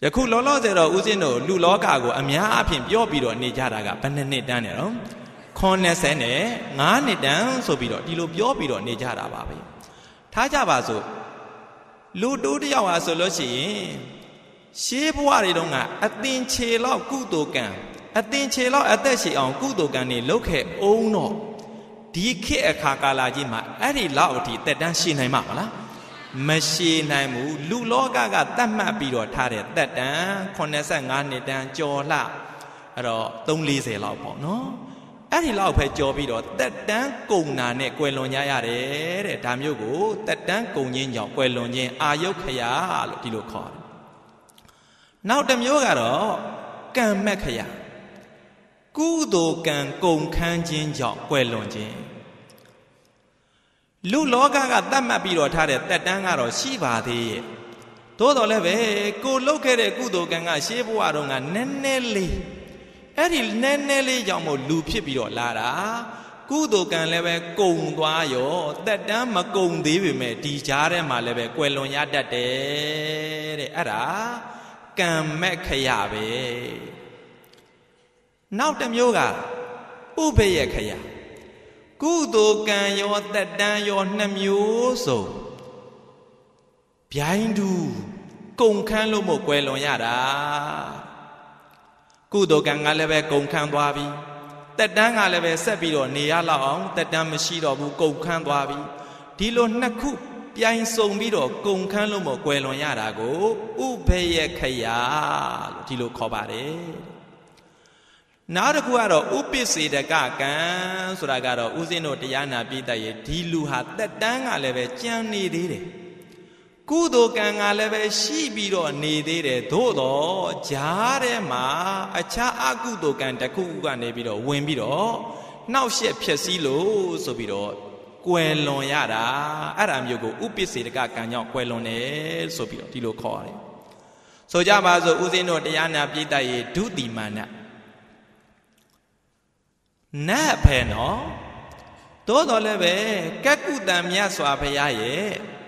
ယခုလောလောဆယ်တော့ဦးဇင်းတို့လူလောကကိုအများအပြားပြောပြီးတော့နေကြတာကဘယ်နှစ်တန်းနဲ့တော့90နဲ့9နှစ်တန်းဆိုပြီးတော့ဒီလိုပြောပြီးတော့နေကြတာပါပဲထားကြပါစို့လူတိုးတယောက်ဟာဆိုလို့ရှိရင်ရှေးဘဝတွေတုန်းကအသင်ခြေလောက်ကုသိုလ်ကံအသင်ခြေလောက်အသက်ရှည်အောင်ကုသိုလ်ကံတွေလုပ်ခဲ့အောင်တော့ဒီခေတ်အခါကာလကြီးမှာအဲ့ဒီလောက်အထိတက်တန်းရှည်နိုင်မှာမလားမရှည်နိုင်ဘူးလူလောကကတတ်မှတ်ပြီးတော့ထားတဲ့တက်တန်း85နှစ်တန်းကျော်လှအဲ့တော့340လောက်ပေါ့နော်အဲ့ဒီလောက်ပဲကြော်ပြီးတော့တက်တန်းကုန်နာနဲ့ကွယ်လွန်ကြရတယ်တဲ့ဒါမျိုးကိုတက်တန်းကုန်ခြင်းကြောင့်ကွယ်လွန်ခြင်းအာယုခရာလို့ဒီလိုခေါ်တယ်နောက်တစ်မျိုးကတော့ကံမက်ခရာကုသိုလ်ကံကုန်ခန်းခြင်းကြောင့်ကွယ်လွန်ခြင်းလူလောကကတတ်မှတ်ပြီးတော့ထားတဲ့တက်တန်းကတော့ရှိပါသေးရဲ့သို့တော်လည်းပဲကိုလုပ်ခဲ့တဲ့ကုသိုလ်ကံကရှေးဘဝတုန်းကနည်းနည်းလေးအဲ့ဒီနည်းနည်းလေးကြောင့်မို့လူဖြစ်ပြီးတော့လာတာကုသိုလ်ကံလည်းပဲကုံသွားရောတက်တန်းမကုံသေးပေမဲ့ဒီကြားထဲမှာလည်းပဲကွယ်လွန်ရတတ်တယ်တဲ့အဲ့ဒါကံမဲ့ခရပဲနောက်တစ်မျိုးကဥပယခရကုသိုလ်ကံရောတက်တန်းရောနှစ်မျိုးစုံဗျိုင်းတူကုံခန်းလို့မို့ကွယ်လွန်ရတာကုသိုလ်ကံကလည်းပဲကုံခန်းသွားပြီတက်တန်းကလည်းပဲဆက်ပြီးတော့နေရလောက်အောင်တက်တန်းမရှိတော့ဘူးကုံခန်းသွားပြီဒီလိုနှစ်ခုပြိုင်စုံပြီးတော့ကုံခန်းလို့မို့ကွယ်လွန်ရတာကိုဥပယခရလို့ဒီလိုခေါ်ပါတယ်နောက်တစ်ခုကတော့ဥပိ္ပစေတကကံဆိုတာကတော့ဦးဇင်းတို့တရားနာပိဋကရဲ့ဒီလူဟာတက်တန်းကလည်းပဲကြံနေသေးတယ်ကုသိုလ်ကံကလည်းပဲရှိပြီးတော့နေသေးတယ်သို့တော့ဂျားထဲမှာအခြားအကုသိုလ်ကံတစ်ခုကနေပြီးတော့ဝင်ပြီးတော့နှောက်ယှက်ဖြစ်စည်းလို့ဆိုပြီးတော့ကွယ်လွန်ရတာအဲ့ဒါမျိုးကိုဥပိ္ပစေတကကံကြောင့်ကွယ်လွန်တယ်ဆိုပြီးတော့ဒီလိုခေါ်ရတယ်ဆိုကြပါစို့ဦးဇင်းတို့တရားနာပိဋကရဲ့ဒုတိမာနနတ်ဖဲနော်သို့တော်လည်းပဲကကုတံမြတ်စွာဘုရားရဲ့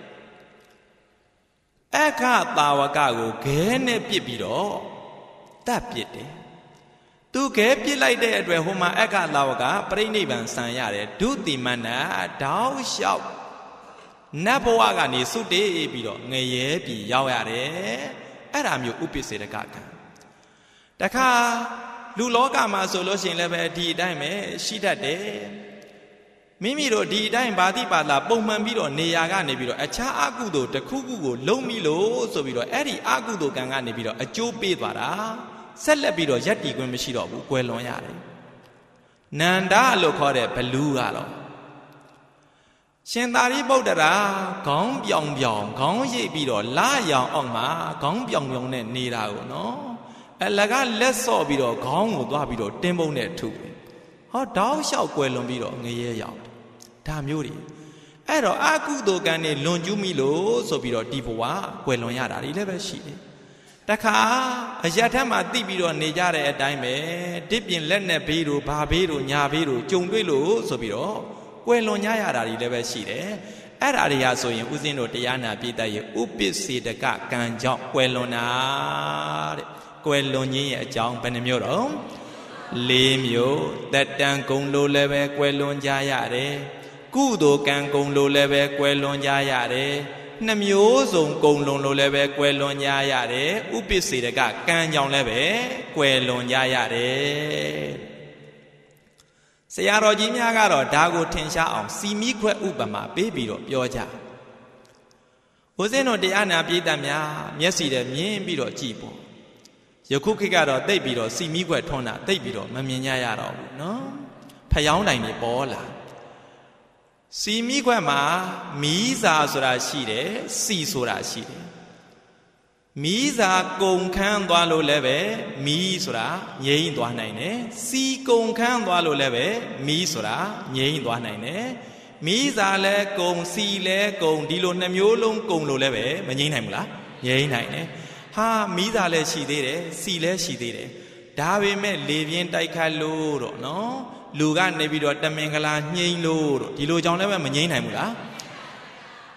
အခတာဝကကိုခဲနဲ့ပြစ်ပြီးတော့တတ်ပြစ်တယ်သူခဲပြစ်လိုက်တဲ့အတွက်ဟိုမှာအခတာဝကပြိဋိဘံဆံရတယ်ဒုတိမနတောက်လျှောက်နတ်ဘဝကနေစွတ်တေးပြီးတော့ငရဲပြည်ရောက်ရတယ်အဲ့ဒါမျိုးဥပိ္ပစေတကကံတခါလူလောကမှာဆိုလို့ရှိရင်လည်းပဲဒီအတိုင်းပဲရှိတတ်တယ်မိမိတို့ဒီအတိုင်းဘာတိပါလာပုံမှန်ပြီးတော့နေရာကနေပြီးတော့အခြားအကုသိုလ်တစ်ခုခုကိုလုံးပြီးလို့ဆိုပြီးတော့အဲ့ဒီအကုသိုလ်ကံကနေပြီးတော့အကျိုးပေးသွားတာဆက်လက်ပြီးတော့ယက်တီခွင့်မရှိတော့ဘူးကွယ်လွန်ရတယ်နန္ဒလို့ခေါ်တဲ့ဘလူးကတော့ရှင်သာရိပုတ္တရာခေါင်းပြောင်ပြောင်ခေါင်းရိပ်ပြီးတော့လာရောင်အောင်မှာခေါင်းပြောင်ပြောင်နဲ့နေတာကိုနော်အလကလက်ဆော့ပြီးတော့ခေါင်းကိုသွားပြီးတော့တင်းပုံးနဲ့ထုဟောတောက်လျှောက်ကွယ်လွန်ပြီးတော့ငရဲရောက်ဒါမျိုးတွေအဲ့တော့အကုသိုလ်ကံတွေလွန်ကျူးမိလို့ဆိုပြီးတော့ဒီဘဝကွယ်လွန်ရတာတွေလည်းပဲရှိတယ်တခါအရက်ထက်မှတိပြီးတော့နေကြတဲ့အတိုင်းပဲတစ်ပြင်လက်နဲ့ဘေးတို့ဘာဘေးတို့ညာဘေးတို့ကြုံတွေ့လို့ဆိုပြီးတော့ကွယ်လွန်ကြရတာတွေလည်းပဲရှိတယ်အဲ့ဒါတွေဟာဆိုရင်ဦးဇင်းတို့တရားနာပြည့်တဲ့ဥပိ္ပစေတကကံကြောင့်ကွယ်လွန်တာတဲ့ကွယ်လွန်ခြင်းရဲ့အကြောင်းဘယ်နှမျိုးတော့၄မျိုးတက်တန်ကုံလို့လည်းပဲကွယ်လွန်ကြရတယ်ကုသိုလ်ကံကုံလို့လည်းပဲကွယ်လွန်ကြရတယ်နှမျိုးစုံကုံလွန်လို့လည်းပဲကွယ်လွန်ကြရတယ်ဥပိ္ပစေတကကံကြောင့်လည်းပဲကွယ်လွန်ကြရတယ်ဆရာတော်ကြီးများကတော့ဒါကိုထင်ရှားအောင်စီမီခွဲဥပမာပေးပြီးတော့ပြောကြဦးဇင်းတို့တရားနာပိဋကများမျက်စိနဲ့မြင်ပြီးတော့ကြည်ပေါ့ယခုခေတ်ကတော့တိတ်ပြီးတော့စီမီခွဲထွန်းတာတိတ်ပြီးတော့မမြင်ကြရတော့ဘူးနော်ဖျောင်းတိုင်တွေပေါ်လာစီမီခွဲမှာမီးစာဆိုတာရှိတယ်စီဆိုတာရှိတယ်မီးစာကုန်ခန်းသွားလို့လည်းပဲမီးဆိုတာငြိမ်းသွားနိုင်တယ်စီကုန်ခန်းသွားလို့လည်းပဲမီးဆိုတာငြိမ်းသွားနိုင်တယ်မီးစာလဲကုန်စီလဲကုန်ဒီလိုနှမျိုးလုံးကုန်လို့လည်းပဲမငြိမ်းနိုင်ဘူးလားငြိမ်းနိုင်တယ်ဟာမီးစာလဲရှိသေးတယ်စီလဲရှိသေးတယ်ဒါပေမဲ့လေပြင်းတိုက်ခတ်လို့တော့နော်လူကနေပြီးတော့တမင်္ဂလာညှိမ့်လို့တော့ဒီလိုကြောင့်လည်းပဲမငြိမ်းနိုင်ဘူးလားဟ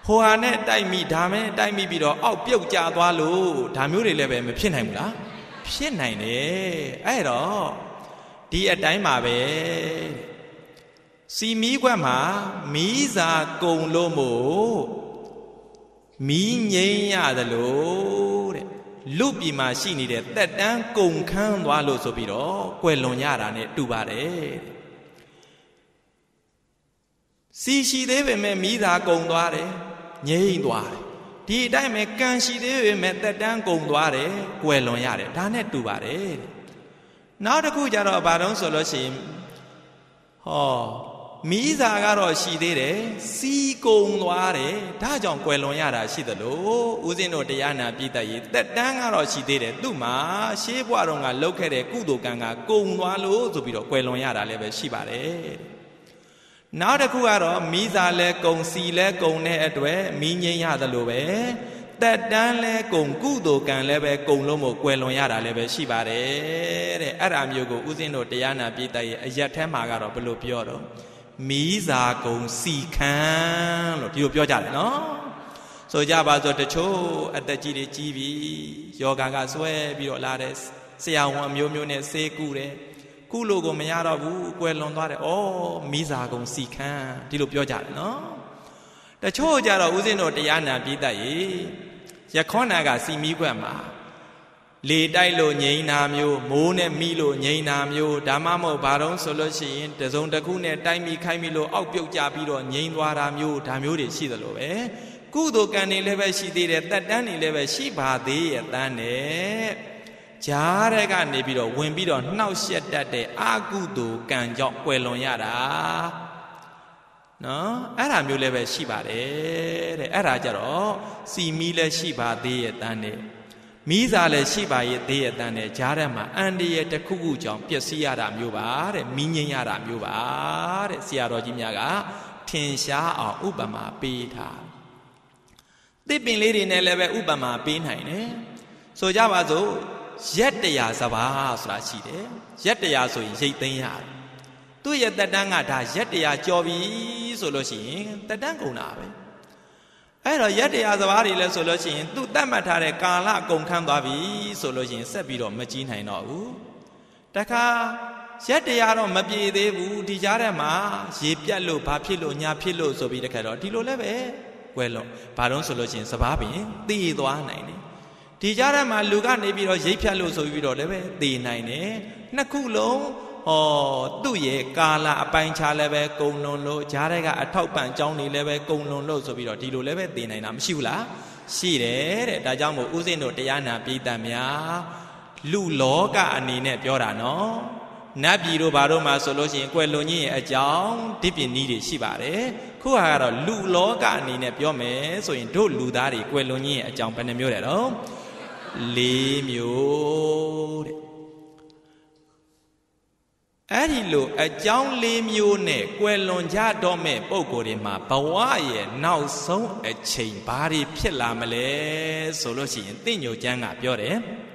ဟိုဟာနဲ့တိုက်မိဒါမဲတိုက်မိပြီးတော့အောက်ပြုတ်ကျသွားလို့ဒါမျိုးတွေလည်းပဲမဖြစ်နိုင်ဘူးလားဖြစ်နိုင်တယ်အဲ့တော့ဒီအတိုင်းပါပဲစီမီးခွက်မှာမီးစာကုံလို့မို့မီးငိမ့်ရတယ်လို့တဲ့လူပြည်မှာရှိနေတဲ့တက်တန်းကုံခန်းသွားလို့ဆိုပြီးတော့ကွယ်လွန်ရတာနဲ့တူပါတယ်စီရှိသေးပေမဲ့မီးစာကုံသွားတယ်ငိမ့်သွားတယ်ဒီအတိုင်းပဲကံရှိသေးပေမဲ့တက်တန်းကုံသွားတယ်ကွယ်လွန်ရတယ်ဒါနဲ့တူပါတယ်နောက်တစ်ခုကျတော့ဘာတုံးဆိုလို့ရှိရင်ဟောမီးစာကတော့ရှိသေးတယ်စီကုံသွားတယ်ဒါကြောင့်ကွယ်လွန်ရတာရှိသလိုဦးဇင်းတို့တရားနာပြည်သက်ရေးတက်တန်းကတော့ရှိသေးတယ်သူ့မှာရှေးဘဝတုန်းကလုပ်ခဲ့တဲ့ကုသိုလ်ကံကကုံသွားလို့ဆိုပြီးတော့ကွယ်လွန်ရတာလည်းပဲရှိပါတယ်နောက်တစ်ခုကတော့မီးစာလဲကုံစီလဲကုံတဲ့အတွက်မီးငိမ့်ရသလိုပဲတက်တန်းလဲကုံကုသိုလ်ကံလည်းပဲကုံလို့မို့ကွယ်လွန်ရတာလည်းပဲရှိပါတယ်တဲ့အဲ့ဒါမျိုးကိုဦးဇင်းတို့တရားနာပြည်သက်ရေးအရက်ထဲမှာကတော့ဘယ်လိုပြောတော့မီးစာကုံစီခန်းလို့ဒီလိုပြောကြတယ်နော်ဆိုကြပါစို့တချို့အသက်ကြီးတွေကြီးပြီယောဂါကဆွဲပြီးတော့လာတဲ့ဆရာဝန်အမျိုးမျိုးနဲ့ဆေးကုတယ်ကုလို့ကိုမရတော့ဘူးကွယ်လွန်သွားတယ်ဩမီးစာကုံစီခန်းဒီလိုပြောကြတယ်နော်တချို့ကြတော့ဦးဇင်းတို့တရားနာပြည်သက်ရေးရခေါနာကစီမီးခွက်မှာလေတိုက်လို့ငိမ့်နာမျိုးမိုးနဲ့မိလို့ငိမ့်နာမျိုးဒါမှမဟုတ်ဘာတော့ဆိုလို့ရှိရင်တစုံတစ်ခုနဲ့တိုက်မိခိုင်းမိလို့အောက်ပြုတ်ကြပြီးတော့ငိမ့်သွားတာမျိုးဒါမျိုးတွေရှိသလိုပဲကုသိုလ်ကံတွေလည်းပဲရှိသေးတယ်တက်တန်းတွေလည်းပဲရှိပါသေးရဲ့တန်းနဲ့ဂျားတဲ့ကနေပြီးတော့ဝင်ပြီးတော့နှောက်ရှက်တတ်တဲ့အကုသိုလ်ကံကြောင့်ကွယ်လွန်ရတာနော်အဲ့ဒါမျိုးလည်းပဲရှိပါတယ်တဲ့အဲ့ဒါကြတော့စီမီလည်းရှိပါသေးရဲ့တန်းနဲ့မီးစာလည်းရှိပါရဲ့သေးရဲ့တန်းနဲ့ဂျားထဲမှာအန္တရာယ်တစ်ခုခုကြောင့်ပျက်စီးရတာမျိုးပါတဲ့မီးငိမ့်ရတာမျိုးပါတဲ့ဆရာတော်ကြီးများကထင်ရှားအောင်ဥပမာပေးထားသစ်ပင်လေးတွေနဲ့လည်းပဲဥပမာပေးနိုင်တယ်ဆိုကြပါစို့ရက်တရာစပါးဆိုတာရှိတယ်ရက်တရာဆိုရင်ရိတ်သိမ်းရတယ်သူ့ရဲ့တက်တန်းကဒါရက်တရာကြော်ပြီဆိုလို့ရှိရင်တက်တန်းကုန်တာပဲအဲ့တော့ရက်တရားစဘာတွေလဲဆိုလို့ရှိရင်သူတတ်မှတ်ထားတဲ့ကာလအကုန်ခန်းသွားပြီဆိုလို့ရှိရင်ဆက်ပြီးတော့မကြီးနိုင်တော့ဘူးတခါရက်တရားတော့မပြေသေးဘူးဒီကြားထဲမှာရေပြတ်လို့ဘာဖြစ်လို့ညာဖြစ်လို့ဆိုပြီးတခါတော့ဒီလိုလဲပဲကွယ်လွန်ဘာတော့ဆိုလို့ရှိရင်စဘာပင်တည်သွားနိုင်တယ်ဒီကြားထဲမှာလူကနေပြီးတော့ရိတ်ဖြတ်လို့ဆိုပြီးတော့လည်းပဲတည်နိုင်တယ်နှစ်ခုလုံးသူ့ရဲ့ကာလအပိုင်းခြားလည်းပဲကုံလွန်လို့ဂျားတွေကအထောက်ပံ့ကြောင်းနေလည်းပဲကုံလွန်လို့ဆိုပြီးတော့ဒီလိုလည်းပဲသိနိုင်တာမရှိဘူးလားရှိတယ်တဲ့ဒါကြောင့်မို့ဦးဇင်းတို့တရားနာပြည်တတ်များလူလောကအနေနဲ့ပြောတာနော်နတ်ပြည်တို့ဘာတို့မှဆိုလို့ရှိရင်ကွယ်လွန်ကြီးရဲ့အကြောင်းဒီပြင်းနည်းတွေရှိပါတယ်ခုဟာကတော့လူလောကအနေနဲ့ပြောမယ်ဆိုရင်တို့လူသားတွေကွယ်လွန်ကြီးရဲ့အကြောင်းဘယ်နှမျိုးလဲတော့၄မျိုးတဲ့အဲ့ဒီလိုအကြောင်း၄မျိုးနဲ့ကွယ်လွန်ကြတော့မဲ့ပုံကိုယ်တွေမှာဘဝရဲ့နောက်ဆုံးအချိန်ဘာတွေဖြစ်လာမလဲဆိုလို့ရှိရင်တင့်ညိုကျမ်းကပြောတယ်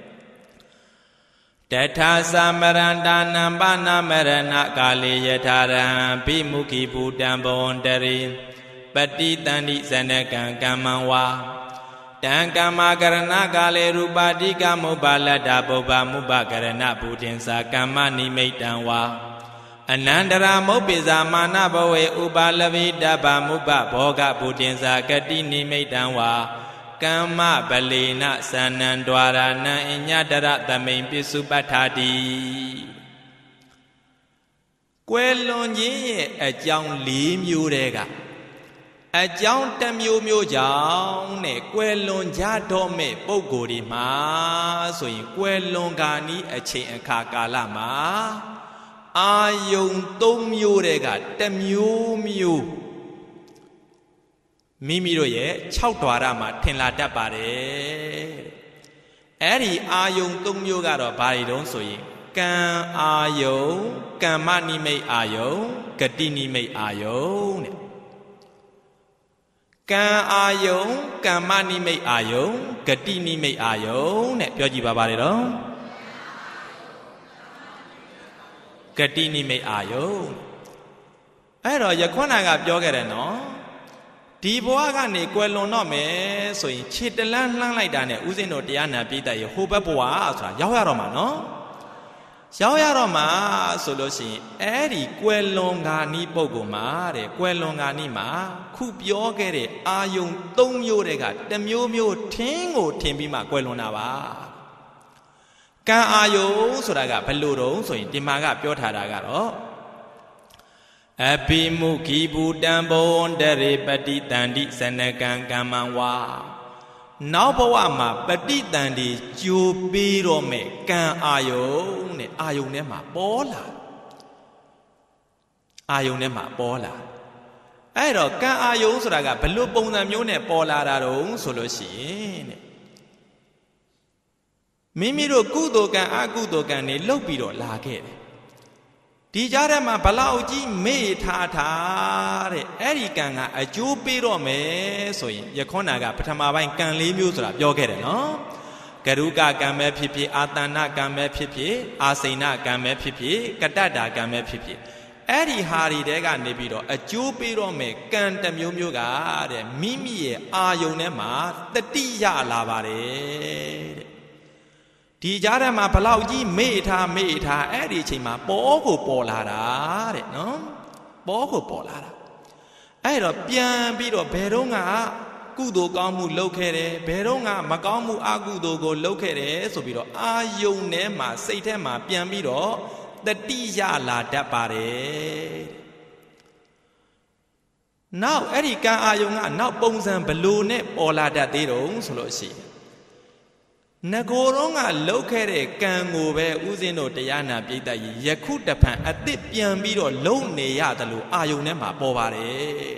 တထာသမရန္တာနံပါဏမရဏကာလေယထာရံဘိမုခိဘူတံဘဝန္တရိပတိတန္တိဇနကံကမ္မံဝါတံကမ္မကရဏကာလေရူပါတိကမုပ္ပါလတ္တပုပ္ပမုပ္ပကရဏဘူတင်္စာကမ္မနိမိတံဝါအနန္တရာမုပ္ပိဇာမာနဘဝေဥပါလဝိတ္ပမုပ္ပဘောဂဘူတင်္စာကတိနိမိတံဝါကမ္မပလေနသန္နံဒွါရဏံအညတရသမိန်ပိစုပဋ္ဌာတိကွယ်လွန်ခြင်းရဲ့အကြောင်း၄မျိုးတည်းကအကြောင်းတစ်မျိုးမျိုးကြောင့်နဲ့ကွယ်လွန်ကြတော့မဲ့ပုံကိုယ်ဒီမှာဆိုရင်ကွယ်လွန်ကာနီးအချိန်အခါကာလမှာအာယုံ၃မျိုးတည်းကတစ်မျိုးမျိုးမိမိတို့ရဲ့6ဓာရမှာထင်လာတတ်ပါတယ်အဲ့ဒီအာယုံ၃မျိုးကတော့ဘာတွေတုံးဆိုရင်ကံအာယုံကမ္မနိမိတ်အာယုံဂတိနိမိတ်အာယုံတဲ့ကံအာယုံကမ္မနိမိတ်အာယုံဂတိနိမိတ်အာယုံတဲ့ပြောကြည့်ပါပါလေတော့ဂတိနိမိတ်အာယုံအဲ့တော့ယခုနကပြောခဲ့တယ်နော်ဒီဘဝကနေကွယ်လွန်တော့မယ်ဆိုရင်ခြေတလန်းလှမ်းလိုက်တာနဲ့ဥစဉ်တို့တရားနာပြိတ္တရေဟိုဘက်ဘဝဆိုတာရောက်ရတော့မှာနော်ရောက်ရတော့မှာဆိုလို့ရှိရင်အဲ့ဒီကွယ်လွန်ကာနီးပုဂ္ဂိုလ်မှာတဲ့ကွယ်လွန်ကာနီးမှာခုပြောခဲ့တဲ့အာယုံ၃မျိုးတည်းကတစ်မျိုးမျိုးထင်းကိုထင်ပြီးမှကွယ်လွန်တာပါကံအာယုံဆိုတာကဘယ်လိုတုံးဆိုရင်ဒီမှာကပြောထားတာကတော့အဘိမုခိဘူတံဘုံတရေပတိတန္တိဇနကံကမ္မံဝါနောက်ဘဝမှာပฏิတန်ဒီကြိုးပြီးတော့မဲ့ကံအာယုံနဲ့အာယုံထဲမှာပေါ်လာအာယုံထဲမှာပေါ်လာအဲ့တော့ကံအာယုံဆိုတာကဘလို့ပုံစံမျိုးနဲ့ပေါ်လာတာတုံးဆိုလို့ရှိရင်တဲ့မိမိတို့ကုသိုလ်ကံအကုသိုလ်ကံတွေလှုပ်ပြီးတော့လာခဲ့တယ်ဒီကြားထဲမှာဘလောက်ကြီးမေ့ထားတဲ့အဲ့ဒီကံကအကျိုးပေးတော့မယ်ဆိုရင်ယခုနကပထမပိုင်းကံ၄မျိုးဆိုတာပြောခဲ့တယ်နော်ကရုကကံပဲဖြစ်ဖြစ်အာတဏကံပဲဖြစ်ဖြစ်အာစိဏကံပဲဖြစ်ဖြစ်ကတ္တတာကံပဲဖြစ်ဖြစ်အဲ့ဒီဟာတွေတဲကနေပြီးတော့အကျိုးပေးတော့မယ်ကံတစ်မျိုးမျိုးကတဲ့မိမိရဲ့အာယုန်ထဲမှာတတိယလာပါတယ်တဲ့ဒီကြားထဲမှာဘလောက်ကြီးမေ့ထားအဲ့ဒီအချိန်မှာပေါ်ကိုပေါ်လာတာတဲ့နော်ပေါ်ကိုပေါ်လာတာအဲ့တော့ပြန်ပြီးတော့ဘယ်တော့ကကုသိုလ်ကောင်းမှုလုပ်ခဲ့တယ်ဘယ်တော့ကမကောင်းမှုအကုသိုလ်ကိုလုပ်ခဲ့တယ်ဆိုပြီးတော့အာယုန်ထဲမှာစိတ်ထဲမှာပြန်ပြီးတော့တတိယလာတတ်ပါတယ်နောက်အဲ့ဒီကံအာယုန်ကနောက်ပုံစံဘလို့နဲ့ပေါ်လာတတ်သေးတော့ဆိုလို့ရှိရင်ငကိုတော့ကလှုပ်ခဲ့တဲ့ကံကိုပဲဥစဉ်တို့တရားနာပြိတ္တကြီးယခုတဖန်အသစ်ပြန်ပြီးတော့လုံနေရတယ်လို့အာယုန်ထဲမှာပေါ်ပါတယ်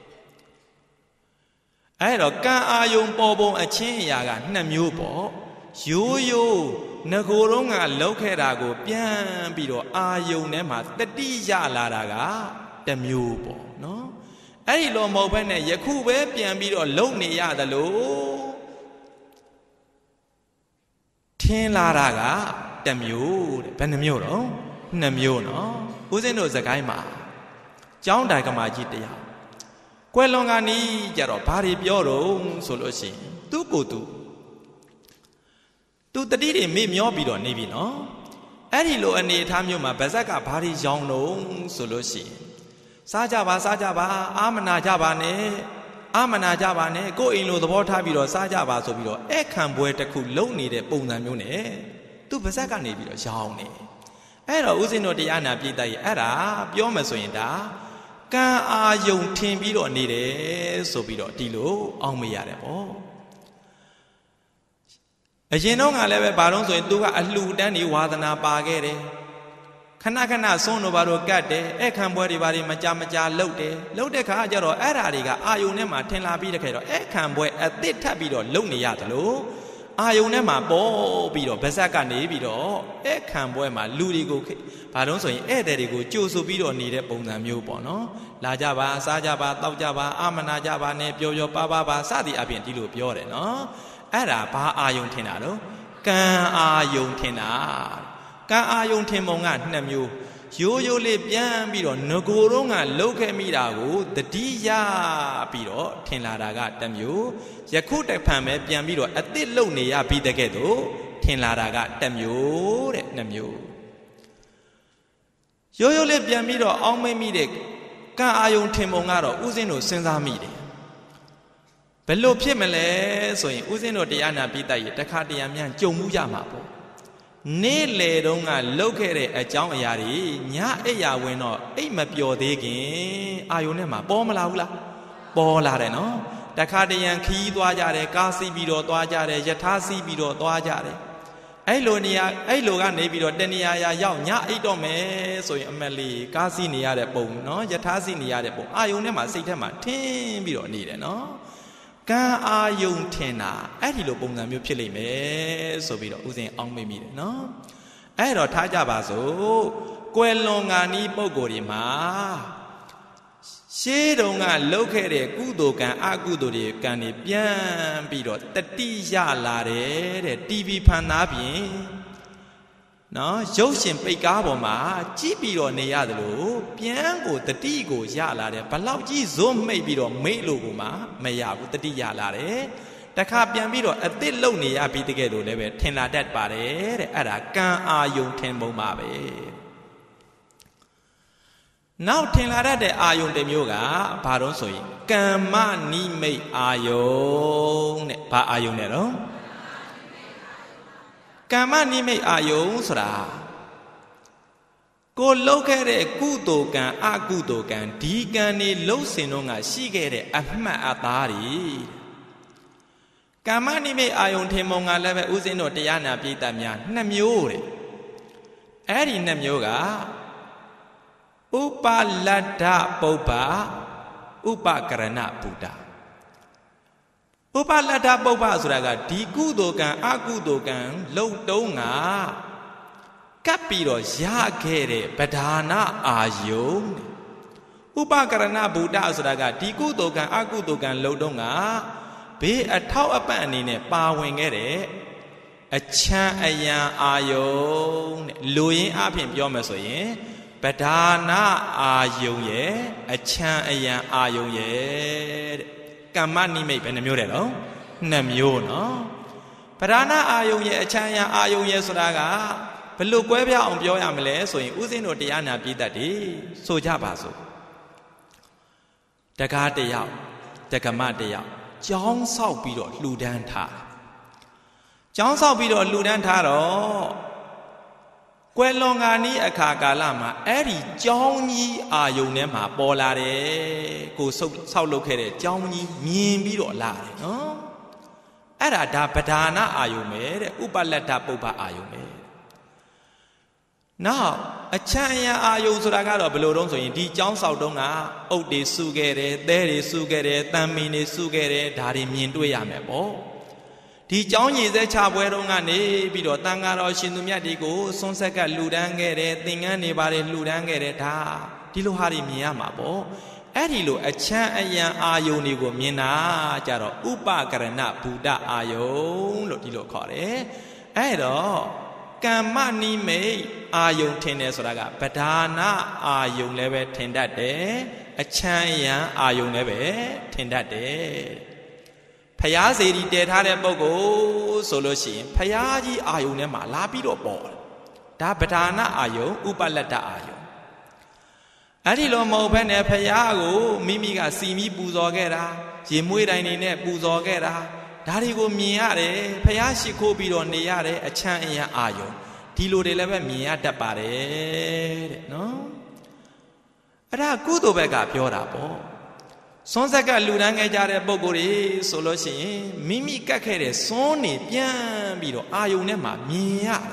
အဲ့တော့ကံအာယုန်ပေါ်ပုံအချင်းအရာက2မျိုးပေါ့ရိုးရိုးငကိုတော့ကလှုပ်ခဲ့တာကိုပြန်ပြီးတော့အာယုန်ထဲမှာတတိယလာတာက1မျိုးပေါ့နော်အဲ့ဒီလိုမဟုတ်ဘဲနဲ့ယခုပဲပြန်ပြီးတော့လုံနေရတယ်လို့ထင်းလာတာက1မျိုးတဲ့ဘယ်နှမျိုးတော့2မျိုးနော်ဦးဇင်းတို့စကိုင်းမှာကျောင်းတိုင်ကမာကြီးတရားကွယ်လွန်ကနီးကြတော့ဘာတွေပြောတော့ဆိုလို့ရှိရင်သူ့ကိုယ်သူတတိတွေမေ့မျောပြီးတော့နေပြီနော်အဲ့ဒီလိုအနေအထားမျိုးမှာဗဇက်ကဘာတွေရောင်းတော့ဆိုလို့ရှိရင်စားကြပါအာမနာကြပါနဲ့ကိုယ်အိမ်လိုသဘောထားပြီးတော့စားကြပါဆိုပြီးတော့အဲ့ခံပွဲတစ်ခုလုံနေတဲ့ပုံစံမျိုးနဲ့သူဗဇက်ကနေပြီးတော့ရောင်းနေအဲ့တော့ဥစဉ်တို့တရားနာပြိတ္တရဲ့အဲ့ဒါပြောမယ်ဆိုရင်ဒါကံအာယုံထင်ပြီးတော့နေတယ်ဆိုပြီးတော့ဒီလိုအောင်းမရတယ်ပေါ့အရင်တော့ကလည်းပဲဘာလို့ဆိုရင်သူကအလှူတန်းနေဝါသနာပါခဲ့တယ်ခဏစွန့်လို့ဘာလို့ကတ်တယ်အဲ့ခံပွဲတွေဘာတွေမကြလှုပ်တဲ့ခါကျတော့အဲ့ဓာတွေကအာယုန်ထဲမှာထင်လာပြီးတဲ့ခါတော့အဲ့ခံပွဲအသစ်ထပ်ပြီးတော့လုံနေရတယ်လို့အာယုန်ထဲမှာပေါ်ပြီးတော့ဗဇက်ကနေပြီးတော့အဲ့ခံပွဲမှာလူတွေကိုဘာလို့ဆိုရင်ဧည့်သည်တွေကိုကြိုဆိုပြီးတော့နေတဲ့ပုံစံမျိုးပေါ့နော်လာကြပါစားကြပါတောက်ကြပါအာမနာကြပါနဲ့ပျော်ပျော်ပါစသည်အပြင်ဒီလိုပြောတယ်နော်အဲ့ဒါဘာအာယုန်ထင်တာတော့ကံအာယုန်ထင်တာကံအာယုန်ထင်ပုံက2မျိုးရိုးလေးပြန်ပြီးတော့ငကိုတော့ကလှုပ်ခဲ့မိတာကိုတတိယပြီးတော့ထင်လာတာက1မျိုးယခုတဖန်ပဲပြန်ပြီးတော့အသစ်လှုပ်နေရပြီးတဲ့ကဲ့သို့ထင်လာတာက1မျိုးတဲ့2မျိုးရိုးလေးပြန်ပြီးတော့အောင်းမိတဲ့ကံအာယုန်ထင်ပုံကတော့ဥစဉ်တို့စဉ်းစားမိတယ်ဘယ်လိုဖြစ်မလဲဆိုရင်ဥစဉ်တို့တရားနာပြီးတိုက်ရတခါတရံမြန်ကြုံမှုရမှာပေါ့နေ့လေတုန်းကလှုပ်ခဲ့တဲ့အကြောင်းအရာတွေညအိယာဝင်တော့အိတ်မပျော်သေးခင်အာယုန်ထဲမှာပေါ်မလာဘူးလားပေါ်လာတယ်နော်တခါတရံခီးသွားကြတယ်ကားစီးပြီးတော့သွားကြတယ်ယထာစီးပြီးတော့သွားကြတယ်အဲ့လိုကနေပြီးတော့တဏှာရောက်ညအိတ်တော့မယ်ဆိုရင်အမက်လေးကားစီးနေရတဲ့ပုံနော်ယထာစီးနေရတဲ့ပုံအာယုန်ထဲမှာစိတ်ထဲမှာထင်းပြီးတော့နေတယ်နော်ကံအာယုန်ထင်တာအဲ့ဒီလိုပုံစံမျိုးဖြစ်လိမ့်မယ်ဆိုပြီးတော့ဥစဉ်အောင်းမိမိတယ်နော်အဲ့တော့ထားကြပါစို့ကွယ်လွန်ကနီးပုံကိုယ်တွေမှာရှေးတုန်းကလှုပ်ခဲ့တဲ့ကုသိုလ်ကံအကုသိုလ်တွေကံတွေပြန်ပြီးတော့တတိယလာတယ်တဲ့တီဗီဖန်သားပြင်နော်ရုပ်ရှင်ပိတ်ကားပေါ်မှာကြည့်ပြီးတော့နေရတယ်လို့ပြန်ကိုတတိကိုရလာတယ်ဘလောက်ကြီးဇွတ်မိတ်ပြီးတော့မိတ်လို့ကိုမှမရဘူးတတိရလာတယ်တခါပြန်ပြီးတော့အသစ်လုံနေရပြီးတကယ်လို့လည်းပဲထင်လာတတ်ပါတယ်တဲ့အဲ့ဒါကံအာယုံထင်ပုံပါပဲနောက်ထင်လာတတ်တဲ့အာယုံတစ်မျိုးကဘာလို့ဆိုရင်ကမ္မနိမိတ်အာယုံတဲ့ဘာအာယုံလဲတော့ကမ္မနိမိတ်အာယုံဆိုတာကိုလှုပ်ခဲ့တဲ့ကုသိုလ်ကံအကုသိုလ်ကံဒီကံတွေလှုပ်စင်တော့ကရှိခဲ့တဲ့အမှတ်အသားတွေကမ္မနိမိတ်အာယုံထင်ပုံကလည်းပဲဥစဉ်တို့တရားနာပိဋကများနှစ်မျိုးတဲ့အဲ့ဒီနှစ်မျိုးကဥပလတ္ထပုပ္ပဥပကရဏဗုဒ္ဓဥပလတ္ထပုပ္ပဆိုတာကဒီကုသိုလ်ကံအကုသိုလ်ကံလှုပ်တုံးကကပ်ပြီးတော့ရခဲ့တဲ့ပဓာနာအာယုံဥပကရဏဗုဒ္ဓဆိုတာကဒီကုသိုလ်ကံအကုသိုလ်ကံလှုပ်တုံးကဘေးအထောက်အပံ့အနေနဲ့ပါဝင်ခဲ့တဲ့အချမ်းအယံအာယုံတဲ့လူရင်းအဖြစ်ပြောမယ်ဆိုရင်ပဓာနာအာယုံရဲ့အချမ်းအယံအာယုံရဲ့တဲ့ကမ္မနိမိတ်ဘယ်နှမျိုးလဲတော့နှစ်မျိုးနော်ပဓာနာအာယုံရဲ့အချမ်းအယံအာယုံရဲ့ဆိုတာကဘယ်လိုကွဲပြားအောင်ပြောရမလဲဆိုရင်ဥစဉ်တို့တရားနာပြည်သက်တွေဆိုကြပါစို့တကားတယောက်တက္ကမတယောက်ကျောင်းဆောက်ပြီးတော့လှူဒန်းထားကျောင်းဆောက်ပြီးတော့လှူဒန်းထားတော့ကွယ်လွန်ခါနီးအခါကာလမှာအဲ့ဒီကျောင်းကြီးအာယုံထဲမှာပေါ်လာတယ်ကိုဆောက်လုပ်ခဲ့တဲ့ကျောင်းကြီးမြင်ပြီးတော့လာတယ်နော်အဲ့ဒါပဓာနာအာယုံပဲတဲ့ဥပလတ္ထပုပ္ပအာယုံပဲနောက်အချမ်းအယံအာယုံဆိုတာကတော့ဘယ်လိုတုံးဆိုရင်ဒီကျောင်းဆောက်တုံးကအုတ်တွေစုခဲ့တယ်သဲတွေစုခဲ့တယ်တံမင်တွေစုခဲ့တယ်ဒါတွေမြင်တွေ့ရမယ်ပေါ့ဒီကျောင်းရည်စဲချပွဲတုံးကနေပြီးတော့တန်ဃာတော်ရှင်သူမြတ်တွေကိုဆွန်းဆက်ကလှူဒန်းခဲ့တယ်သင်္ကန်းတွေပါတယ်လှူဒန်းခဲ့တယ်ဒါဒီလိုဟာတွေမြင်ရမှာပေါ့အဲ့ဒီလိုအချမ်းအယံအာယုံတွေကိုမြင်တာကြတော့ဥပကရဏဗုဒ္ဓအာယုံလို့ဒီလိုခေါ်တယ်အဲ့တော့ကမ္မနိမိတ်အာယုံထင်တယ်ဆိုတာကပဓာနာအာယုံလည်းပဲထင်တတ်တယ်အချမ်းအယံအာယုံလည်းပဲထင်တတ်တယ်ဖျားစေတီတည်ထားတဲ့ပုဂ္ဂိုလ်ဆိုလို့ရှိရင်ဖျားကြီးအာယုံထဲမှာလာပြီးတော့ပေါ်ဒါပဓာနာအာယုံဥပလတ္တအာယုံအဲ့ဒီလိုမဟုတ်ဘဲနဲ့ဖျားကိုမိမိကစီမီပူဇော်ခဲ့တာရေမွေးတိုင်းနေနဲ့ပူဇော်ခဲ့တာဒါတွေကိုမြင်ရတယ်ဖျားရှိခိုးပြီးတော့နေရတဲ့အချမ်းအယံအာယုံဒီလိုတွေလည်းပဲမြင်ရတတ်ပါတယ်တဲ့နော်အဲ့ဒါကုသိုလ်ဘက်ကပြောတာပေါ့စွန်းဆက်ကလူတန်းခဲ့ကြတဲ့ပုံကိုယ်တွေဆိုလို့ရှိရင်မိမိကတ်ခဲ့တဲ့စွန်းနေပြန်ပြီးတော့အာယုံထဲမှာမြင်ရတယ်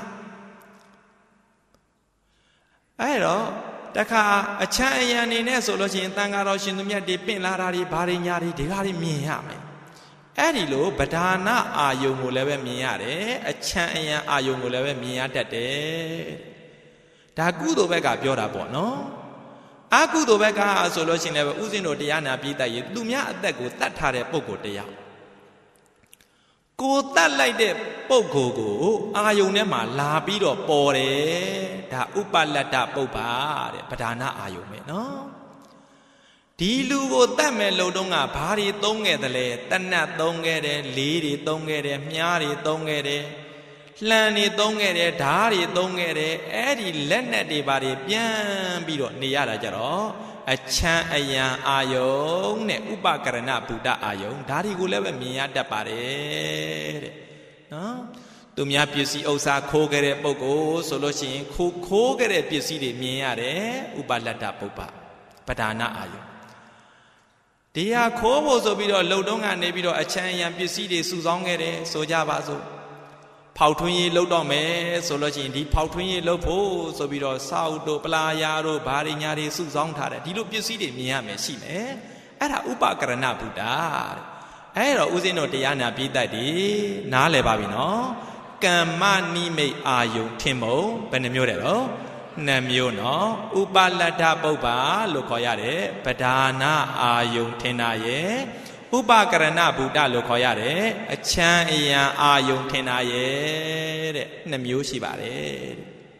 အဲ့တော့တခါအချမ်းအယံနေနဲ့ဆိုလို့ရှိရင်တန်ဃာတော်ရှင်သူမြတ်တွေပင့်လာတာတွေဘာတွေညာတွေဒီကားတွေမြင်ရမယ်အဲ့ဒီလိုပဓာနာအာယုံကိုလည်းပဲမြင်ရတယ်အချမ်းအယံအာယုံကိုလည်းပဲမြင်ရတတ်တယ်ဒါကုသိုလ်ဘက်ကပြောတာပေါ့နော်အကုသိုလ်ဘက်ကဆိုလို့ရှိရင်လည်းဥစဉ်တို့တရားနာပြီးတတ်ရင်သူများအသက်ကိုတတ်ထားတဲ့ပုဂ္ဂိုလ်တရားကိုတတ်လိုက်တဲ့ပုဂ္ဂိုလ်ကိုအာယုံထဲမှာလာပြီးတော့ပေါ်တယ်ဒါဥပလတ္တပုပ္ပတဲ့ပဓာနာအာယုံပဲနော်ဒီလူကိုတတ်မဲ့လုံတုံးကဘာတွေသုံးခဲ့တယ်လဲတနတ်သုံးခဲ့တယ်လေးတွေသုံးခဲ့တယ်မြားတွေသုံးခဲ့တယ်လှန်တွေသုံးခဲ့တယ်ဓားတွေသုံးခဲ့တယ်အဲ့ဒီလက်နက်တွေဘာတွေပြန်ပြီးတော့နေရတာကြတော့အချမ်းအယံအာယုံနဲ့ဥပကရဏဗုဒ္ဓအာယုံဒါတွေကိုလည်းပဲမြင်ရတတ်ပါတယ်တဲ့နော်သူများပစ္စည်းဥစ္စာခိုးခဲ့တဲ့ပုဂ္ဂိုလ်ဆိုလို့ရှိရင်ခိုးခဲ့တဲ့ပစ္စည်းတွေမြင်ရတယ်ဥပလတ္တပုပ္ပပဓာနာအာယုံဒီဟာခိုးဖို့ဆိုပြီးတော့လုံတုံးကနေပြီးတော့အချမ်းအယံပစ္စည်းတွေစုဆောင်းခဲ့တယ်ဆိုကြပါစို့ဖောက်ထွင်းရေးလုပ်တော့မယ်ဆိုလို့ရှိရင်ဒီဖောက်ထွင်းရေးလုပ်ဖို့ဆိုပြီးတော့စောက်တို့ပလာယာတို့ဘာတွေညာတွေစုဆောင်းထားတယ်ဒီလိုပစ္စည်းတွေမြင်ရမယ်ရှိမယ်အဲ့ဒါဥပကရဏဗုဒ္ဓအဲ့တော့ဦးဇင်းတို့တရားနာပြီးတတ်ဒီနားလည်ပါပြီနော်ကမ္မနိမိတ်အာယုံထင်ပုံဘယ်နှမျိုးတဲ့တော့နှစ်မျိုးနော်ဥပလတ္ထပုပ္ပလို့ခေါ်ရတယ်ပဓာနာအာယုံထင်တာရဲ့ဥပကရဏဗုဒ္ဓလို့ခေါ်ရတယ်အချမ်းအယံအာယုံထင်တာရဲ့တဲ့နှစ်မျိုးရှိပါတယ်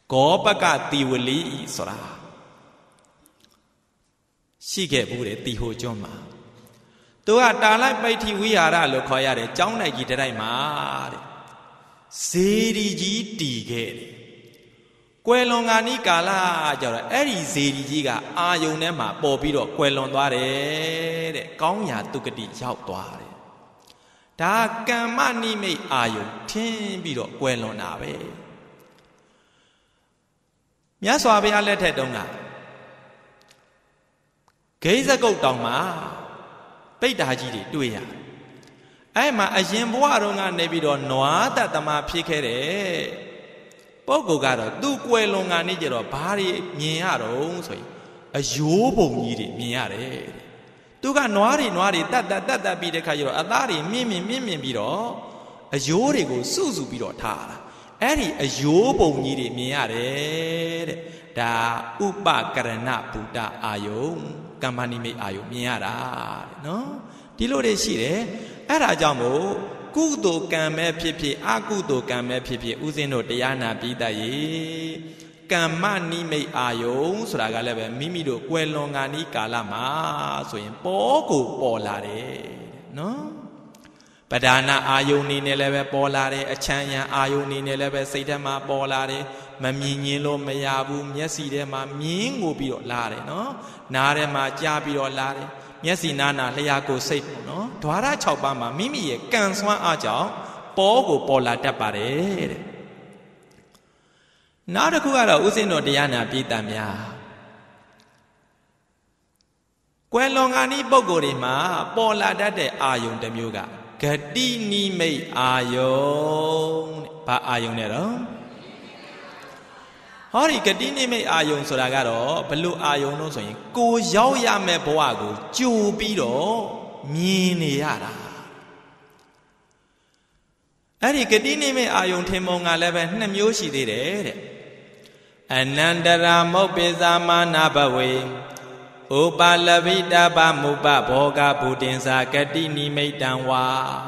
โกปะกะติวลีဆိုတာရှိခဲ့ဘူးတဲ့တီဟိုကျွန်းမှာသူကတာလိုက်ပိဋ္ဌိဝိဟာရလို့ခေါ်ရတဲ့ကျောင်းနိုင်ကြီးတစ်တိုက်မှာတဲ့ဇေဒီကြီးတီခဲ့တယ်ကွယ်လွန်ကနီးကာလကြတော့အဲ့ဒီဇေဒီကြီးကအာယုန်ထဲမှာပေါ်ပြီးတော့ကွယ်လွန်သွားတယ်တဲ့ကောင်းရာတုဂတိရောက်သွားတယ်ဒါကမ္မနိမိတ်အာယုန်ထင်းပြီးတော့ကွယ်လွန်တာပဲမြတ်စွာဘုရားလက်ထက်တုန်းကဂိဇကုတ်တောင်မှာပိဋ္ဌာကြီးတွေတွေ့ရအဲ့မှာအရင်ဘဝတုန်းကနေပြီးတော့နွားတတမဖြစ်ခဲ့တယ်ပုဂ္ဂိုလ်ကတော့သူ့ကွယ်လွန်ကနေကြတော့ဘာတွေမြင်ရတော့ဆိုရင်အယိုးပုံကြီးတွေမြင်ရတယ်သူကနွားတွေတတ်ပြီးတဲ့ခါကျတော့အသားတွေမြင့်ပြီးတော့အယိုးတွေကိုစုပြီးတော့ထားတာအဲ့ဒီအယိုးပုံကြီးတွေမြင်ရတယ်တဲ့ဒါဥပကရဏဗုဒ္ဓအာယုံကမ္မနိမိတ်အာယုံမြင်ရတာတဲ့နော်ဒီလိုတွေရှိတယ်အဲ့ဒါကြောင့်မို့ကုသိုလ်ကံပဲဖြစ်ဖြစ်အကုသိုလ်ကံပဲဖြစ်ဖြစ်ဥစဉ်တို့တရားနာပြီးတတ်ရေကမ္မနိမိတ်အာယုံဆိုတာကလည်းပဲမိမိတို့ကွယ်လွန်ကနီးကာလမှာဆိုရင်ပေါ်လာတယ်နော်ပဒါနာအာယုန်နေနဲ့လည်းပဲပေါ်လာတယ်အချမ်းရံအာယုန်နေနဲ့လည်းပဲစိတ်ထဲမှာပေါ်လာတယ်မမြင်ရင်လို့မရဘူးမျက်စိထဲမှာမြင်ငိုပြီးတော့လာတယ်နော်နားထဲမှာကြားပြီးတော့လာတယ်မျက်စိနားလျှာကိုစိတ်ပေါ့နော်ဓဝါရ6ပါးမှာမိမိရဲ့ကံစွမ်းအားကြောင့်ပေါ်လာတတ်ပါတယ်တဲ့နောက်တစ်ခုကတော့ဥစဉ်တော်တရားနာပိဋကများကွယ်လွန်ကနီးပုဂ္ဂိုလ်တွေမှာပေါ်လာတတ်တဲ့အာယုန်တစ်မျိုးကဂတိနိမိတ်အာယုန်တဲ့ဘာအာယုန်လဲတော့ဟောဒီဂတိနိမိတ်အာယုန်ဆိုတာကတော့ဘလို့အာယုန်လို့ဆိုရင်ကိုရောက်ရမယ့်ဘဝကိုကြိုပြီးတော့မြင်နေရတာအဲ့ဒီဂတိနိမိတ်အာယုန်ထင်ပုံကလည်းပဲ2မျိုးရှိသေးတယ်တဲ့အနန္တရာမုပ္ပိဇာမာနာဘဝေဥပါလဗိတပမုပဘောဂဗုတင်္စာဂတိနိမိတ်တံဝါ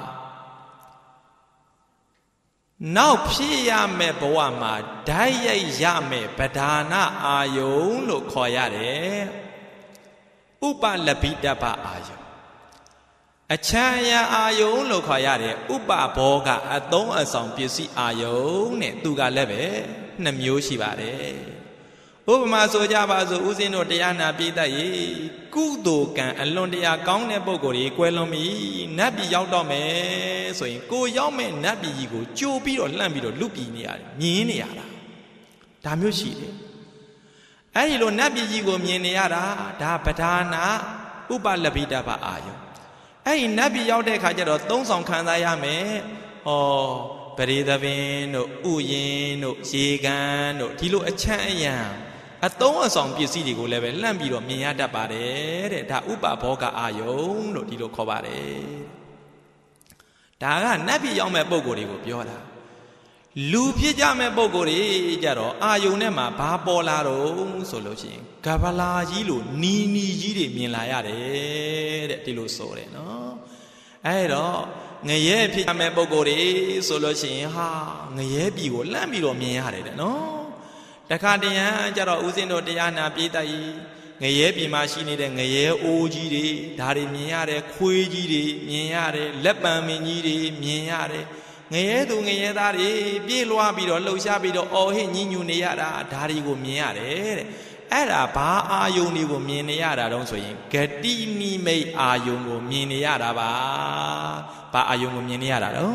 နောက်ဖြစ်ရမယ့်ဘဝမှာဓာတ်ရိုက်ရမယ့်ပဓာနာအာယုံလို့ခေါ်ရတယ်ဥပလဗိတပအာယုံအချမ်းရံအာယုံလို့ခေါ်ရတယ်ဥပဘောဂအသုံးအဆောင်ပစ္စည်းအာယုံနဲ့သူကလည်းပဲ2မျိုးရှိပါတယ်ဥပမာဆိုကြပါစို့ဥစဉ်တို့တရားနာပိဋကရေကုသိုလ်ကံအလွန်တရာကောင်းတဲ့ပုဂ္ဂိုလ်တွေကွယ်လွန်ပြီနတ်ပြည်ရောက်တော့မယ်ဆိုရင်ကိုရောက်မဲ့နတ်ပြည်ကြီးကိုကြိုပြီးတော့လှမ်းပြီးတော့လူပြည်နေရတယ်မြင်နေရတာဒါမျိုးရှိတယ်အဲ့ဒီလိုနတ်ပြည်ကြီးကိုမြင်နေရတာဒါပဓာနာဥပလဗိတပအာယုအဲ့ဒီနတ်ပြည်ရောက်တဲ့ခါကျတော့သုံးဆောင်ခံစားရမယ်ပရိသပင်တို့ဥယင်တို့ရေကန်တို့ဒီလိုအချမ်းအယံအသုံးအဆောင်ပစ္စည်းတွေကိုလည်းပဲလှမ်းပြီးတော့မြင်ရတတ်ပါတယ်တဲ့ဒါဥပဘောဂအာယုံလို့ဒီလိုခေါ်ပါတယ်ဒါကနတ်ပြည်ရောက်မဲ့ပုံကိုယ်တွေကိုပြောတာလူဖြစ်ကြမဲ့ပုံကိုယ်တွေကြတော့အာယုံထဲမှာဘာပေါ်လာတော့ဆိုလို့ရှိရင်ကဗလာကြီးလိုနီကြီးတွေမြင်လာရတယ်တဲ့ဒီလိုဆိုတယ်နော်အဲ့တော့ငရဲဖြစ်ကြမဲ့ပုံကိုယ်တွေဆိုလို့ရှိရင်ဟာငရဲပြည်ကိုလှမ်းပြီးတော့မြင်ရတယ်တဲ့နော်တခါတရံကြတော့ဥစဉ်တို့တရားနာပြေးတတ်ကြီးငရဲပြည်မှာရှိနေတဲ့ငရဲအိုးကြီးတွေဒါတွေမြင်ရတယ်ခွေးကြီးတွေမြင်ရတယ်လက်ပံမင်းကြီးတွေမြင်ရတယ်ငရဲသူငရဲသားတွေပြေးလွှားပြီးတော့လှုပ်ရှားပြီးတော့အော်ဟစ်ညှဉ်းညူနေရတာဒါတွေကိုမြင်ရတယ်တဲ့အဲ့ဒါဘာအာယုန်တွေကိုမြင်နေရတာတုံးဆိုရင်ဂတိနိမိတ်အာယုန်ကိုမြင်နေရတာပါဘာအာယုန်ကိုမြင်နေရတာတုံး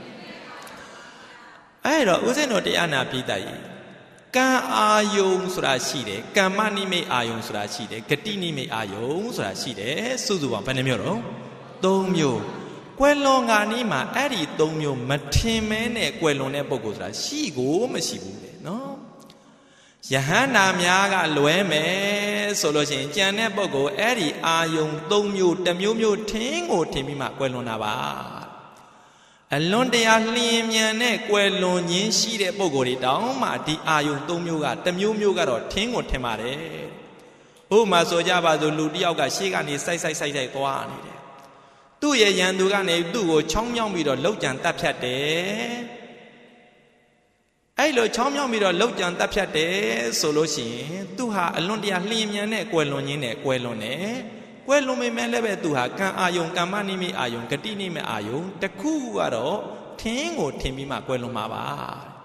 အဲ့တော့ဥစဉ်တို့တရားနာပိဋကကြီးကံအာယုံဆိုတာရှိတယ်ကမ္မနိမိတ်အာယုံဆိုတာရှိတယ်ဂတိနိမိတ်အာယုံဆိုတာရှိတယ်စုစုပေါင်းဘယ်နှမျိုးတော့3မျိုးကွယ်လွန်ကနီးမှာအဲ့ဒီ3မျိုးမထင်မဲနဲ့ကွယ်လွန်တဲ့ပုဂ္ဂိုလ်ဆိုတာရှိကိုမရှိဘူးလေနော်ယဟန္တာများကလွဲမယ်ဆိုလို့ရှိရင်ကြံတဲ့ပုဂ္ဂိုလ်အဲ့ဒီအာယုံ3မျိုးတစ်မျိုးထင်းကိုထင်ပြီးမှကွယ်လွန်တာပါအလွန်တရာလျင်မြန်နဲ့ကွယ်လွန်ခြင်းရှိတဲ့ပုဂ္ဂိုလ်တွေတောင်းမှဒီအာယုံ3မျိုးကတစ်မျိုးကတော့ထင်းကိုထင်ပါတယ်ဥပမာဆိုကြပါစို့လူတယောက်ကရှေ့ကနေစိုက်သွားနေတယ်သူ့ရဲ့ရန်သူကနေသူ့ကိုချောင်းမြောင်းပြီးတော့လှုပ်ကြံတတ်ဖြတ်တယ်ไอ้เราช้อมย่อมมีเราลุกจันตับชัดเด้โซโลชิตู้หาอลุนเดียลีเมียนเนี่ยกวยลงยินเนี่ยกวยลงเนี่ยกวยลงไม่แม่เล็บตู้หาการอายุการมานิมิอายุกตินิมิอายุตะคู่ว่าเราทิ้งโง่ทิ้งมีมากวยลงมาบ้า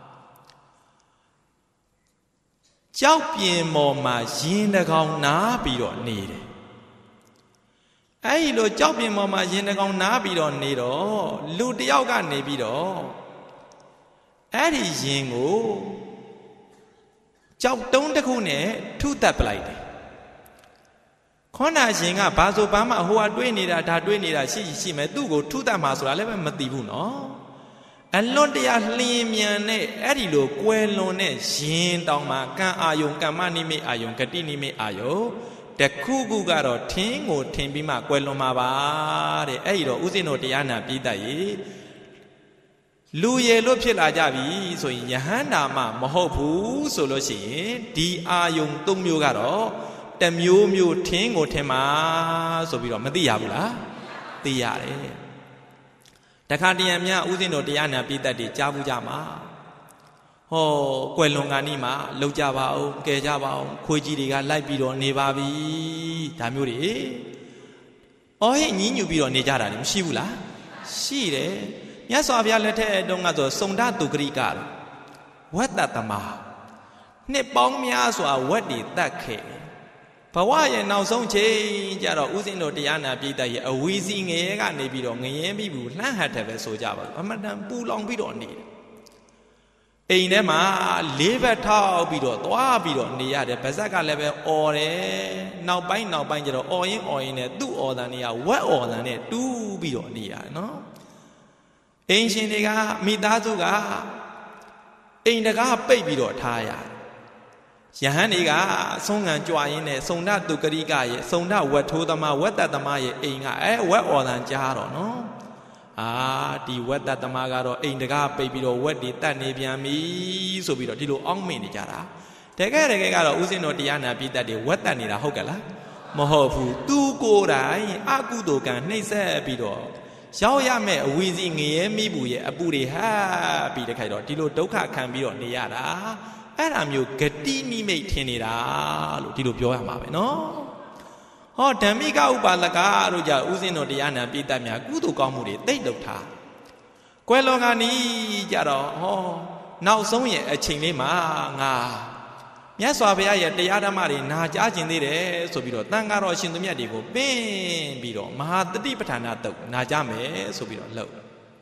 เจ้าเปลี่ยนมอมายินตะกองน้าปีดอนี่เลยไอ้เราเจ้าเปลี่ยนมอมายินตะกองน้าปีดอนี่ดอลูกเดียวกันนี่ปีดอไอ้ที่ยิงกูเจ้าต้นตะคู่เนี่ยทุตัดไปเลยข้อหน้ายิงอ่ะบาสุบามาหัวด้วยนี่ละดาด้วยนี่ละชี้ไหมตู้กูทุตัดมาสุดแล้วมันตีบุญเนาะอันล้นเดียลีเมียนเนี่ยไอ้ที่เรากวยล้นเนี่ยยิงต้องมาการอายุการมานิมิอายุกตินิมิอายุแต่คู่กูก็เราทิ้งโง่ทิ้งปีมากวยลงมาบ้าเด้ไอ้เราอุสิโนติยานาปีได้ลูเยลุผิดลาจบีဆိုရင်ယဟန္တာမမဟုတ်ဘူးဆိုလို့ရှိရင်ဒီအာယုံ၃မျိုးကတော့တမျိုးမျိုးထင်းကိုထင်မှာဆိုပြီးတော့မသိရဘူးလားသိရတယ်တခါတရံများဥစဉ်တော်တရားနာပိတ္တတွေကြားဘူးကြမှာဟောကွယ်လွန်ကနီးမှာလောက်ကြပါအောင်ကယ်ကြပါအောင်ခွေးကြီးတွေကလိုက်ပြီးတော့နေပါပြီဒါမျိုးတွေအော်ဟဲ့ညင်းညူပြီးတော့နေကြတာလည်းမရှိဘူးလားရှိတယ်မြတ်စွာဘုရားလက်ထက်တုန်းကဆိုစုံဒတုဂရိကဝတ္တတမနှစ်ပေါင်းများစွာဝတ်တွေတတ်ခဲ့ဘဝရဲ့နောက်ဆုံးချိန်ကျတော့ဥစဉ်တော်တရားနာပြည်သက်ရဲ့အဝီစီငရဲကနေပြီးတော့ငရဲပြီးဘူးလှမ်းဟတ်တယ်ပဲဆိုကြပါအမတန်ပူလောင်ပြီးတော့နေတယ်အိမ်ထဲမှာလေးဘက်ထောက်ပြီးတော့သွားပြီးတော့နေရတယ်ဗဇက်ကလည်းပဲអော်တယ်နောက်ပိုင်းကျတော့អော်ရင်နဲ့သူ့អော်တန်တွေကဝက်អော်တန်နဲ့တူးပြီးတော့နေရတယ်နော်အိမ်ရှင်တွေကမိသားစုကအိမ်တကားပိတ်ပြီးတော့ထားရယဟန်တွေကဆုံးငံကြွားရင်းနဲ့စုံဒတုကရိကရဲ့စုံဒဝတ်ထိုးသမားဝတ်တတ်သမားရဲ့အိမ်ကဝက်အော်တန်ကြားတော့နော်ဒီဝတ်တတ်သမားကတော့အိမ်တကားပိတ်ပြီးတော့ဝက်တွေတတ်နေပြန်ပြီဆိုပြီးတော့ဒီလိုအောင်းမင်နေကြတာတကယ်ကတော့ဥစဉ်တော်တရားနာပြည်သက်တွေဝက်တတ်နေတာဟုတ်ကလားမဟုတ်ဘူးသူကိုယ်တိုင်အကုသိုလ်ကံနှိမ့်ဆက်ပြီးတော့ရောက်ရမဲ့အဝီစီငရဲမိဘူးရဲ့အပူတွေဟာပြီးတခိုက်တော့ဒီလိုဒုက္ခခံပြီးတော့နေရတာအဲ့ဒါမျိုးဂတိနိမိတ်ထင်နေတာလို့ဒီလိုပြောရမှာပဲနော်ဟောဓမ္မိကဥပါလကတို့ကြဥစဉ်တော်တရားနာပိဋကများကုသိုလ်ကောင်းမှုတွေသိလုပ်ထားကွယ်လောကနီးကြတော့ဟောနောက်ဆုံးရဲ့အချိန်လေးမှာငါမြတ်စွာဘုရားရဲ့တရားဓမ္မတွေနာကြားခြင်းသေးတယ်ဆိုပြီးတော့တန်ဃာတော်ရှင်သူမြတ်တွေကိုပင်းပြီးတော့မဟာတတိပဋ္ဌာနာတုတ်နာကြားမယ်ဆိုပြီးတော့လုပ်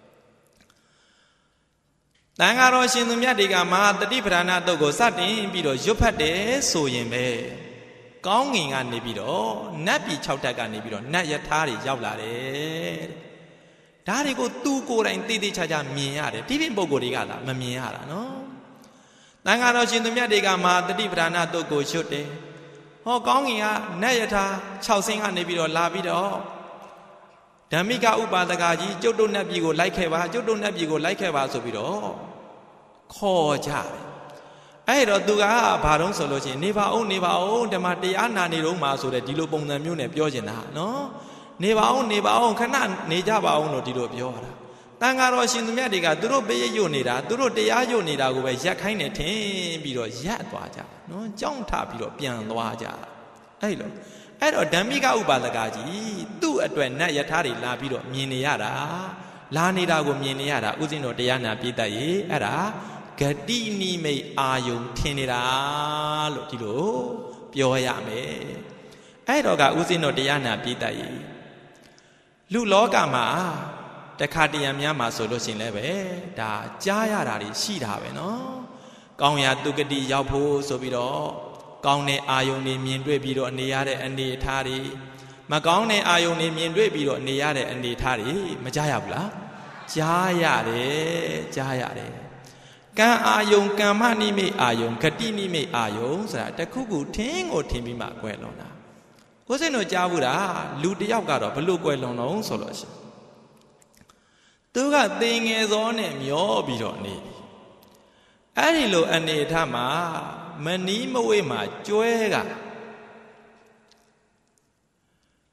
တန်ဃာတော်ရှင်သူမြတ်တွေကမဟာတတိပဋ္ဌာနာတုတ်ကိုစတင်ပြီးတော့ရွတ်ဖတ်တယ်ဆိုရင်ပဲကောင်းငင်ကနေပြီးတော့နတ်ပြည်6တက်ကနေပြီးတော့နတ်ယထာတွေရောက်လာတယ်ဒါတွေကိုသူကိုယ်တိုင်သိသိချာချာမြင်ရတယ်ဒီပြင်ပုဂ္ဂိုလ်တွေကလားမမြင်ရတာနော်တန်ဃာတော်ရှင်သူမြတ်တွေကမဟာတတိပဋ္ဌာနာတုတ်ကိုရွတ်တယ်ဟောကောင်းငင်ကနတ်ယထာ6ဆင်းကနေပြီးတော့လာပြီးတော့ဓမ္မိကဥပါဒကကြီးကျုပ်တို့နတ်ပြည်ကိုလိုက်ခဲ့ပါကျုပ်တို့နတ်ပြည်ကိုလိုက်ခဲ့ပါဆိုပြီးတော့ခေါ်ကြတယ်အဲ့တော့သူကဘာတော့ဆိုလို့ချင်းနေပါအောင်ဓမ္မတရားနာနေတော့မှာဆိုတဲ့ဒီလိုပုံစံမျိုးနဲ့ပြောချင်တာနော်နေပါအောင်ခဏနေကြပါအောင်လို့ဒီလိုပြောတာတန်ဃာတော်ရှင်သူမြတ်တွေကသူတို့ပေးရွတ်နေတာသူတို့တရားရွတ်နေတာကိုပဲရက်ခိုင်းနေထင်ပြီးတော့ရက်သွားကြနော်ကြောင်းထပြီးတော့ပြန်သွားကြအဲ့တော့ဓမ္မိကဥပါဒကကြီးသူ့အတွက်နတ်ယထာတွေလာပြီးတော့မြင်နေရတာလာနေတာကိုမြင်နေရတာဥစဉ်တော်တရားနာပြည့်တတ်ရေအဲ့ဒါဂတိနိမိတ်အာယုံထင်နေတာလို့ဒီလိုပြောရမယ်အဲ့တော့ကဥစဉ်တော်တရားနာပြည့်တတ်ရေလူလောကမှာတခါတရံများမှာဆိုလို့ရှိရင်လည်းပဲဒါကြားရတာတွေရှိတာပဲနော်ကောင်းရာတုဂတိရောက်ဖို့ဆိုပြီးတော့ကောင်းတဲ့အာယုန်တွေမြင်တွေ့ပြီးတော့နေရတဲ့အနေအထားတွေမကောင်းတဲ့အာယုန်တွေမြင်တွေ့ပြီးတော့နေရတဲ့အနေအထားတွေမကြားရဘူးလားကြားရတယ်ကံအာယုန်ကမ္မနိမိတ်အာယုန်ဂတိနိမိတ်အာယုန်ဆိုတာတခုခုထင်းကိုထင်ပြီးမှကွယ်လွန်တာကိုယ်စိတ်တို့ကြားဘူးလားလူတယောက်ကတော့ဘလို့ကွယ်လွန်တော့ဆိုလို့ရှိရင်သူကသေငယ်စောနဲ့မျောပြီးတော့နေအဲ့ဒီလိုအနေအထားမှာမနီးမဝေးမှာကျွဲက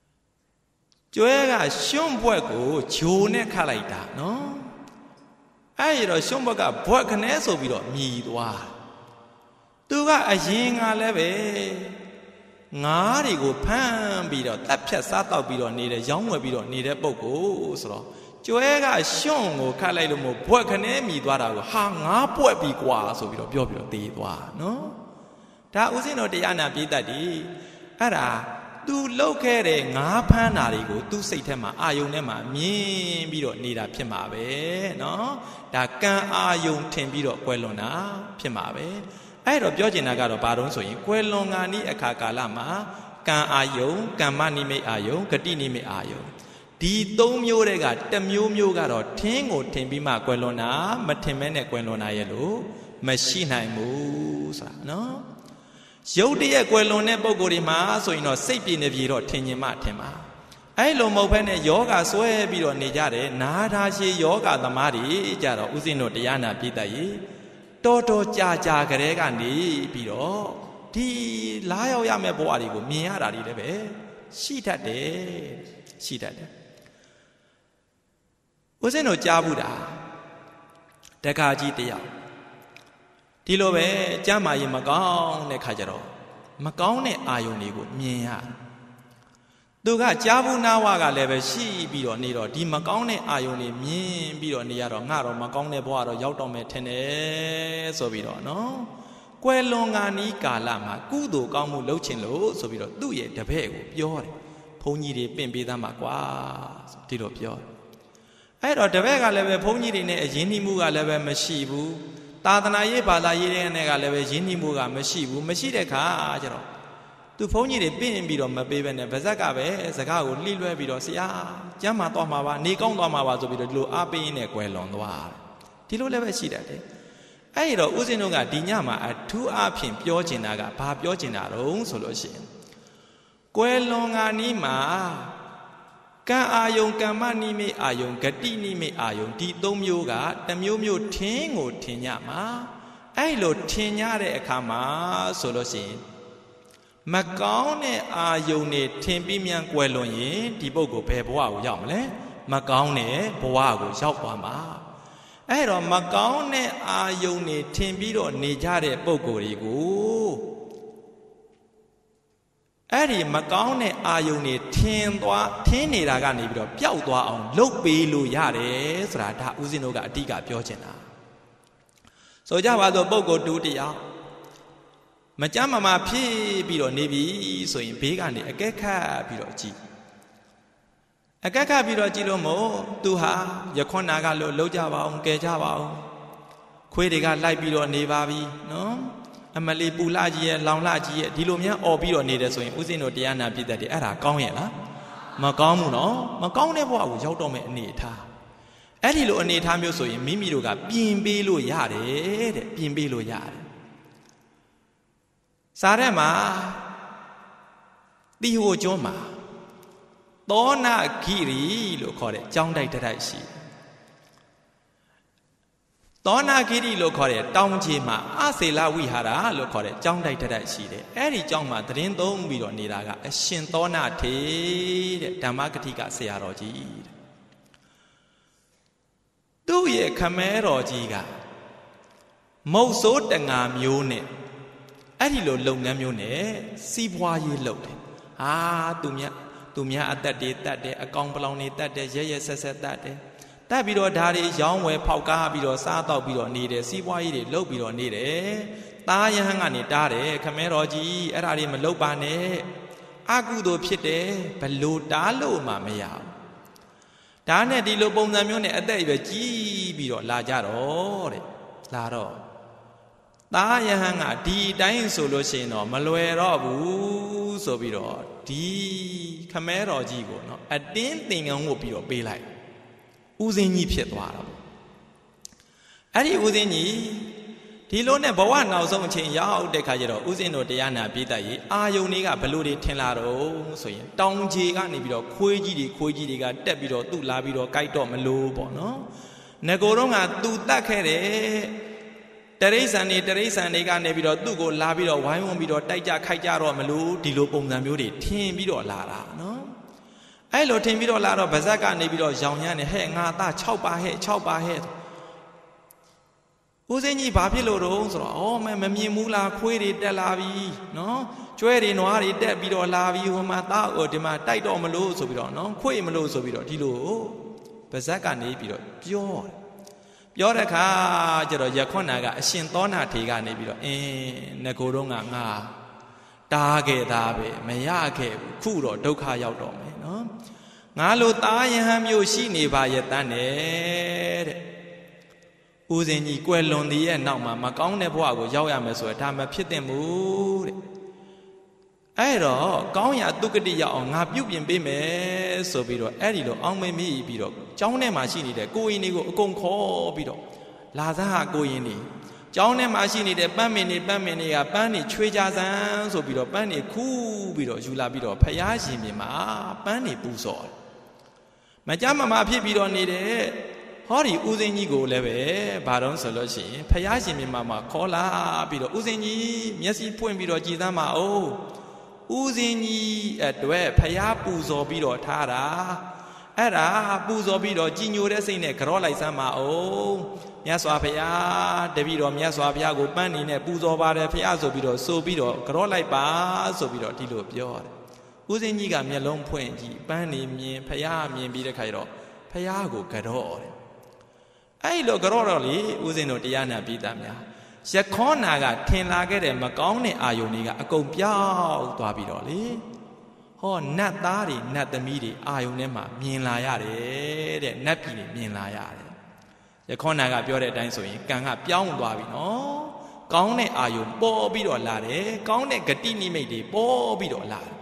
ရွှွန့်ဘွက်ကိုဂျိုနဲ့ခတ်လိုက်တာနော်ไอ้เราชมบอกกับบวชคะแนนสูบิดมีตัวตัวก็อายิงอะไรเว้งาดิกูพันบิดตัดเพียสาตบิดนี่เดย้อมไว้บิดนี่เดปกูสระจ่วยก็ช่องกูข้าเลยรู้มั้งบวชคะแนนมีตัวเราหางาบวชปีกว่าสูบิดเปียวตีตัวเนาะถ้าอุสิโนเดียนาปีตัดดีอะไรตูโลกแค่เรื่องงาพันนาริกูตูสิทธิ์มาอายุเนี่ยมามีบิดนี่ได้เพียงมาเว้เนาะแต่การอายุเทมบิดกวยลงนะเพียงมาเว้ไอ้เราเปียวจินนักเราบารุนส่วนกวยลงงานนี้อากาศกาลมาการอายุการมานิเมอายุกตินิเมอายุดีต้มยูเด็กอะแต่มิวก็เราเทงโอเทมบิมากวยลงนะมาเทมแม่เนี่ยกวยลงนะเยลูไม่ชี้ไหนมูสะเนาะยุติเอกวยลงเนี่ยปกติมาส่วนเนาะสิบปีเนี่ยพี่เราเทนยิมาเทมาไอ้ลมเอาไปเนี่ยโยกาสวยพี่เราเนี่ยจะได้นาทาชีโยกาธรรมะดีจะเราอุสิโนเดียนาปีตายโตจ่ากระเรกันดีพี่เราที่ลายเอายาแม่บัวดีกูมีอะไรดีเลยเบ้ชีทัดเด้อุสิโนจ่าบุดาแต่กาจีเตียวที่โลเบ้จ้ามายิมก้องเนี่ยข้าจะรอมก้องเนี่ยอายุนี่กูมีอะดูก็จ้าบุนาวากาเลยเบ้ชีบีโรนี่รอดีมก้องเนี่ยอายุนี่มีบีโรนี่ยารองาเรามก้องเนี่ยบัวเรายาวต้องเมทเน่ဆိုပြီးတော့နော်ကွယ်လွန်ငါနီးကာလမှာကုသိုလ်ကောင်းမှုလုပ်ချင်လို့ဆိုပြီးတော့သူ့ရဲ့တပည့်ကိုပြောတယ်ဘုန်းကြီးတွေပင့်ပေးသားမှာကွာဒီလိုပြောအဲ့တော့တပည့်ကလည်းပဲဘုန်းကြီးတွေနဲ့အရင်နှီးမှုကလည်းပဲမရှိဘူးသာသနာရေးဘာသာရေးတဲ့နဲ့ကလည်းပဲရင်းနှီးမှုကမရှိတဲ့ခါကျတော့သူဘုန်းကြီးတွေပြင့်ပြီးတော့မပေးဘဲနဲ့ဗဇက်ကပဲစကားကိုလှိလွှဲပြီးတော့ဆရာကျမ်းမာသွားမှာပါနေကောင်းသွားမှာပါဆိုပြီးတော့ဒီလိုအားပေးနေကွယ်လွန်သွားဒီလိုလည်းပဲရှိတတ်တယ်အဲ့ဒီတော့ဦးဇင်းတို့ကဒီညမှာအထူးအားဖြင့်ပြောချင်တာကဘာပြောချင်တာတုံးဆိုလို့ရှိရင်ကွယ်လွန်ငါနီးမှာကံအာယုံကမ္မနိမိတ်အာယုံဂတိနိမိတ်အာယုံဒီသုံးမျိုးကတစ်မျိုးထင်းကိုထင်ကြမှာအဲ့လိုထင်ကြတဲ့အခါမှာဆိုလို့ရှိရင်မကောင်းတဲ့အာယုံတွေထင်ပြီးမြန်ကွယ်လွန်ရင်ဒီပုဂ္ဂိုလ်ဘယ်ဘဝကိုရောက်မလဲမကောင်းတဲ့ဘဝကိုရောက်သွားမှာအဲ့တော့မကောင်းတဲ့အာယုံတွေထင်ပြီးတော့နေကြတဲ့ပုဂ္ဂိုလ်တွေကိုအဲ့ဒီမကောင်းတဲ့အာယုန်တွေထင်းနေတာကနေပြီးတော့ပျောက်သွားအောင်လုပ်ပေးလို့ရတယ်ဆိုတာဒါဦးဇင်းတို့ကအဓိကပြောချင်တာဆိုကြပါစို့ပုဂ္ဂိုလ်တူတရားမကြမ်းမမာဖြစ်ပြီးတော့နေပြီဆိုရင်ဘေးကနေအကဲခတ်ပြီးတော့ကြည့်လို့မို့သူဟာရခွန်နာကလို့လှုပ်ကြပါအောင်ကဲကြပါအောင်ခွေးတွေကလိုက်ပြီးတော့နေပါပြီနော်အမလီပူလာကြီးရဲ့လောင်လာကြီးရဲ့ဒီလိုများអော်ပြီးတော့နေတယ်ဆိုရင်ဦးဇင်းတို့တရားနာပြည့်တဲ့အဲ့ဒါကောင်းရဲ့လားမကောင်းဘူးနော်မကောင်းတဲ့ဘဝကိုရောက်တော့မယ့်အနေအထားအဲ့ဒီလိုအနေအထားမျိုးဆိုရင်မိမိတို့ကပြင်ပေးလို့ရတယ်တဲ့ပြင်ပေးလို့ရတယ်စားထဲမှာတိဟိုကျွန်းမှာသောနာဂိရီလို့ခေါ်တဲ့ကျောင်းတိုက်တိုက်ရှိသောနာဂိရိလို့ခေါ်တဲ့တောင်ကြီးမှာအစေလဝိဟာရလို့ခေါ်တဲ့ကျောင်းတိုက်တိုက်ရှိတယ်အဲ့ဒီကျောင်းမှာသတင်းသုံးပြီးတော့နေတာကအရှင်သောနာထေတဲ့ဓမ္မဂတိကဆရာတော်ကြီးတဲ့သူ့ရဲ့ခမဲတော်ကြီးကမုတ်ဆိုးတငါမျိုးနဲ့အဲ့ဒီလိုလုပ်ငန်းမျိုးနဲ့စီးပွားရေးလုပ်တယ်ဟာသူများအသက်တွေတတ်တယ်အကောင်ပလောင်တွေတတ်တယ်ရဲဆက်တတ်တယ်တက်ပြီးတော့ဓာရီရောင်းဝယ်ဖောက်ကားပြီးတော့စားတော့ပြီးတော့နေတယ်စီးပွားရေးတွေလုပ်ပြီးတော့နေတယ်သားယဟန်ကနေတားတယ်ခမဲတော်ကြီးအဲ့ဒါတွေမလုပ်ပါနဲ့အကုသိုလ်ဖြစ်တယ်ဘလို့တားလို့မှမရဘူးဒါနဲ့ဒီလိုပုံစံမျိုးနဲ့အသက်ပဲကြီးပြီးတော့လာကြတော့တဲ့လာတော့သားယဟန်ကဒီတိုင်းဆိုလို့ရှိရင်တော့မလွယ်တော့ဘူးဆိုပြီးတော့ဒီခမဲတော်ကြီးကိုနော်အတင်းသင်္ကန်းဝတ်ပြီးတော့ပေးလိုက်ဦးစင်းကြီးဖြစ်သွားတော့အဲ့ဒီဦးစင်းကြီးဒီလိုနဲ့ဘဝနောက်ဆုံးအချိန်ရောက်တဲ့ခါကျတော့ဦးစင်းတို့တရားနာပြည့်တတ်ရေးအာယုန်တွေကဘလို့တွေထင်လာတော့ဆိုရင်တောင်ကြီးကနေပြီးတော့ခွေးကြီးတွေကတက်ပြီးတော့သူ့လာပြီးတော့ကြိုက်တော့မလို့ပေါ့နော်ငကိုတော့ကသူတတ်ခဲ့တယ်တရိษံတွေကနေပြီးတော့သူ့ကိုလာပြီးတော့ဝိုင်းဝန်းပြီးတော့တိုက်ကြခိုက်ကြတော့မလို့ဒီလိုပုံစံမျိုးတွေထင်ပြီးတော့လာတာနော်အဲ့လိုထင်ပြီးတော့လာတော့ဗဇက်ကနေပြီးတော့ရောင်ရမ်းနေဟဲ့ငါသား6ပါဟဲ့ဦးစင်းကြီးဘာဖြစ်လို့တော့ဆိုတော့အော်မမြင်ဘူးလားခွေးတွေတက်လာပြီနော်ကျွဲတွေနွားတွေတက်ပြီးတော့လာပြီးဟိုမှာသားဒီမှာတိုက်တော့မလို့ဆိုပြီးတော့နော်ခွေးမလို့ဆိုပြီးတော့ဒီလိုပါဇက်ကနေပြီးတော့ပြောတဲ့အခါကျတော့ယခွန်နာကအရှင်သောနာထေကနေပြီးတော့ငကိုတော့ငါတားခဲ့သားပဲမရခဲ့ဘူးခုတော့ဒုက္ခရောက်တော့မယ်နော်ငါလိုသားယဟန်မျိုးရှိနေပါရဲ့တန်းတဲ့ဦးစင်ကြီးကွယ်လွန်သည်ရဲ့နောက်မှာမကောင်းတဲ့ဘဝကိုရောက်ရမယ်ဆိုရင်ဒါမဖြစ်သင့်ဘူးတဲ့အဲ့တော့ကောင်းရာတုကတိရောက်အောင်ငါပြုပြင်ပေးမယ်ဆိုပြီးတော့အဲ့ဒီလိုအောင်းမေးမိပြီးတော့ကျောင်းထဲမှာရှိနေတဲ့ကိုရင်တွေကိုအကုန်ခေါ်ပြီးတော့လာစားဟာကိုရင်တွေကျောင်းထဲမှာရှိနေတဲ့ပန်းမင်းတွေကပန်းတွေချွေးကြစမ်းဆိုပြီးတော့ပန်းတွေခူးပြီးတော့ယူလာပြီးတော့ဖယားရှင်ပြင်မှာပန်းတွေပူစော်မကြမ်းမဖြစ်ပြီးတော့နေတဲ့ဟောဒီဦးစင်းကြီးကိုလည်းပဲဘာတော့ဆိုလို့ရှိရင်ဖယားရှင်ပြင်မှာခေါ်လာပြီးတော့ဦးစင်းကြီးမျက်စိပွင့်ပြီးတော့ကြည်သမ်းပါဦးဦးစင်းကြီးအတွက်ဖယားပူဇော်ပြီးတော့ထားတာအဲ့ဒါပူဇော်ပြီးတော့ကြည်ညိုတဲ့စိတ်နဲ့ကြော့လိုက်စမ်းပါဦးမြတ်စွာဘုရားတပည့်တော်မြတ်စွာဘုရားကိုပန်းနေနဲ့ပူဇော်ပါတယ်ဖယားဆိုပြီးတော့ကြော့လိုက်ပါဆိုပြီးတော့ဒီလိုပြောတယ်ဦးစင်းကြီးကမျက်လုံးဖွင့်ကြည့်ပန်းနေမြင်ဖယားမြင်ပြီးတဲ့ခါကျတော့ဖယားကိုကြော့တယ်အဲ့လိုကြော့တော့လေဦးစင်းတို့တရားနာပြီးသားများယခောနာကထင်လာခဲ့တဲ့မကောင်းတဲ့အာယုန်တွေကအကုန်ပြောက်သွားပြီးတော့လေဟောနတ်သားတွေနတ်သမီးတွေအာယုန်ထဲမှာမြင်လာရတယ်တဲ့နတ်ပြည်တွေမြင်လာရတယ်ယခောနာကပြောတဲ့အတိုင်းဆိုရင်ကံကပြောင်းသွားပြီနော်ကောင်းတဲ့အာယုန်ပေါ်ပြီးတော့လာတယ်ကောင်းတဲ့ဂတိနိမိတ်တွေပေါ်ပြီးတော့လာတယ်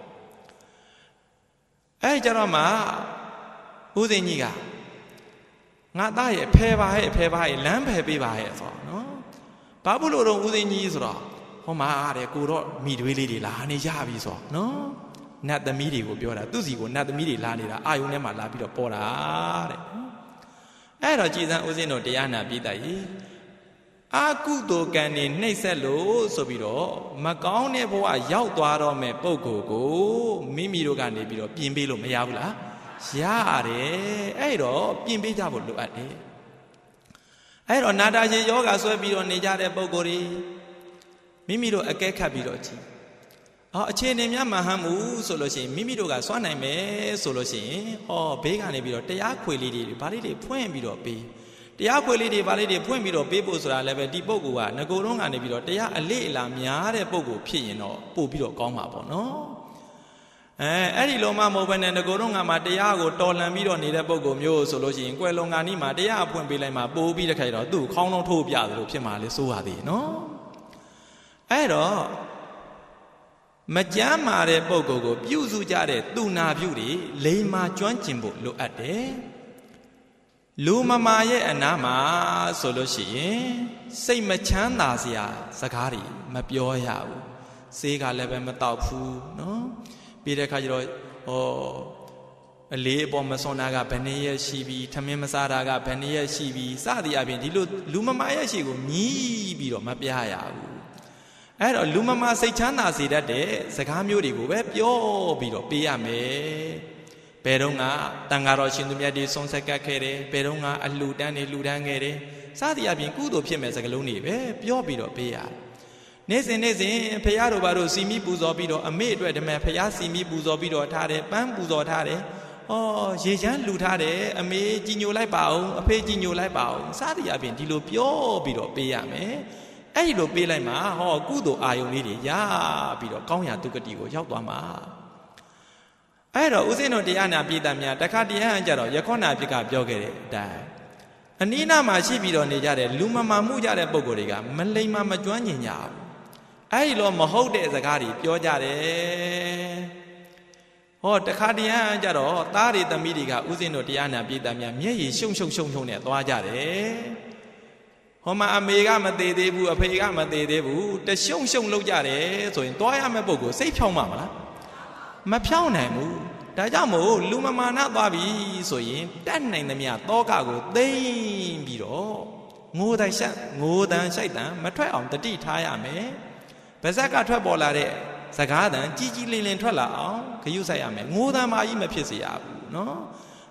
အဲ့ကြတော့မှဦးစင်းကြီးကငါသားရဲ့ဖဲပါရဲ့လမ်းဖယ်ပေးပါရဲ့ဆိုတော့နော်ဘာဘူးလို့တော့ဦးစင်းကြီးဆိုတော့ဟောမှာတဲ့ကိုတော့မိတွေးလေးတွေလာနေကြပြီဆိုတော့နော်နတ်သမီးတွေကိုပြောတာသူ့စီကိုနတ်သမီးတွေလာနေတာအာယုန်ထဲမှာလာပြီးတော့ပေါ်တာတဲ့အဲ့တော့ကြည်စမ်းဦးစင်းတို့တရားနာပြီးတတ်ရေအာကုသိုလ်ကံနေနှိမ့်ဆက်လို့ဆိုပြီးတော့မကောင်းတဲ့ဘဝရောက်သွားတော့မဲ့ပုဂ္ဂိုလ်ကိုမိမိတို့ကနေပြီးတော့ပြင်ပေးလို့မရဘူးလားရတယ်အဲ့တော့ပြင်ပေးကြဖို့လိုအပ်တယ်အဲ့တော့နာတာရှည်ယောဂဆွဲပြီးတော့နေကြတဲ့ပုဂ္ဂိုလ်တွေမိမိတို့အကဲခတ်ပြီးတော့ကြည့်အခြေအနေများမဟမ်းဘူးဆိုလို့ရှိရင်မိမိတို့ကစွမ်းနိုင်မယ်ဆိုလို့ရှိရင်ဘေးကနေပြီးတော့တရားခွေလေးတွေဗာလေးတွေဖွင့်ပြီးတော့ပေးတရားခွေလေးတွေဗာလေးတွေဖွင့်ပြီးတော့ပေးဖို့ဆိုတာလည်းပဲဒီပုဂ္ဂိုလ်ကငကိုယ်တော့ကနေပြီးတော့တရားအလေးအလာများတဲ့ပုဂ္ဂိုလ်ဖြစ်ရင်တော့ပို့ပြီးတော့ကောင်းမှာပေါ့နော်အဲ့ဒီလိုမှမဟုတ်ဘဲနဲ့ငကိုယ်တော့ငါမှာတရားကိုတော်လှန်ပြီးတော့နေတဲ့ပုဂ္ဂိုလ်မျိုးဆိုလို့ရှိရင်ကွယ်လွန်ကနီးမှာတရားဖွင့်ပေးလိုက်မှပို့ပြီးတဲ့ခါကျတော့သူ့ခေါင်းလုံးထိုးပြသလိုဖြစ်မှာလေစိုးရသေးနော်အဲ့တော့မကြမ်းမာတဲ့ပုဂ္ဂိုလ်ကိုပြုစုကြတဲ့သူနာပြုတွေလိမ္မာကျွမ်းကျင်ဖို့လိုအပ်တယ်လူမမာရဲ့အနာမှာဆိုလို့ရှိရင်စိတ်မချမ်းသာစရာစကားတွေမပြောရဘူးဆေးကလည်းပဲမတောက်ဘူးနော်ပြီးတဲ့အခါကျတော့အလေးအပေါ်မစွန်တာကဘယ်နည်းရဲ့ရှိပြီထမင်းမစားတာကဘယ်နည်းရဲ့ရှိပြီစသည်အပြင်ဒီလိုလူမမာရဲ့ရှိကိုမြည်ပြီးတော့မပြရဘူးအဲ့တော့လူမမာစိတ်ချမ်းသာစေတတ်တဲ့စကားမျိုးတွေကိုပဲပြောပြီးတော့ပေးရမယ်ဘယ်တော့ကတန်ဃာတော်ရှင်သူမြတ်တွေဆုံးဆက်ကပ်ခဲ့တယ်ဘယ်တော့ကအလှူဒန်းတွေလှူဒန်းခဲ့တယ်စသည်အပြင်ကုသိုလ်ဖြစ်မဲ့စကားလုံးတွေပဲပြောပြီးတော့ပေးရတယ်နေ့စဉ်ဖယားတို့ဘာတို့စီမီပူဇော်ပြီးတော့အမေအတွက်ဒီမဲ့ဖယားစီမီပူဇော်ပြီးတော့ထားတယ်ပန်းပူဇော်ထားတယ်ရေချမ်းလှူထားတယ်အမေကြည်ညိုလိုက်ပါအောင်အဖေကြည်ညိုလိုက်ပါအောင်စသည်အပြင်ဒီလိုပြောပြီးတော့ပေးရမယ်အဲ့ဒီလိုပေးလိုက်မှာကုသိုလ်အာယုန်လေးတွေရပြီးတော့ကောင်းရာဒုက္ခတိကိုရောက်သွားမှာအဲ့တော့ဦးဇင်းတို့တရားနာပြည်သားများတခါတရားဟန်ကြတော့ယခောနာပြစ်ကပြောခဲ့တဲ့အတိုင်းအနိနာမှာရှိပြီးတော့နေကြတဲ့လူမမာမှုကြတဲ့ပုံကိုယ်တွေကမလိမ္မာမကျွမ်းကျင်ကြဘူးအဲ့ဒီလိုမဟုတ်တဲ့စကားတွေပြောကြတယ်တခါတရားဟန်ကြတော့သားတွေသမီးတွေကဦးဇင်းတို့တရားနာပြည်သားများမျက်ရည်ရှုံနဲ့သွားကြတယ်ဟောမှာအမေကမသေးသေးဘူးအဖေကမသေးသေးဘူးတရှုံလောက်ကြတယ်ဆိုရင်တွားရမယ့်ပုဂ္ဂိုလ်စိတ်ဖြောင်းမှာမလားမဖြောင်းနိုင်ဘူးဒါကြောင့်မို့လူမမာနသွားပြီဆိုရင်တတ်နိုင်သမျှတောကကိုသိမ့်ပြီးတော့ငိုတန်ရှိုက်တန်မထွက်အောင်တတိထားရမယ်ဗဇက်ကထွက်ပေါ်လာတဲ့စကားတန်ကြီးကြီးလင်းလင်းထွက်လာအောင်ဂရုစိုက်ရမယ်ငိုတန်မာကြီးမဖြစ်စေရဘူးနော်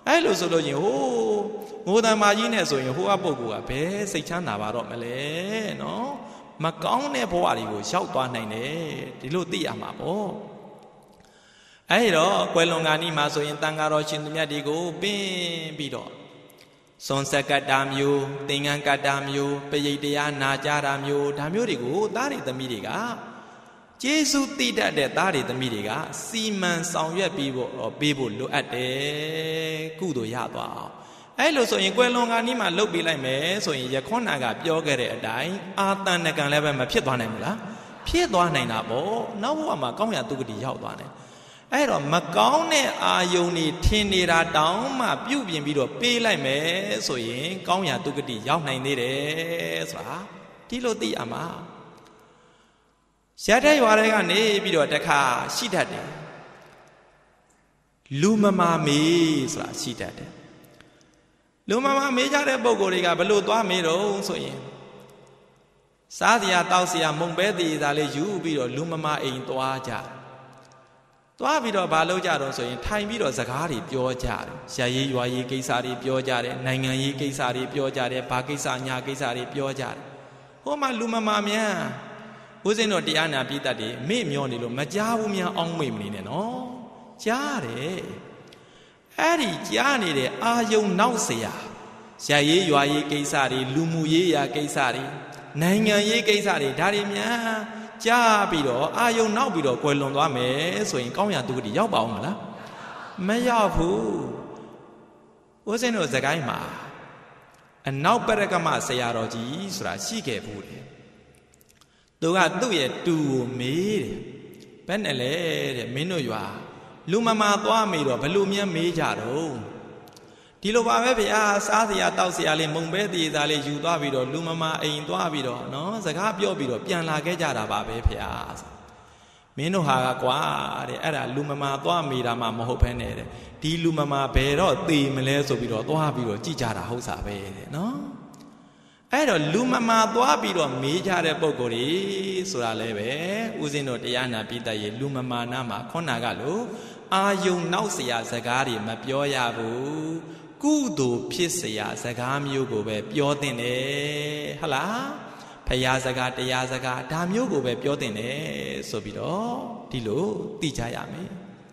လိုဆိုလို့ရင်ဟိုငိုတန်မာကြီးနဲ့ဆိုရင်ဟိုကပုဂ္ဂိုလ်ကဘယ်စိတ်ချမ်းသာပါတော့မလဲနော်မကောင်းတဲ့ဘဝတွေကိုရောက်သွားနိုင်တယ်ဒီလိုသိရမှာပေါ့အဲ့တော့ကွယ်လွန်ကနီးမှာဆိုရင်တန်ဃာတော်ရှင်သူမြတ်တွေကိုပင်းပြီးတော့စွန်ဆက်ကတ္တာမျိုးသင်္ကန်းကတ္တာမျိုးပရိတ်တရားနာကြတာမျိုးဒါမျိုးတွေကိုသားတွေသမီးတွေကကျေးဇူးတည်တတ်တဲ့သားတွေသမီးတွေကစီမံဆောင်ရွက်ပြီးဖို့လိုအပ်တယ်ကုသိုလ်ရသွားအောင်အဲ့လိုဆိုရင်ကွယ်လွန်ကနီးမှာလှုပ်ပေးလိုက်မယ်ဆိုရင်ယခွန်းနာကပြောခဲ့တဲ့အတိုင်းအာတန်နကံလည်းပဲမဖြစ်သွားနိုင်ဘူးလားဖြစ်သွားနိုင်တာပေါ့နောက်ဘဝမှာကောင်းရာတုဂတိရောက်သွားတယ်အဲ့တော့မကောင်းတဲ့အာယုန်တွေထင်နေတာတောင်မှပြုတ်ပြင်ပြီးတော့ပေးလိုက်မယ်ဆိုရင်ကောင်းရာတုဂတိရောက်နိုင်သေးတယ်ဆိုတာဒီလိုသိရမှာရတဲ့ရွာတွေကနေပြီးတော့တခါရှိတတ်တယ်လူမမာမေးဆိုတာရှိတတ်တယ်လူမမာမေးကြတဲ့ပုံကိုယ်တွေကဘလို့သွားမေးတော့ဆိုရင်စားစရာတောက်စရာမုံပဲသေးတာလေးယူပြီးတော့လူမမာအိမ်သွားကြသွားပြီးတော့ဘာလုပ်ကြတော့ဆိုရင်ထိုင်ပြီးတော့စကားတွေပြောကြတယ်ရရေးရွာရေးကိစ္စတွေပြောကြတယ်နိုင်ငံရေးကိစ္စတွေပြောကြတယ်ဘာကိစ္စညာကိစ္စတွေပြောကြတယ်ဟိုမှာလူမမာများဦးဇင်းတို့တရားနာပြည်သက်တွေမေ့မျောနေလို့မကြားဘူးများအောင်းမေ့မနေနဲ့နော်ကြားတယ်အဲ့ဒီကြားနေတဲ့အာယုံနောက်เสียရရေးရွာရေးကိစ္စတွေလူမှုရေးရာကိစ္စတွေနိုင်ငံရေးကိစ္စတွေဒါတွေများကြားပြီးတော့အာယုံနောက်ပြီးတော့ကွယ်လွန်သွားမယ်ဆိုရင်ကောင်းရာတုဂတိရောက်ပါအောင်မလားမရောက်ဘူးဦးဇင်းတို့စကိုင်းမှာအနောက်ပရကမဆရာတော်ကြီးဆိုတာရှိခဲ့ဘူးတယ်သူကသူ့ရဲ့တူကိုမေးတယ်ဘယ်နဲ့လဲတဲ့မင်းတို့ရွာလူမမာသွားမေးတော့ဘလို့မြတ်မေးကြတော့ဒီလိုပါပဲဗျာစားစရာတောက်စရာလေးမုံပဲသေးသားလေးယူသွားပြီးတော့လူမမာအိမ်သွားပြီးတော့နော်စကားပြောပြီးတော့ပြန်လာခဲ့ကြတာပါပဲဗျာမင်းတို့ဟာကွာတဲ့အဲ့ဒါလူမမာသွားမေးတာမှမဟုတ်ဘဲနဲ့တဲ့ဒီလူမမာဘယ်တော့သေမလဲဆိုပြီးတော့သွားပြီးတော့ကြည်ကြတာဟုတ်စားပဲတဲ့နော်အဲ့တော့လူမမာသွားပြီးတော့မေးကြတဲ့ပုံကိုယ်ကြီးဆိုတာလည်းပဲဦးဇင်းတို့တရားနာပြည်သက်ရေလူမမာနာမှာခေါနာကလို့အာယုံနောက်เสียစကားတွေမပြောရဘူးကုသိုလ်ဖြစ်เสียစကားမျိုးကိုပဲပြောတင်တယ်ဟုတ်လားဖရာစကားတရားစကားဒါမျိုးကိုပဲပြောတင်တယ်ဆိုပြီးတော့ဒီလိုသိကြရမယ်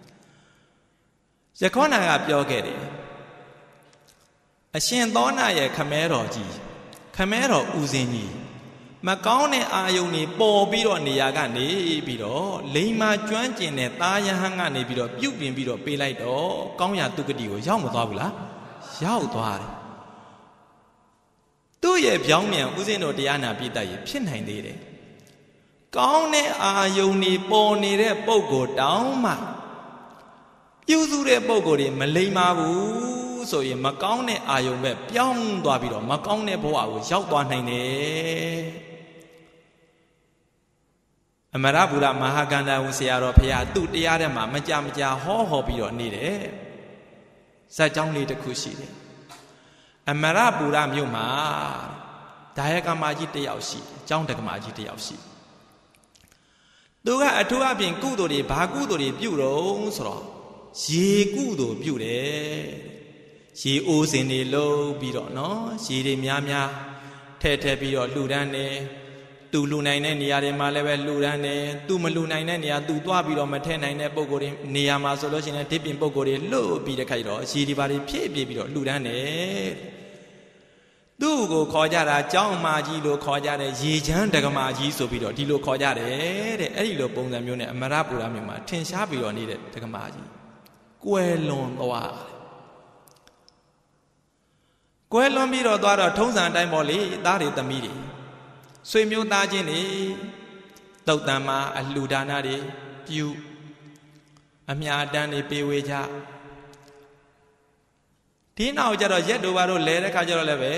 ယခေါနာကပြောခဲ့တယ်အရှင်သောနာရဲ့ခမဲတော်ကြီးခမဲတော်ဦးစင်းကြီးမကောင်းတဲ့အာယုန်တွေပေါ်ပြီးတော့နေရာကနေပြီးတော့လိမ္မာကျွမ်းကျင်တဲ့သားယဟန်ကနေပြီးတော့ပြုတ်ပြင်ပြီးတော့ပေးလိုက်တော့ကောင်းရာတုဂတိကိုရောက်မသွားဘူးလားရောက်သွားတယ်သူ့ရဲ့ပြောင်းပြန်ဦးဇင်းတို့တရားနာပြည်သက်ရဖြစ်နိုင်သေးတယ်ကောင်းတဲ့အာယုန်တွေပေါ်နေတဲ့ပုံကိုတောင်းမှပြုစုတဲ့ပုံကိုတွေမလိမ္မာဘူးဆိုရင်မကောင်းတဲ့အာယုန်ပဲပြောင်းသွားပြီးတော့မကောင်းတဲ့ဘဝကိုရောက်သွားနိုင်တယ်အမရဗုဒ္ဓမဟာကန္တဝဆရာတော်ဖရာသူ့တရားထဲမှာမကြဟောပြီးတော့နေတယ်ဇက်ကြောင်းလေးတစ်ခုရှိတယ်အမရဗုဒ္ဓမြို့မှာဒါယကမာကြီးတယောက်ရှိကျောင်းတက္ကမကြီးတယောက်ရှိသူကအထူးအပြင်ကုသိုလ်တွေဘာကုသိုလ်တွေပြုတော့ဆိုတော့ရေကုသိုလ်ပြုတယ်ရေအိုးစင်တွေလုံးပြီးတော့နော်ရေတွေများထဲပြီးတော့လှူဒန်းတယ်သူလှူနိုင်တဲ့နေရာတွေမှာလည်းပဲလှူဒန်းတယ်သူမလှူနိုင်တဲ့နေရာသူသွားပြီးတော့မထဲနိုင်တဲ့ပုံကိုယ်တွေနေရာမှာဆိုလို့ရှိရင်ဒီပြင်ပုံကိုယ်တွေလှုပ်ပြီးတဲ့ခိုက်တော့ရေဒီပါတွေဖြည့်ပြီးတော့လှူဒန်းတယ်သူ့ကိုခေါ်ကြတာကျောင်းမာကြီးလို့ခေါ်ကြတယ်ရေချမ်းတက္ကမကြီးဆိုပြီးတော့ဒီလိုခေါ်ကြတယ်တဲ့အဲ့ဒီလိုပုံစံမျိုးနဲ့အမရပူရမြို့မှာထင်ရှားပြီးတော့နေတဲ့တက္ကမကြီးကွယ်လွန်သွားကွယ်လွန်ပြီးတော့သွားတော့ထုံးစံအတိုင်းပေါ့လေသားတွေသမီးတွေဆွေမျိုးသားချင်းတွေတုတ်တန်မှာအလှူဒါနတွေပြုအမြအတန်းတွေပေးဝေကြဒီနောက်ကျတော့ရက်တို့ဘာတို့လဲတဲ့ခါကျတော့လည်းပဲ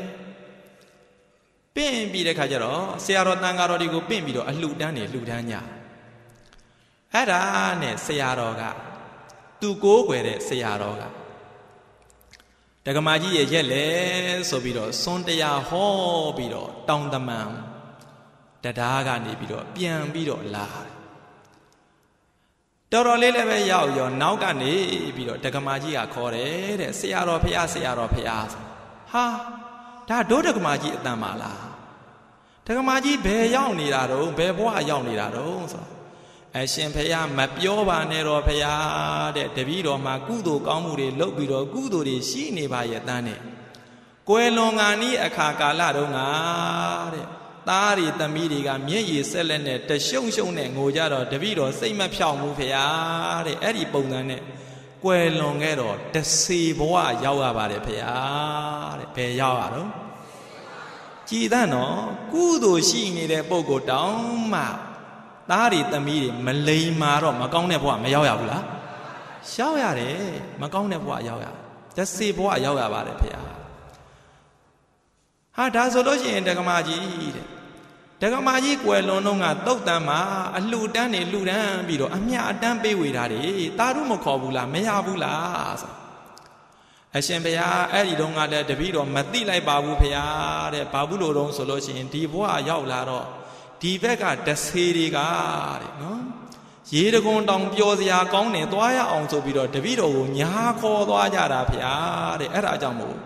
ပင့်ပြီးတဲ့ခါကျတော့ဆရာတော်တန်ဃာတော်တွေကိုပင့်ပြီးတော့အလှူဒန်းတွေလှူဒန်းကြအဲ့ဒါနဲ့ဆရာတော်ကသူကိုးကွယ်တဲ့ဆရာတော်ကတက္ကမကြီးရဲ့ရက်လဲဆိုပြီးတော့စွန်းတရားဟောပြီးတော့တောင်တမန်တရားကနေပြီးတော့ပြန်ပြီးတော့လာတတော်တော်လေးလည်းပဲရောက်ရောနောက်ကနေပြီးတော့တက္ကမကြီးကခေါ်တယ်တဲ့ဆရာတော်ဖရာဆရာတော်ဖရာဟာဒါဒုတက္ကမကြီးအတန်ပါလားတက္ကမကြီးဘယ်ရောက်နေတာတော့ဘယ်ဘဝရောက်နေတာတော့ဆိုအရှင်ဖရာမပြောပါနဲ့တော့ဖရာတဲ့တပည့်တော်မှာကုသိုလ်ကောင်းမှုတွေလုပ်ပြီးတော့ကုသိုလ်တွေရှိနေပါရဲ့တန်းနဲ့ကွယ်လွန်ကနီးအခါကာလတုန်းကတဲ့သားရီသမီးတွေကမျက်ရည်ဆက်လက်နဲ့တရှုံရှုံနဲ့ငိုကြတော့တပည့်တော်စိတ်မဖြောင့်ဘူးဖရာတဲ့အဲ့ဒီပုံစံနဲ့ကွယ်လွန်ခဲ့တော့တစေဘဝရောက်ရပါတယ်ဖရာတဲ့ဘယ်ရောက်ရတော့ကြည်သန့်တော့ကုသိုလ်ရှိနေတဲ့ပုဂ္ဂိုလ်တောင်မှသားရီသမီးတွေမလိမ်မာတော့မကောင်းတဲ့ဘဝမရောက်ရဘူးလားရောက်ရတယ်မကောင်းတဲ့ဘဝရောက်ရတစေဘဝရောက်ရပါတယ်ဖရာဟာဒါဆိုလို့ရှိရင်တက္ကမကြီးတဲ့တက္ကမကြီးကွယ်လွန်တော့ကတုတ်တန်းမှာအလှတန်းနေလှတန်းပြီးတော့အမြအတန်းပေးဝေတာတွေတာတို့မခေါ်ဘူးလားမရဘူးလားဆိုအရှင်ဘုရားအဲ့ဒီတုန်းကလည်းတပည့်တော်မသိလိုက်ပါဘူးဘုရားတဲ့ဘာဘူးလို့တော့ဆိုလို့ရှိရင်ဒီဘဝရောက်လာတော့ဒီဘက်ကတဆေတွေကတဲ့နော်ရေတကွန်တောင်ပျော်စရာကောင်းတယ်သွားရအောင်ဆိုပြီးတော့တပည့်တော်ကိုညာခေါ်သွားကြတာဘုရားတဲ့အဲ့ဒါကြောင့်မို့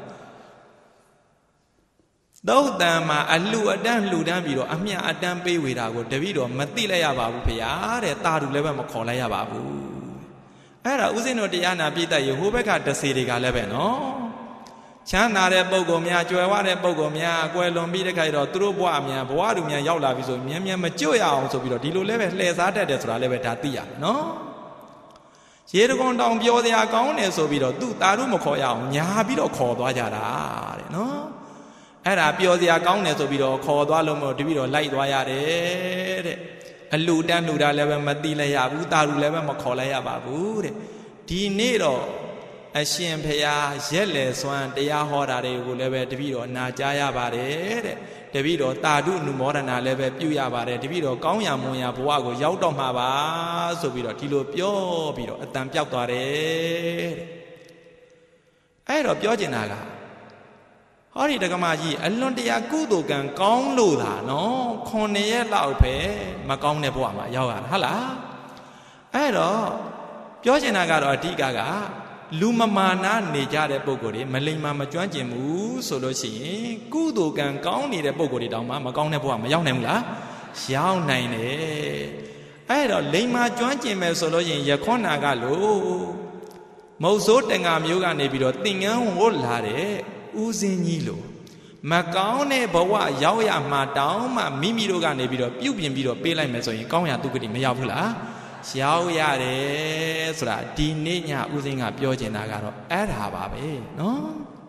သုတ်တံမှာအလှအတန်းလှူဒန်းပြီးတော့အမြအတန်းပေးဝေတာကိုတပည့်တော်မသိလိုက်ရပါဘူးဖေဟာတဲ့တာတူလည်းပဲမခေါ်လိုက်ရပါဘူးအဲ့ဒါဥစဉ်တော်တရားနာပြည့်တဲ့ရဟိုဘက်ကတစေတွေကလည်းပဲနော်ချမ်းသာတဲ့ပုဂ္ဂိုလ်များကြွယ်ဝတဲ့ပုဂ္ဂိုလ်များကွယ်လွန်ပြီးတဲ့ခါကျတော့သူတို့ဘဝများဘဝတူများရောက်လာပြီဆိုမြန်မြန်မကြွရအောင်ဆိုပြီးတော့ဒီလိုလည်းပဲလှည့်စားတတ်တယ်ဆိုတာလည်းပဲဒါသိရတယ်နော်ရေတကွန်တောင်ပြောစရာကောင်းတယ်ဆိုပြီးတော့သူ့တာတို့မခေါ်ရအောင်ညာပြီးတော့ခေါ်သွားကြတာတဲ့နော်အဲ့ဒါပြောစရာကောင်းတယ်ဆိုပြီးတော့ခေါ်သွားလို့မဟုတ်တပြီးတော့လိုက်သွားရတယ်တဲ့အလှတန်းလှူတာလည်းပဲမသိလိုက်ရဘူးတာလူလည်းပဲမခေါ်လိုက်ရပါဘူးတဲ့ဒီနေ့တော့အရှင်ဖရာရက်လေစွမ်းတရားဟောတာတွေကိုလည်းပဲတပြီးတော့နာကြားရပါတယ်တဲ့တပြီးတော့တာဓုအနုမောဒနာလည်းပဲပြုရပါတယ်တပြီးတော့ကောင်းရာမွန်ရာဘဝကိုရောက်တော့မှာပါဆိုပြီးတော့ဒီလိုပြောပြီးတော့အတန်ပြောက်သွားတယ်တဲ့အဲ့တော့ပြောချင်တာကဟောဒီတက္ကမကြီးအလွန်တရာကုသိုလ်ကံကောင်းလို့သာနော်9ရက်လောက်ပဲမကောင်းတဲ့ဘဝမှာရောက်ရတာဟုတ်လားအဲ့တော့ပြောချင်တာကတော့အဓိကကလူမမာနာနေကြတဲ့ပုံကိုယ်တွေမလိမ္မာမကျွမ်းကျင်ဘူးဆိုလို့ရှိရင်ကုသိုလ်ကံကောင်းနေတဲ့ပုံကိုယ်တွေတောင်မှမကောင်းတဲ့ဘဝမရောက်နိုင်ဘူးလားရောက်နိုင်တယ်အဲ့တော့လိမ္မာကျွမ်းကျင်မယ်ဆိုလို့ရှိရင်ယခွန်နာကလို့မုတ်ဆိုးတန်ဃာမျိုးကနေပြီးတော့သင်္ကန်းဝတ်လာတဲ့ဦးစင်းကြီးလို့မကောင်းတဲ့ဘဝရောက်ရမှာတောင်းမှမိမိတို့ကနေပြီးတော့ပြုပြင်ပြီးတော့ပေးလိုက်မယ်ဆိုရင်ကောင်းရာဒုက္ခတိမရောက်ဘူးလားရောက်ရတယ်ဆိုတာဒီနေ့ညဦးစင်းကပြောချင်တာကတော့အဲ့ဒါပါပဲနော်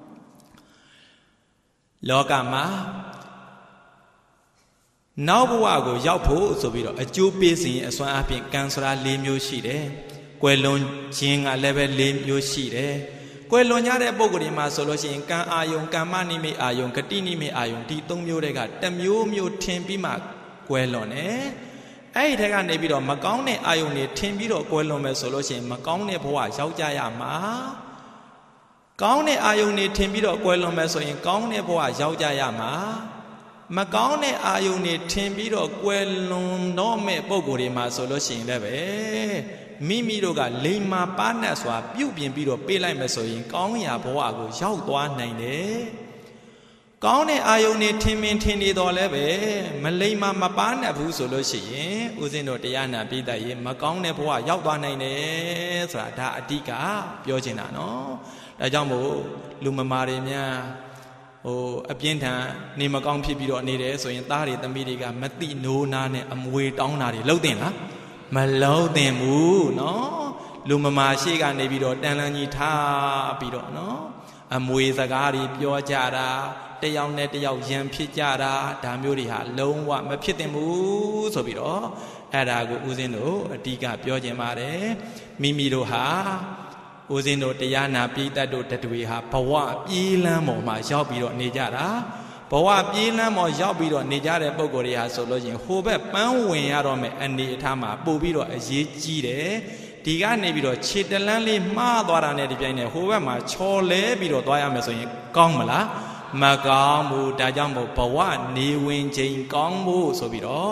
လောကမှာနောက်ဘဝကိုရောက်ဖို့ဆိုပြီးတော့အကျိုးပေးစီရင်အစွမ်းအပြင်ကံဆိုတာ၄မျိုးရှိတယ်ကွယ်လွန်ခြင်းကလည်းပဲ၄မျိုးရှိတယ်ကွယ်လွန်ကြတဲ့ပုဂ္ဂိုလ်တွေမှာဆိုလို့ရှိရင်ကံအာယုံကမ္မနိမိတ်အာယုံဂတိနိမိတ်အာယုံဒီ၃မျိုးတွေကတစ်မျိုးမျိုးထင်ပြီးမှကွယ်လွန်တယ်အဲ့ဒီထက်ကနေပြီးတော့မကောင်းတဲ့အာယုံတွေထင်ပြီးတော့ကွယ်လွန်မယ်ဆိုလို့ရှိရင်မကောင်းတဲ့ဘဝရောက်ကြရမှာကောင်းတဲ့အာယုံတွေထင်ပြီးတော့ကွယ်လွန်မယ်ဆိုရင်ကောင်းတဲ့ဘဝရောက်ကြရမှာမကောင်းတဲ့အာယုန်တွေထင်ပြီးတော့ကွယ်လွန်တော့မဲ့ပုံကိုယ်တွေမှာဆိုလို့ရှိရင်လည်းပဲမိမိတို့ကလိမ္မာပါနတ်စွာပြုတ်ပြင်ပြီးတော့ပေးလိုက်မယ်ဆိုရင်ကောင်းရာဘဝကိုရောက်သွားနိုင်တယ်။ကောင်းတဲ့အာယုန်တွေထင်နေတော့လည်းပဲမလိမ္မာမပါနတ်ဘူးဆိုလို့ရှိရင်ဦးဇင်းတို့တရားနာပြီးတဲ့ရေမကောင်းတဲ့ဘဝရောက်သွားနိုင်တယ်ဆိုတာဒါအဓိကပြောချင်တာနော်။ဒါကြောင့်မို့လူမမာတွေများအပြင်းထန်နေမကောင်းဖြစ်ပြီးတော့နေတယ်ဆိုရင်သားတွေသမီးတွေကမတိနိုးနာနဲ့အမွေတောင်းတာတွေလှုပ်တင်လားမလှုပ်တင်ဘူးနော်လူမမာရှိကနေပြီးတော့တန်လန်းကြီးထားပြီးတော့နော်အမွေစကားတွေပြောကြတာတယောက်နဲ့တယောက်ရန်ဖြစ်ကြတာဒါမျိုးတွေဟာလုံးဝမဖြစ်တင်ဘူးဆိုပြီးတော့အဲ့ဒါကိုဦးဇင်းတို့အဓိကပြောခြင်းပါတယ်မိမိတို့ဟာဦးဇင်းတို့တရားနာပိဋကတ်တို့တတွေဟာဘဝပြေးလန်းပေါ်မှာရောက်ပြီးတော့နေကြတာဘဝပြေးလန်းပေါ်ရောက်ပြီးတော့နေကြတဲ့ပုံကိုယ်တွေဟာဆိုလို့ရင်ဟိုဘက်ပန်းဝင်ရတော့မယ်အနေအထားမှာပို့ပြီးတော့အရေးကြီးတယ်ဒီကနေပြီးတော့ခြေတလန်းလေးမှားသွားတာနဲ့ဒီပြိုင်နဲ့ဟိုဘက်မှာချော်လဲပြီးတော့သွားရမယ်ဆိုရင်ကောင်းမလားမကောင်းဘူးဒါကြောင့်မို့ဘဝနေဝင်ချိန်ကောင်းဖို့ဆိုပြီးတော့ဘ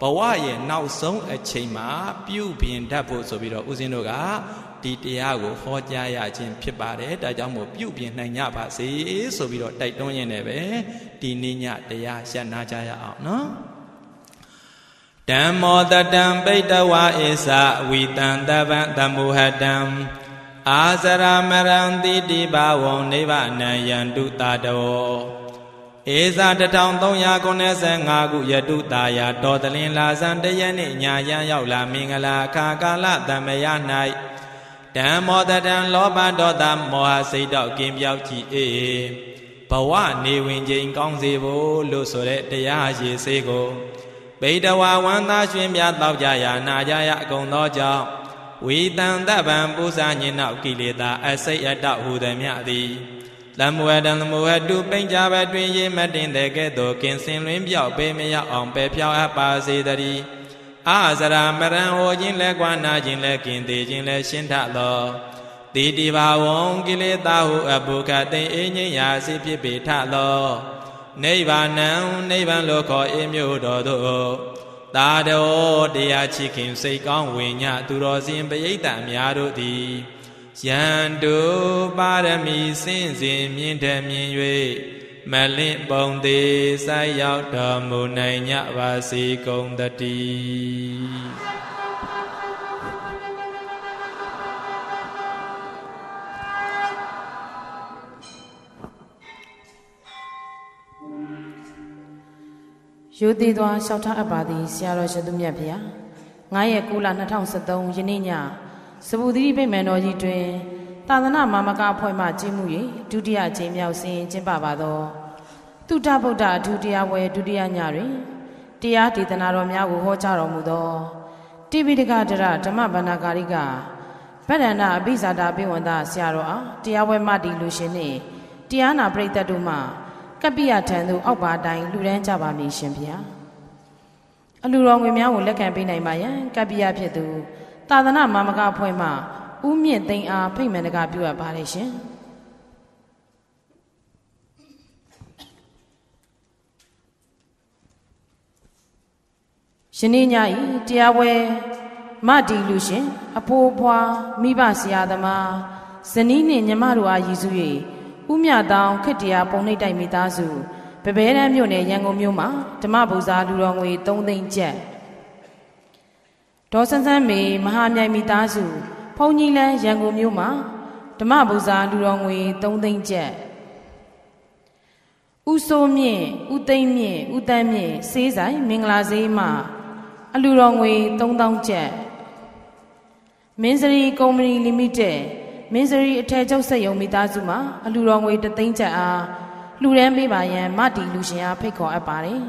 ဘဝရဲ့နောက်ဆုံးအချိန်မှာပြုပြင်တတ်ဖို့ဆိုပြီးတော့ဦးဇင်းတို့ကဒီတရားကိုဟောကြားရခြင်းဖြစ်ပါတယ်ဒါကြောင့်မို့ပြုပြင်နိုင်ကြပါစေဆိုပြီးတော့တိုက်တွန်းရင်းနဲ့ပဲဒီနေ့ညတရားရှင်းနာကြရအောင်နော်ဓမ္မောတတံပိတဝါဧသဝိတံတဗံသမုဟတံအာဇရမရံတိတိဘဝံနိဗ္ဗာနံယံတုတာတောဧဇာ1395ခုယတုတာယာတော်တလင်လာဇန်တရက်နေ့ညာရန်ရောက်လာမင်္ဂလာအခါကာလတမယ၌ဓမ္မောတတံလောဘဒေါသမောဟစိတ်တော့ကင်းပြောက်ကြည်အေးဘဝနေဝင်ခြင်းကောင်းစေဖို့လို့ဆိုတဲ့တရားရည်စေးကိုဗိဒဝဝန္တာရွှင်ပြတောက်ကြရာနာကြရအကုန်သောကြောင့်ဝိတံတဗံပူဇာညင်နောက်ကိလေသာအစိတ်အတောက်ဟူသည်မြသည်သမုဟတံသမုဟတုပိဉ္ကြဘတွင်ရေမတင်တဲ့ကဲ့သို့ကင်စင်လွင်ပြောက်ပေမရောက်အောင်ပဲဖြောင်းအပ်ပါစေတည်းအာဇရာမရံဟောခြင်းလဲကွာနာခြင်းလဲကင်သေးခြင်းလဲရှင်းထသောတိတိဘာဝံကိလေသာဟုအပုခတိအငိမ့်ရာစိဖြစ်ပေထသောနိဗ္ဗာနံနိဗ္ဗာန်လို့ခေါ်အေမျိုးတော်သို့သာတော်တရားချစ်ခင်စိတ်ကောင်းဝိညာသူတော်စင်ပရိသတ်များတို့သည်ယန္တုပါရမီစင့်စဉ်မြင့်ထမြင်၍မလင့်ပုံသေးစိုက်ရောက်တော်မူနိုင်ကြပါစေကုန်သတည်းရိုသေစွာလျှောက်ထားအပ်ပါသည်ဆရာတော်ရှင်သူမြတ်ဗျာ9ရက်9လ2013ယနေ့ညစပူသီရိဗိမာန်တော်ကြီးတွင်သာသနာမာမကအဖွဲ့မှကျင်းမှု၍ဒုတိယအကြိမ်မြောက်ဆင်ကျင်းပပါသောတုတ္တဗုဒ္ဓအထူးတရားပွဲဒုတိယညတွင်တရားဒေသနာတော်များကိုဟောကြားတော်မူသောတိပိဋကဒရဓမ္မဗန္ဓကာရိကဗဒ္ဒန္တအဘိဇာတာပိဝန္တဆရာတော်အားတရားပွဲမှတည်လူရှင်နှင့်တရားနာပရိသတ်တို့မှကပ္ပိယထံသို့အောက်ပါတိုင်းလှူဒန်းကြပါမည်ရှင်ဗျာအလှူတော်ငွေများကိုလက်ခံပေးနိုင်ပါရန်ကပ္ပိယဖြစ်သူသာသနာမာမကအဖွဲ့မှဦးမြင့်သိန်းအားဖိတ်မှန်တကာပြုအပ်ပါတယ်ရှင်ယနေ့ညဤတရားပွဲမတီလူရှင်အဖိုးဖွားမိဘဆရာသမားဇနီးနှင့်ညီမတို့အားရည်စူး၍ဥမြတောင်ခစ်တရားပုံနှိပ်တိုက်မိသားစုပပဲတန်းမြို့နယ်ရန်ကုန်မြို့မှာဓမ္မပူဇာလူတော်ငွေ3သိန်းကျပ်ဒေါ်ဆန်းဆန်းမေမဟာမြိုင်မိသားစုဖုန်ကြီးလန်းရန်ကုန်မြို့မှာဓမ္မပူဇာလူတော်ငွေ3သိန်းကျပ်ဦးစိုးမြင့်ဦးသိန်းမြင့်ဦးတန်းမြင့်စေးဆိုင်မင်္ဂလာဈေးမှာအလူတော်ငွေ3000ကျပ်မင်းစရီကုမ္ပဏီလီမိတက်မင်းစရီအထည်ချုပ်စက်ရုံမိသားစုမှာအလူတော်ငွေ3သိန်းကျပ်အားလှူဒန်းပေးပါရန်မတီလူရှင်အားဖိတ်ခေါ်အပ်ပါတယ်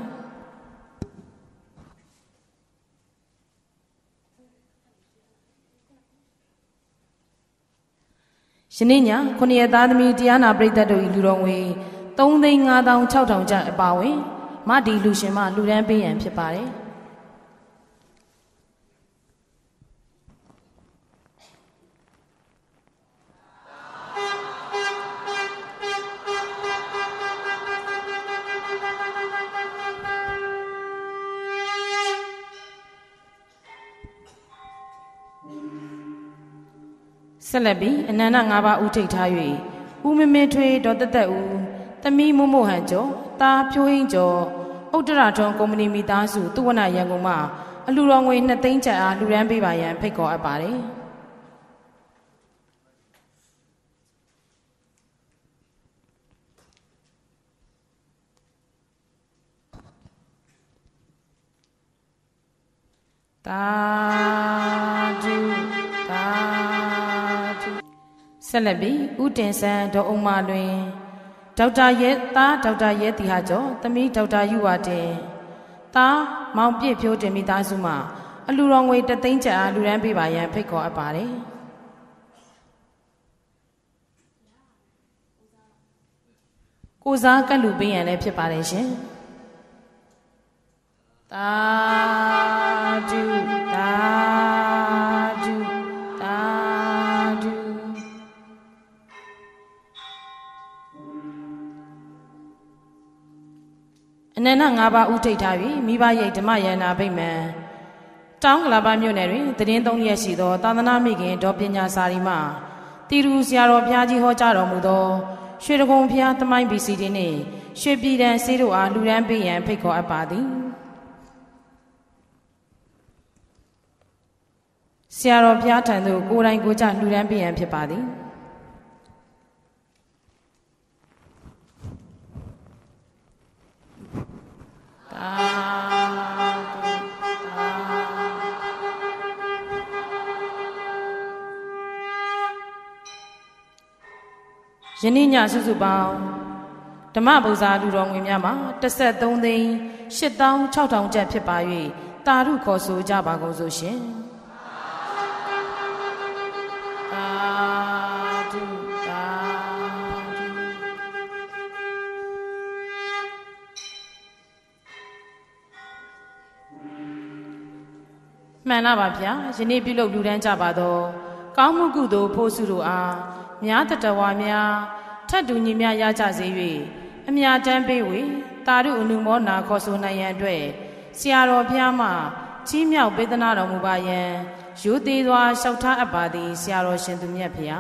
ယနေ့ည9ရက်သားသမီးတရားနာပရိသတ်တို့၏လူတော်ငွေ3,56,000 ကျပ်အပါအဝင်မတီလူရှင်မှလှူဒန်းပေးရန်ဖြစ်ပါတယ်ဆက်လက်ပြီးအနန္တ၅ပါးဥထိတ်ထား၍ဦးမမင်းထွေးဒေါ်တက်တက်ဦးသမီးမို့မို့ဟန်ကျော်တာဖြိုးဟင်းကျော်ဥတ္တရထွန်းကုမ္ပဏီမိသားစုသူဝနရန်ကုန်မှအလူတော်ငွေ2သိန်းကျပ်အားလှူဒန်းပေးပါရန်ဖိတ်ခေါ်အပ်ပါတယ်တာဒူတာဆက်လက်ပြီးဦးတင်ဆန်းဒေါ်အုံမာလွင်ဒေါက်တာရဲသားဒေါက်တာရဲတီဟာကျော်သမီးဒေါက်တာယူဝတင်သားမောင်ပြည့်ဖြိုးတင်မိသားစုမှအလူတော်ငွေ3သိန်းကျပ်အားလူဒန်းပေးပါရန်ဖိတ်ခေါ်အပ်ပါတယ်ကိုစားကတ်လူပေးရန်လည်းဖြစ်ပါတယ်ရှင်သာဓုသာဓုသာဓုအနန္ဒ၅ပါးဥထိတ်ထား၍မိဘရိတ်ဓမ္မယန္နာဗိမာန်တောင်းကလာပမြို့နယ်တွင်တည်င်း3ရက်ရှိသောသာသနာမိခင်ဒေါ်ပညာစာရီမှတီရူဆရာတော်ဘုရားကြီးဟောကြားတော်မူသောရွှေတကုံဘုရားသမိုင်းပီစီတီနှင့်ရွှေပြည်တန်ဆေးတို့အားလူရန်ပေးရန်ဖိတ်ခေါ်အပ်ပါသည်ဆရာတော်ဘုရားထံသို့ကိုယ်တိုင်ကိုယ်ကျလူရန်ပေးရန်ဖြစ်ပါသည်ယနေ့ညစုစုပေါင်းဓမ္မပူဇာလူတော်ငွေများမှာ13,8,6,000 ကျပ်ဖြစ်ပါ၍တာရုခေါ်ဆိုကြပါကုန်စို့ရှင်မှန်လားပါဗျာယနေ့ပြုလုပ်လူတန်းကြပါတော့ကောင်းမှုကုသိုလ်ဖို့စုတို့အားများတတဝါများထတ်တူညီများရကြစေ၍အမြတ်တမ်းပေးဝေတာရုအနုမောနာခေါ်ဆိုနိုင်ရန်အတွက်ဆရာတော်ဘုရားမှကြီးမြောက်ပေးသနာတော်မူပါယံရိုသေစွာလျှောက်ထားအပ်ပါသည်ဆရာတော်ရှင်သူမြတ်ဖေဟာ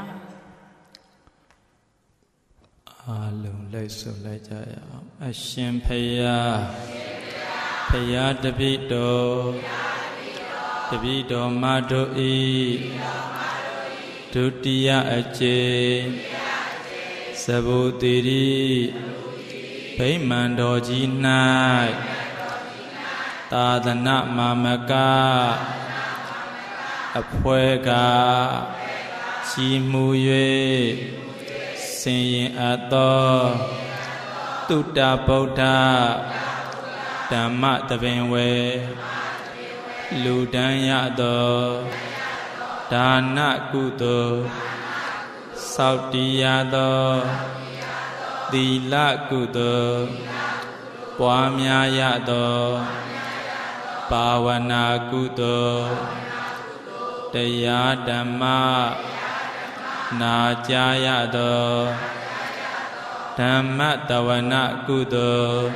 အားလုံးလိုက်ဆိုလိုက်ကြရအောင်အရှင်ဖေဟာဖေဟာတပိတော်တပိတော်မတို့ဤဒုတိယအကျိသဗုတိရိဗိမာန်တော်ကြီး၌သာသနာမာမအဖွဲ့ကကြီးမှု၍ဆင်ရင်အပ်သောတုတ္တဗုဒ္ဓဓမ္မသဘင်ဝေလူတန်းရသောဒါနကုသိုလ်စောင့်တည်ရသောသီလကုသိုလ်ပွားများရသောဘာဝနာကုသိုလ်တရားဓမ္မနာကြားရသောဓမ္မတဝနကုသိုလ်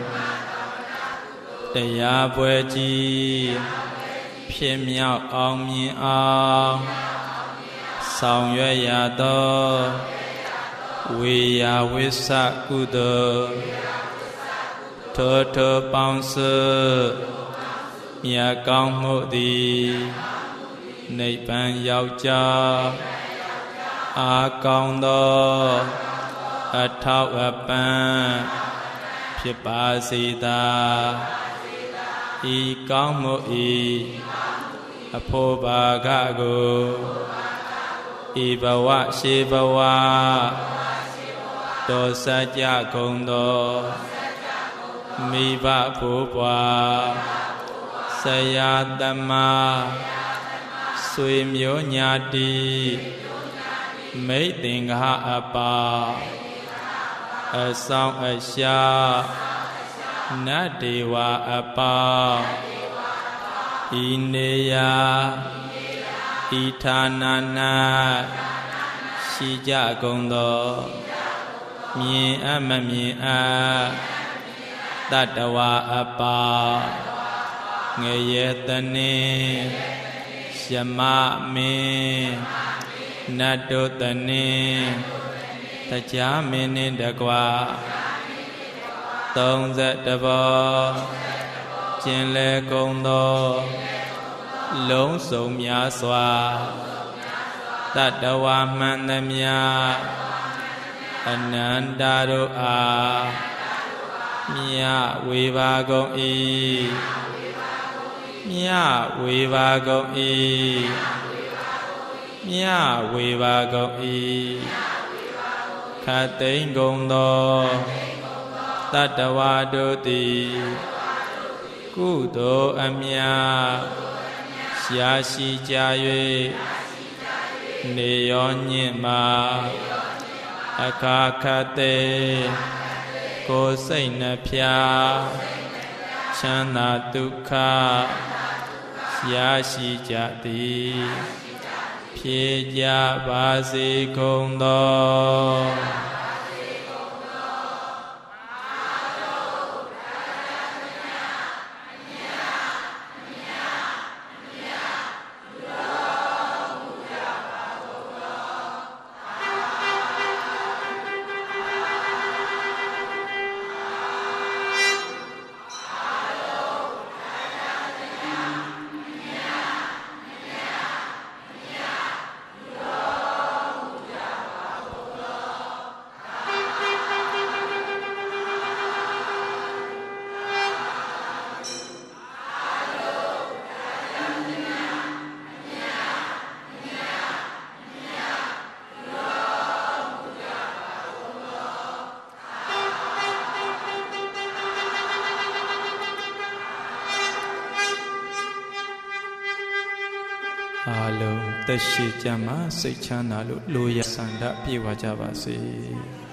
တရားပွဲကြီးဖြစ်မြောက်အောင်မြင်အောင်ဆောင်ရွက်ရသောဝေယဝိသကုသိုလ်ထိုထိုပေါင်းစုမြတ်ကောင်းမှုသည်နိဗ္ဗာန်ရောက်ကြောင်းအားကောင်းသောအထောက်အပံ့ဖြစ်ပါစေသာဤကောင်းမှုဤအဖို့ဘာကကိုဤဘဝရှိဘဝတောစကြကုန်သောမိဘဖို့ပွားဆရာသမားဆွေမျိုးညာတိမိတ်သင်္ဃအပါအဆောင်အရှာနတ်ဒေဝအပါဤနေယာဤဌာန၌ရှိကြကုန်သောမြင်အပ်မမြင်အပ်တတဝါအပါငရေတနေယမမင်းနတ်တို့တနေတရားမင်းနှင့်တကွာ30ဘောကျင်လေကုန်သောလုံးစုံများစွာတတဝါမှန်သမျှအနန္တတို့အားမြတ်ဝေပါကုန်၏မြတ်ဝေပါကုန်၏မြတ်ဝေပါကုန်၏ခတ်သိမ်းကုန်သောတတဝါတို့သည်ကုသိုလ်အမြတ်ရှားရှိကြ၍နေရောညင့်မှာအခါခတ်သိကိုယ်စိတ်နှဖျားချမ်းသာဒုက္ခရှားရှိကြသည်ဖြေကြပါစေကုန်သောအားလုံးသက်ရှိကြမှာစိတ်ချမ်းသာလို့လိုရဆန္ဒပြေဝကြပါစေ